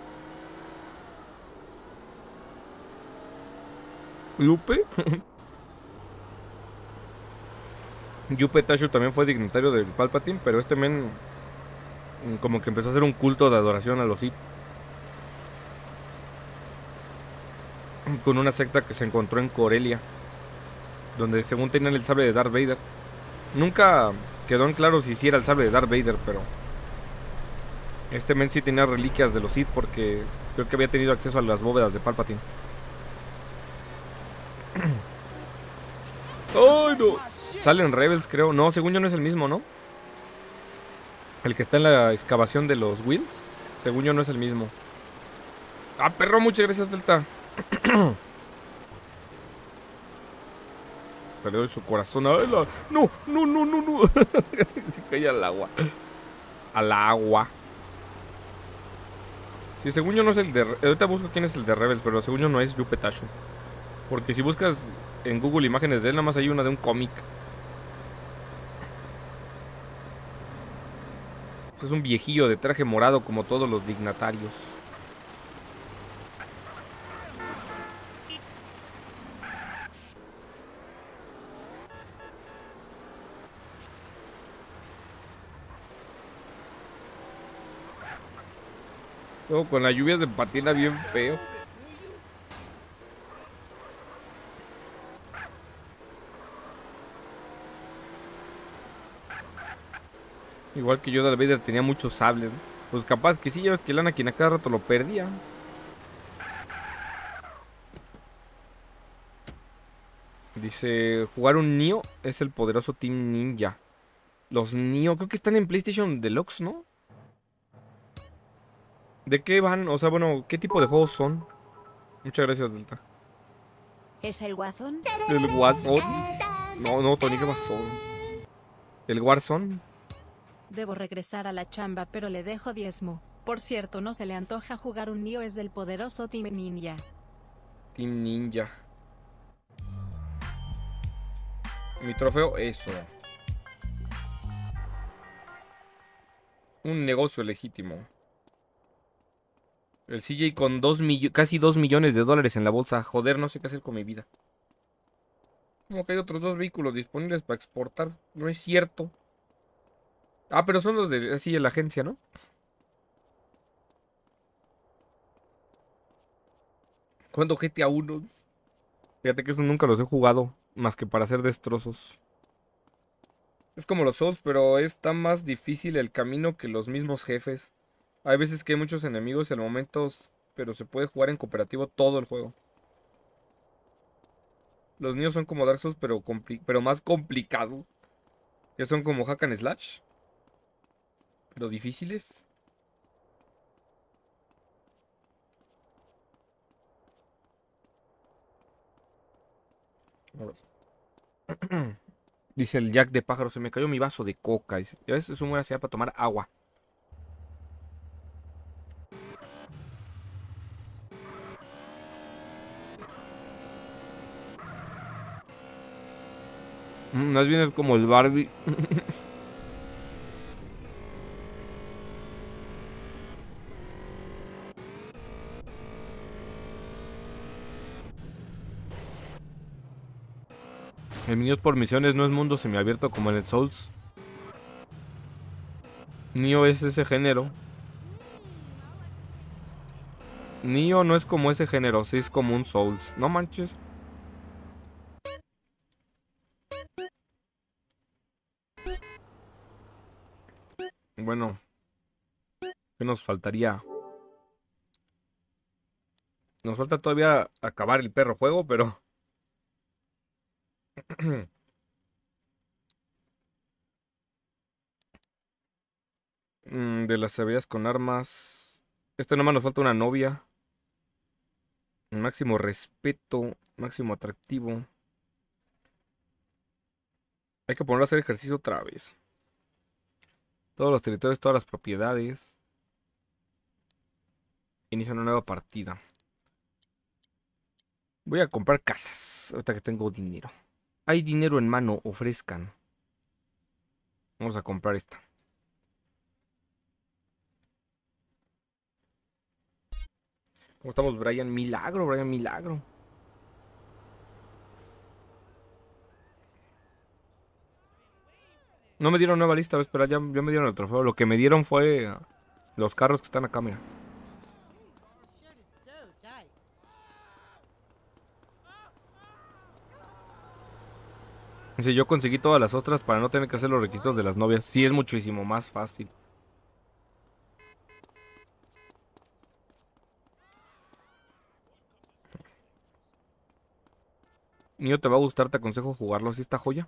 ¿Yupe? Yupe Tashu también fue dignatario del Palpatine, pero este men como que empezó a hacer un culto de adoración a los Sith. con una secta que se encontró en Corelia, donde según tenían el sable de Darth Vader. Nunca quedó en claro si era el sable de Darth Vader, pero este men sí tenía reliquias de los Sith porque creo que había tenido acceso a las bóvedas de Palpatine. ¡Ay, no! Salen Rebels, creo. No, según yo no es el mismo, ¿no? El que está en la excavación de los Wills. Según yo no es el mismo. ¡Ah, perro! Muchas gracias, Delta. Te le doy su corazón a él. ¡No! ¡No, no, no, no! Se cae al agua. Al agua. Sí, según yo no es el de... Ahorita busco quién es el de Rebels, pero según yo no es Yupe Tashu. Porque si buscas en Google imágenes de él, nada más hay una de un cómic. Es un viejillo de traje morado como todos los dignatarios. Luego con la lluvia se patina bien feo. Igual que yo, Darth Vader tenía muchos sables, ¿no? Pues capaz que sí, ya ves que el Anakin a cada rato lo perdía. Dice, jugar un Nioh es el poderoso Team Ninja. Los Nioh creo que están en PlayStation Deluxe, ¿no? ¿De qué van? O sea, bueno, ¿qué tipo de juegos son? Muchas gracias, Delta. ¿Es el Guasón? ¿El Guasón? No, no, Tony, ¿qué pasó? ¿El Warzone? Debo regresar a la chamba, pero le dejo diezmo. Por cierto, no se le antoja jugar un Nioh, es del poderoso Team Ninja. Team Ninja. Mi trofeo, eso. Un negocio legítimo. El CJ con casi 2 millones de dólares en la bolsa. Joder, no sé qué hacer con mi vida. Como que hay otros 2 vehículos disponibles para exportar. No es cierto. Ah, pero son los de... Sí, de la agencia, ¿no? ¿Cuándo GTA 1? Fíjate que eso nunca los he jugado. Más que para hacer destrozos. Es como los Souls, pero está más difícil el camino que los mismos jefes. Hay veces que hay muchos enemigos y al momento... Pero se puede jugar en cooperativo todo el juego. Los Nioh son como Dark Souls, pero más complicados. Que son como Hack and Slash. Pero difíciles. Dice el Jack de pájaro, se me cayó mi vaso de coca. Dice, ya ves, es una buena señal para tomar agua. Más bien es como el Barbie. El Nioh por misiones no es mundo semiabierto como en el Souls. Nioh es ese género. Nioh no es como ese género, sí es como un Souls. No manches. Bueno, ¿qué nos faltaría? Nos falta todavía acabar el perro juego, pero... de las habilidades con armas... Esto nomás nos falta una novia. Máximo respeto, máximo atractivo. Hay que ponerlo a hacer ejercicio otra vez. Todos los territorios, todas las propiedades. Inicia una nueva partida. Voy a comprar casas, ahorita que tengo dinero. Hay dinero en mano, ofrezcan. Vamos a comprar esta. ¿Cómo estamos, Brian? Milagro, Brian, milagro. No me dieron nueva lista, espera, ya me dieron el trofeo. Lo que me dieron fue los carros que están acá, mira. Si yo conseguí todas las ostras para no tener que hacer los requisitos de las novias. Sí, es muchísimo más fácil. Niño, te va a gustar, te aconsejo jugarlo. ¿Sí esta joya?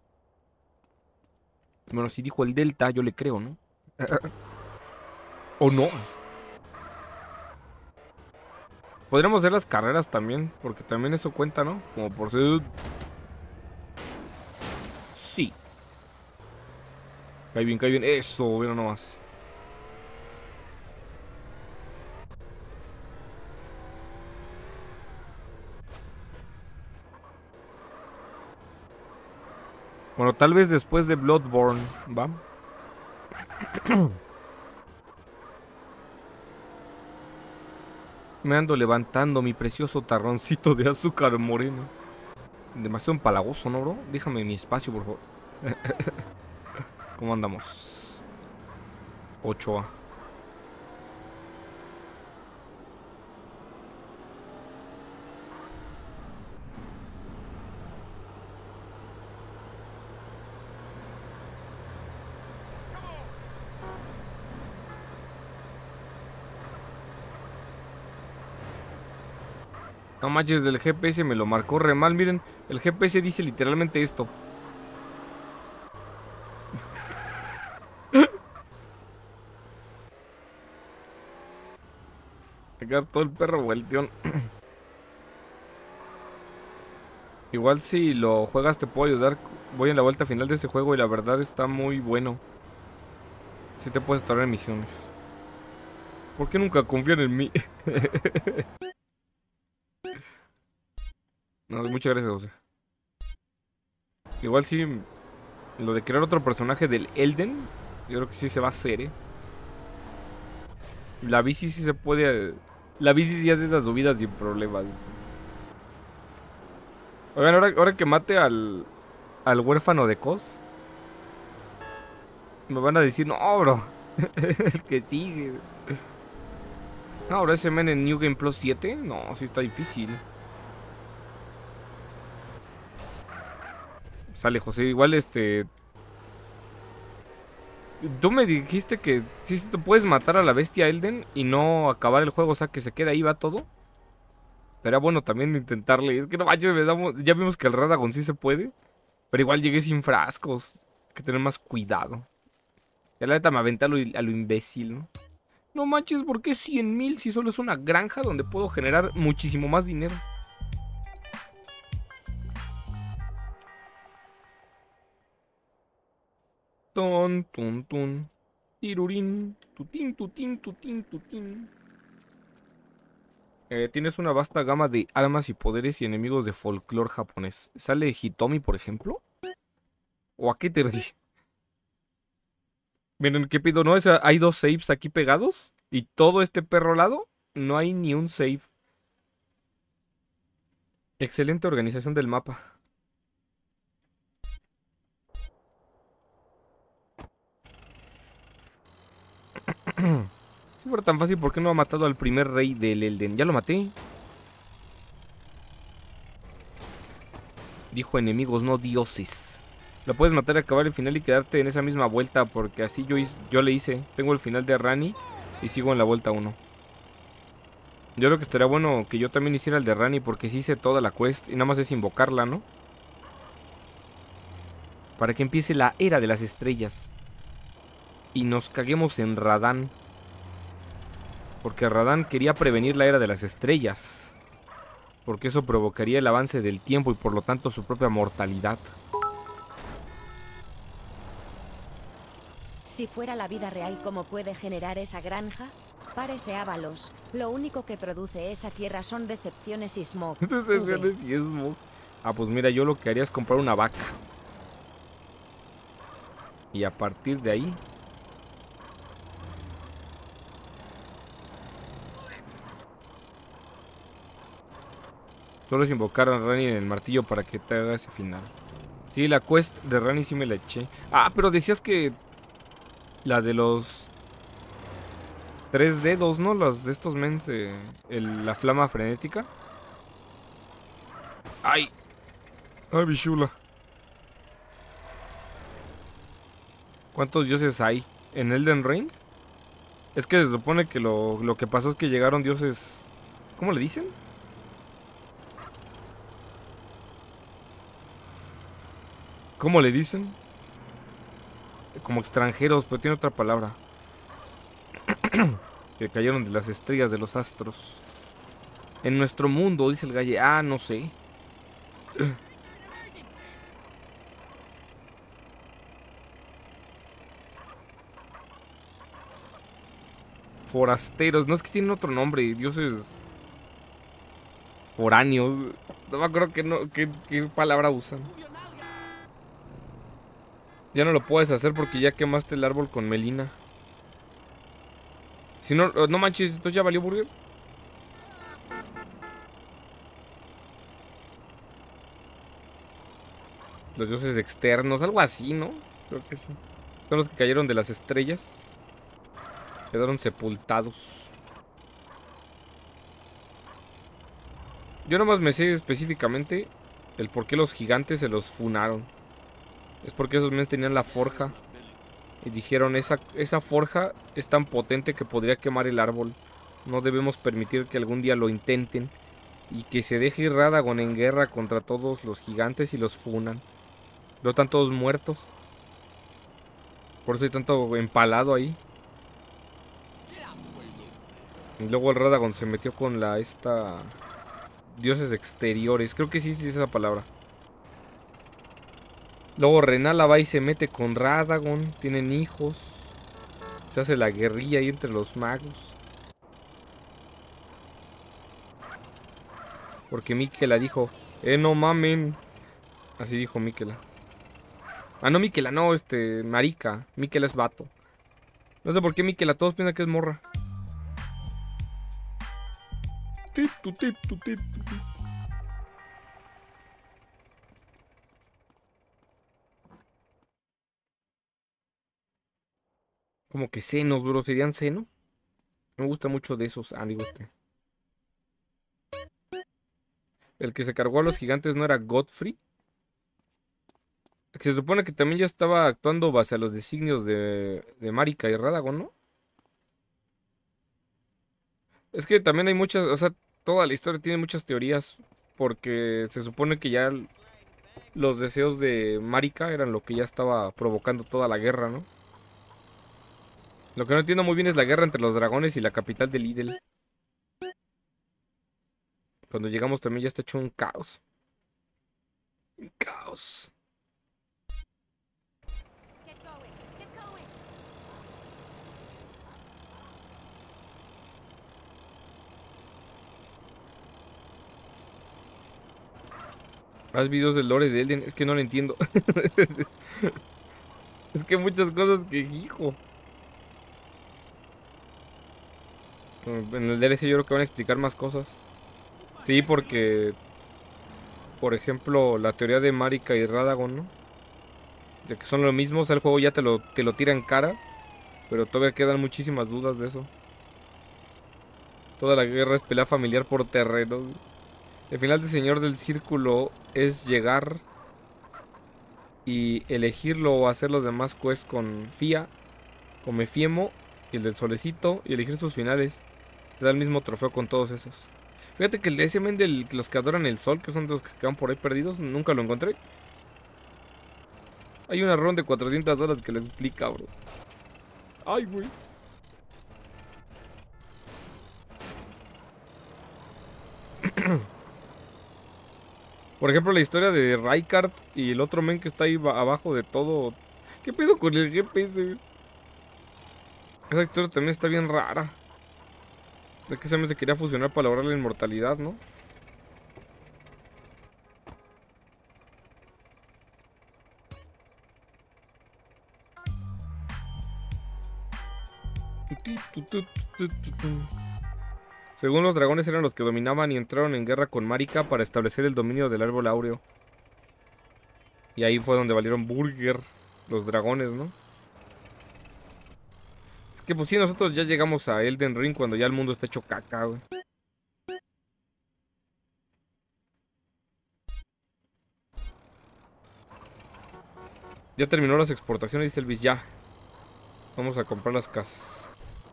Bueno, si dijo el Delta, yo le creo, ¿no? ¿O no? Podríamos hacer las carreras también, porque también eso cuenta, ¿no? Como por ser... Sí. Cae bien. Eso, mira nomás. Bueno, tal vez después de Bloodborne, ¿va? Me ando levantando mi precioso tarroncito de azúcar moreno. Demasiado empalagoso, ¿no, bro? Déjame mi espacio, por favor. ¿Cómo andamos? 8A. No manches, del GPS me lo marcó re mal. Miren, el GPS dice literalmente esto. Pegar todo el perro vuelteón. Igual si lo juegas te puedo ayudar. Voy en la vuelta final de ese juego y la verdad está muy bueno. Sí te puedes estar en misiones. ¿Por qué nunca confían en mí? No, muchas gracias, José. Igual sí, lo de crear otro personaje del Elden, yo creo que sí se va a hacer, ¿eh? La bici sí se puede... La bici sí hace esas subidas sin problemas. Oigan, ahora que mate al huérfano de Cos, me van a decir, no, bro. El que sigue. No, ahora ese men en New Game Plus 7, no, sí está difícil. Sale, José, igual tú me dijiste que sí te puedes matar a la bestia Elden y no acabar el juego, o sea que se queda ahí, va todo. Sería bueno también intentarle. Es que no manches, ya vimos que el Radagon sí se puede. Pero igual llegué sin frascos. Hay que tener más cuidado. Ya la neta me aventé a lo imbécil, ¿no? No manches, ¿por qué 100,000 si solo es una granja donde puedo generar muchísimo más dinero? Ton, tun, tun. Tirurín. Tutín, tutín, tutín, tutín. Tienes una vasta gama de armas y poderes y enemigos de folclore japonés. ¿Sale Hitomi, por ejemplo? ¿O a qué te ríes? Miren, ¿qué pido? ¿No? Hay 2 saves aquí pegados. Y todo este perro lado, no hay ni un save. Excelente organización del mapa. Si fuera tan fácil, ¿por qué no ha matado al primer rey del Elden? Ya lo maté. Dijo enemigos, no dioses. Lo puedes matar, acabar el final y quedarte en esa misma vuelta, porque así yo le hice. Tengo el final de Rani y sigo en la vuelta 1. Yo creo que estaría bueno que yo también hiciera el de Rani, porque sí hice toda la quest y nada más es invocarla, ¿no? Para que empiece la era de las estrellas. Y nos caguemos en Radán. Porque Radán quería prevenir la era de las estrellas. Porque eso provocaría el avance del tiempo y por lo tanto su propia mortalidad. Si fuera la vida real, ¿cómo puede generar esa granja? Párese Ábalos. Lo único que produce esa tierra son decepciones y smog. Decepciones y smog. Ah, pues mira, yo lo que haría es comprar una vaca. Y a partir de ahí... Solo es invocar a Rani en el martillo para que te haga ese final. Sí, la quest de Rani sí me la eché. Ah, pero decías que... La de los... 3 dedos, ¿no? Los de estos mens de... la flama frenética. ¡Ay! ¡Ay, bichula! ¿Cuántos dioses hay en Elden Ring? Es que se supone que lo que pasó es que llegaron dioses... ¿Cómo le dicen? ¿Cómo le dicen? Como extranjeros, pero tiene otra palabra. Que cayeron de las estrellas, de los astros. En nuestro mundo, dice el galle. Ah, no sé. Forasteros. No, es que tienen otro nombre. Dioses foráneos. No me acuerdo qué palabra usan. Ya no lo puedes hacer porque ya quemaste el árbol con Melina. Si no, no manches, ¿esto ya valió burger? Los dioses externos, algo así, ¿no? Creo que sí. Son los que cayeron de las estrellas. Quedaron sepultados. Yo nomás me sé específicamente el por qué los gigantes se los funaron. Es porque esos men tenían la forja. Y dijeron, esa forja es tan potente que podría quemar el árbol. No debemos permitir que algún día lo intenten. Y que se deje ir Radagon en guerra contra todos los gigantes y los funan. Luego están todos muertos. Por eso hay tanto empalado ahí. Y luego el Radagon se metió con dioses exteriores. Creo que sí es esa palabra. Luego Renala va y se mete con Radagon. Tienen hijos. Se hace la guerrilla ahí entre los magos. Porque Miquela dijo, no mamen. Así dijo Miquela. Ah, no, Miquela, no, marica. Miquela es vato. No sé por qué Miquela, todos piensan que es morra. Como que senos, bro, ¿serían senos? Me gusta mucho de esos. Ah, digo El que se cargó a los gigantes no era Godfrey. Que se supone que también ya estaba actuando base a los designios de Marika y Radagon, ¿no? Es que también hay muchas, o sea, toda la historia tiene muchas teorías. Porque se supone que ya los deseos de Marika eran lo que ya estaba provocando toda la guerra, ¿no? Lo que no entiendo muy bien es la guerra entre los dragones y la capital de Lidl. Cuando llegamos también ya está hecho un caos. Un caos. Get going. Get going. Haz videos del lore de Elden. Es que no lo entiendo. Es que muchas cosas que, hijo. En el DLC yo creo que van a explicar más cosas. Sí, porque... Por ejemplo, la teoría de Marika y Radagon, ¿no? De que son lo mismo, o sea, el juego ya te lo tira en cara. Pero todavía quedan muchísimas dudas de eso. Toda la guerra es pelea familiar por terrenos. El final del Señor del Círculo es llegar y elegirlo o hacer los demás quests con Fia, con Mefiemo y el del Solecito y elegir sus finales. Te da el mismo trofeo con todos esos. Fíjate que el de ese men de los que adoran el sol, que son de los que se quedan por ahí perdidos, nunca lo encontré. Hay una run de 400 horas que lo explica, bro. Ay, güey. Por ejemplo, la historia de Raikard y el otro men que está ahí abajo de todo. ¿Qué pedo con el GPS? Esa historia también está bien rara. De que ese men se quería fusionar para lograr la inmortalidad, ¿no? Según los dragones eran los que dominaban y entraron en guerra con Marika para establecer el dominio del árbol áureo. Y ahí fue donde valieron burger los dragones, ¿no? Es que pues sí, nosotros ya llegamos a Elden Ring cuando ya el mundo está hecho caca, güey. Ya terminó las exportaciones, dice Elvis, ya. Vamos a comprar las casas.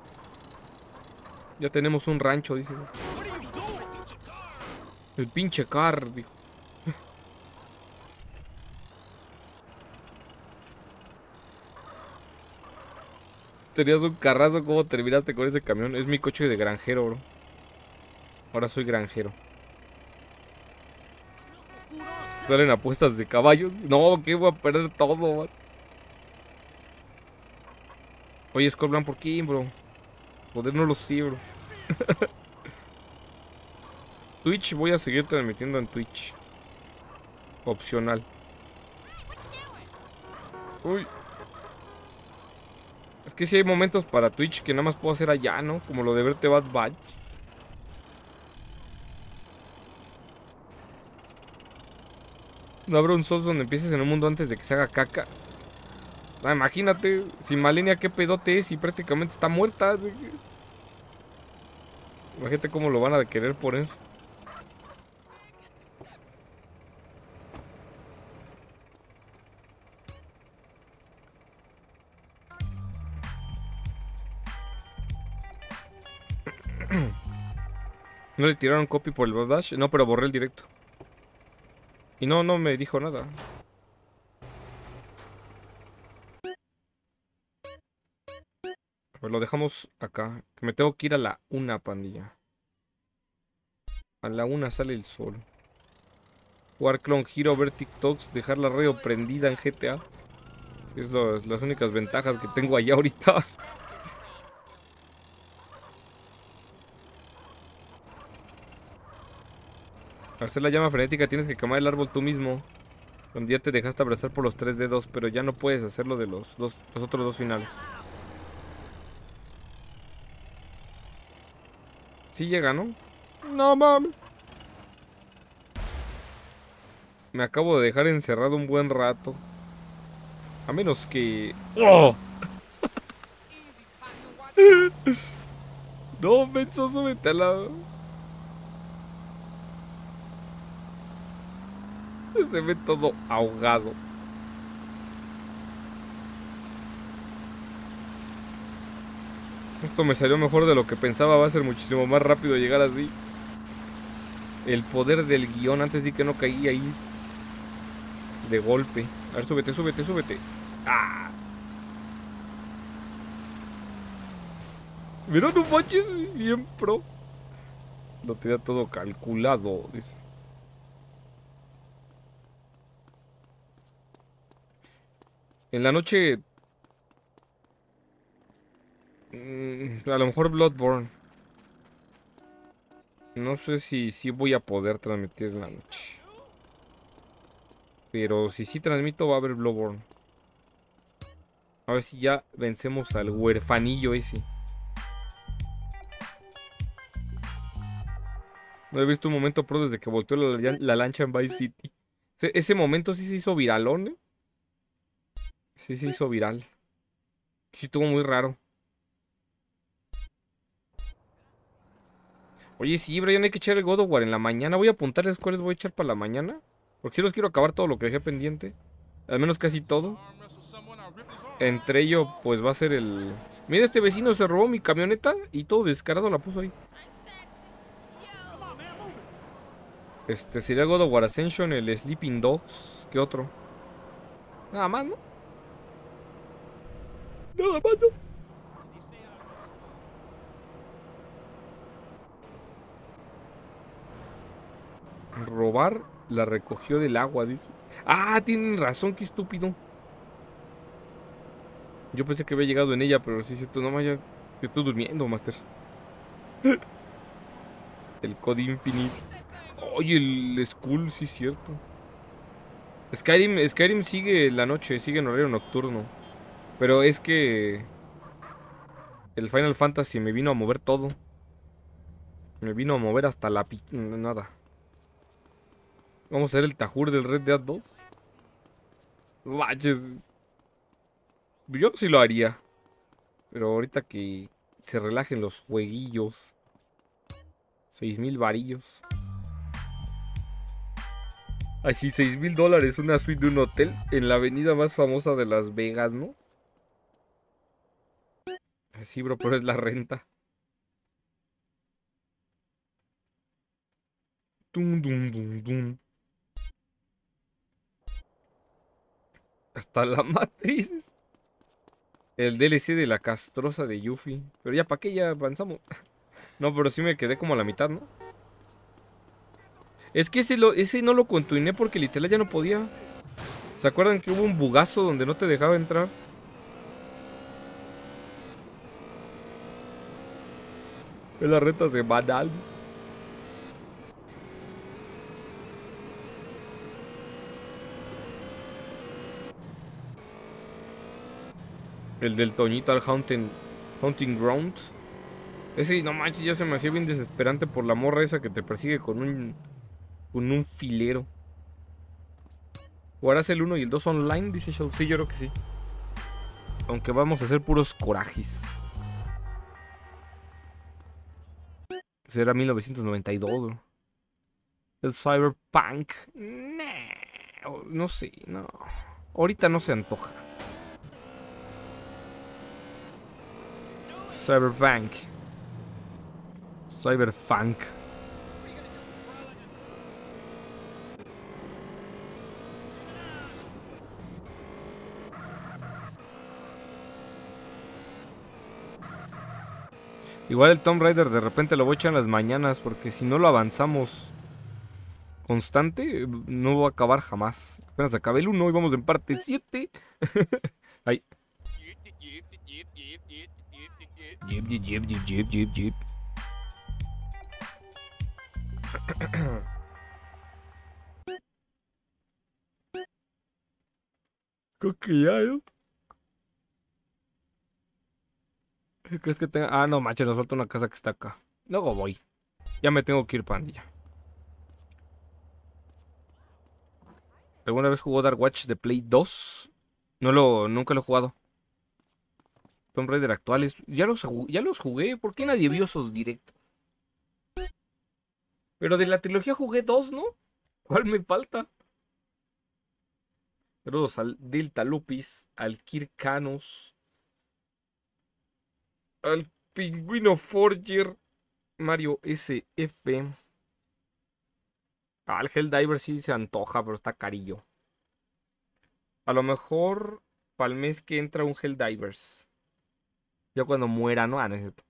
Ya tenemos un rancho, dice. El pinche car, dijo. Tenías un carrazo, ¿cómo terminaste con ese camión? Es mi coche de granjero, bro. Ahora soy granjero. Salen apuestas de caballos. No, que voy a perder todo, man. Oye, Skullblank, ¿por qué, bro? Joder, no lo sé, bro. Twitch, voy a seguir transmitiendo en Twitch. Opcional. Uy. Es que sí hay momentos para Twitch que nada más puedo hacer allá, ¿no? Como lo de verte Bad Batch. No habrá un Souls donde empieces en un mundo antes de que se haga caca. Ah, imagínate, sin Malenia qué pedote es y prácticamente está muerta. Imagínate cómo lo van a querer poner. ¿No le tiraron copy por el Bad Batch? No, pero borré el directo. Y no me dijo nada. Pues lo dejamos acá. Que me tengo que ir a la 1, pandilla. A la 1 sale el sol. Jugar Clone Hero, ver TikToks, dejar la radio prendida en GTA. Sí, es las únicas ventajas que tengo allá ahorita. Para hacer la llama frenética tienes que quemar el árbol tú mismo. Cuando ya te dejaste abrazar por los 3 dedos, pero ya no puedes hacerlo de los otros dos finales. Sí llega, ¿no? No mames. Me acabo de dejar encerrado un buen rato. A menos que... ¡Oh! No, menso, súbete a la... Se ve todo ahogado. Esto me salió mejor de lo que pensaba. Va a ser muchísimo más rápido llegar así. El poder del guión. Antes di que no caí ahí de golpe. A ver, súbete, súbete, súbete. ¡Ah! Mira, no manches. Bien pro. Lo tenía todo calculado, dice. En la noche... a lo mejor Bloodborne. No sé si voy a poder transmitir en la noche. Pero si sí transmito va a haber Bloodborne. A ver si ya vencemos al huerfanillo ese. No he visto un momento pro desde que volteó la lancha en Vice City. Ese momento sí se hizo viralón, ¿eh? Sí se hizo viral. Sí estuvo muy raro. Oye, sí, Brian, hay que echar el God of War en la mañana. Voy a apuntarles cuáles voy a echar para la mañana. Porque si los quiero acabar todo lo que dejé pendiente. Al menos casi todo. Entre ello, pues va a ser el... Mira, este vecino se robó mi camioneta y todo descarado la puso ahí. Sería God of War Ascension, el Sleeping Dogs. ¿Qué otro? Nada más, ¿no? Nada más, ¿no? Robar la recogió del agua, dice. Ah, tienen razón, qué estúpido. Yo pensé que había llegado en ella, pero sí, cierto, no más ya. Yo estoy durmiendo, Master. El Code Infinite. Oye, el Skull, sí, cierto. Skyrim sigue en la noche, sigue en horario nocturno. Pero es que el Final Fantasy me vino a mover todo. Me vino a mover hasta la nada. Vamos a hacer el Tajur del Red Dead 2. Baches. Yo sí lo haría. Pero ahorita que se relajen los jueguillos. 6,000 varillos. Así, $6,000 una suite de un hotel en la avenida más famosa de Las Vegas, ¿no? Sí, bro, pero es la renta. Tum, dum, dum, dum. Hasta la matriz. El DLC de la castrosa de Yuffie. Pero ya, ¿para qué? Ya avanzamos. No, pero sí me quedé como a la mitad, ¿no? Es que ese no lo continué porque literal ya no podía. ¿Se acuerdan que hubo un bugazo donde no te dejaba entrar? Es la reta semanal. El del Toñito al Hunting Grounds. Ese, no manches, ya se me hacía bien desesperante por la morra esa que te persigue con un filero. ¿Jugarás el 1 y el 2 online? Dice Shadow. Sí, yo creo que sí. Aunque vamos a hacer puros corajes. Será 1992, bro. El Cyberpunk. Nah, no sé, no. Ahorita no se antoja. Cyberpunk. Cyberpunk. Igual el Tomb Raider de repente lo voy a echar en las mañanas porque si no lo avanzamos constante, no va a acabar jamás. Apenas acabé el 1 y vamos en parte 7. Ay. Jeep, jeep, jeep, jeep, jeep, jeep, jeep. Creo que ya, ¿no? ¿Crees que tenga? Ah, no manches, nos falta una casa que está acá. Luego voy. Ya me tengo que ir, pandilla. ¿Alguna vez jugó Dark Watch de Play 2? Nunca lo he jugado. Tomb Raider actuales. Ya los jugué. ¿Por qué nadie vio esos directos? Pero de la trilogía jugué 2, ¿no? ¿Cuál me falta? Saludos al Delta Lupis, al Kirkanos, al Pingüino Forger, Mario SF. Ah, el Helldiver sí se antoja, pero está carillo. A lo mejor para el mes que entra un Helldivers. Ya cuando muera, ¿no? Ah, no es cierto.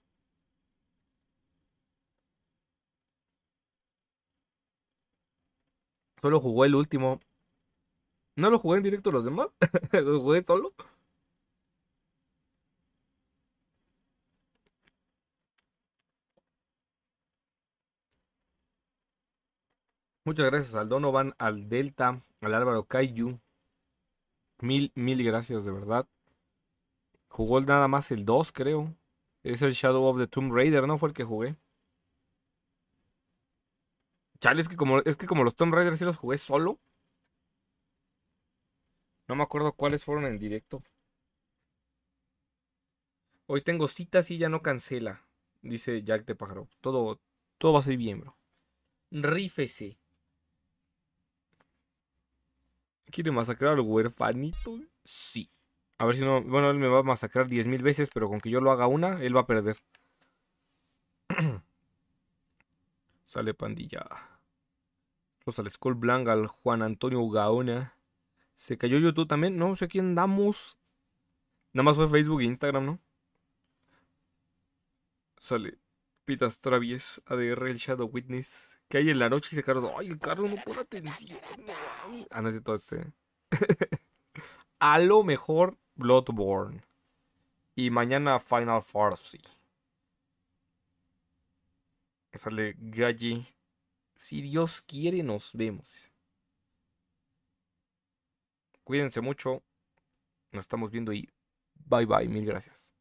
Solo jugó el último. No lo jugué en directo los demás. Lo jugué solo. Muchas gracias al Donovan, al Delta, al Álvaro Kaiju. Mil gracias, de verdad. Jugó nada más el 2, creo. Es el Shadow of the Tomb Raider, ¿no? Fue el que jugué. Chale, es que como los Tomb Raiders sí los jugué solo. No me acuerdo cuáles fueron en directo. Hoy tengo citas y ya no cancela. Dice Jack de Pájaro. Todo va a ser bien, bro. Rífese. ¿Quiere masacrar al huerfanito? Sí. A ver si no. Bueno, él me va a masacrar 10,000 veces, pero con que yo lo haga una, él va a perder. Sale pandilla. Los al Skull Blanc, al Juan Antonio Gaona. Se cayó YouTube también. No sé quién damos. Nada más fue Facebook e Instagram, ¿no? Sale Pitas Travies, ADR, el Shadow Witness. ¿Qué hay en la noche? Dice Carlos. Ay, el Carlos no pone atención. No, mami. Ah, no es todo este. A lo mejor Bloodborne. Y mañana Final Fantasy. Sale Galli. Si Dios quiere, nos vemos. Cuídense mucho. Nos estamos viendo y bye bye. Mil gracias.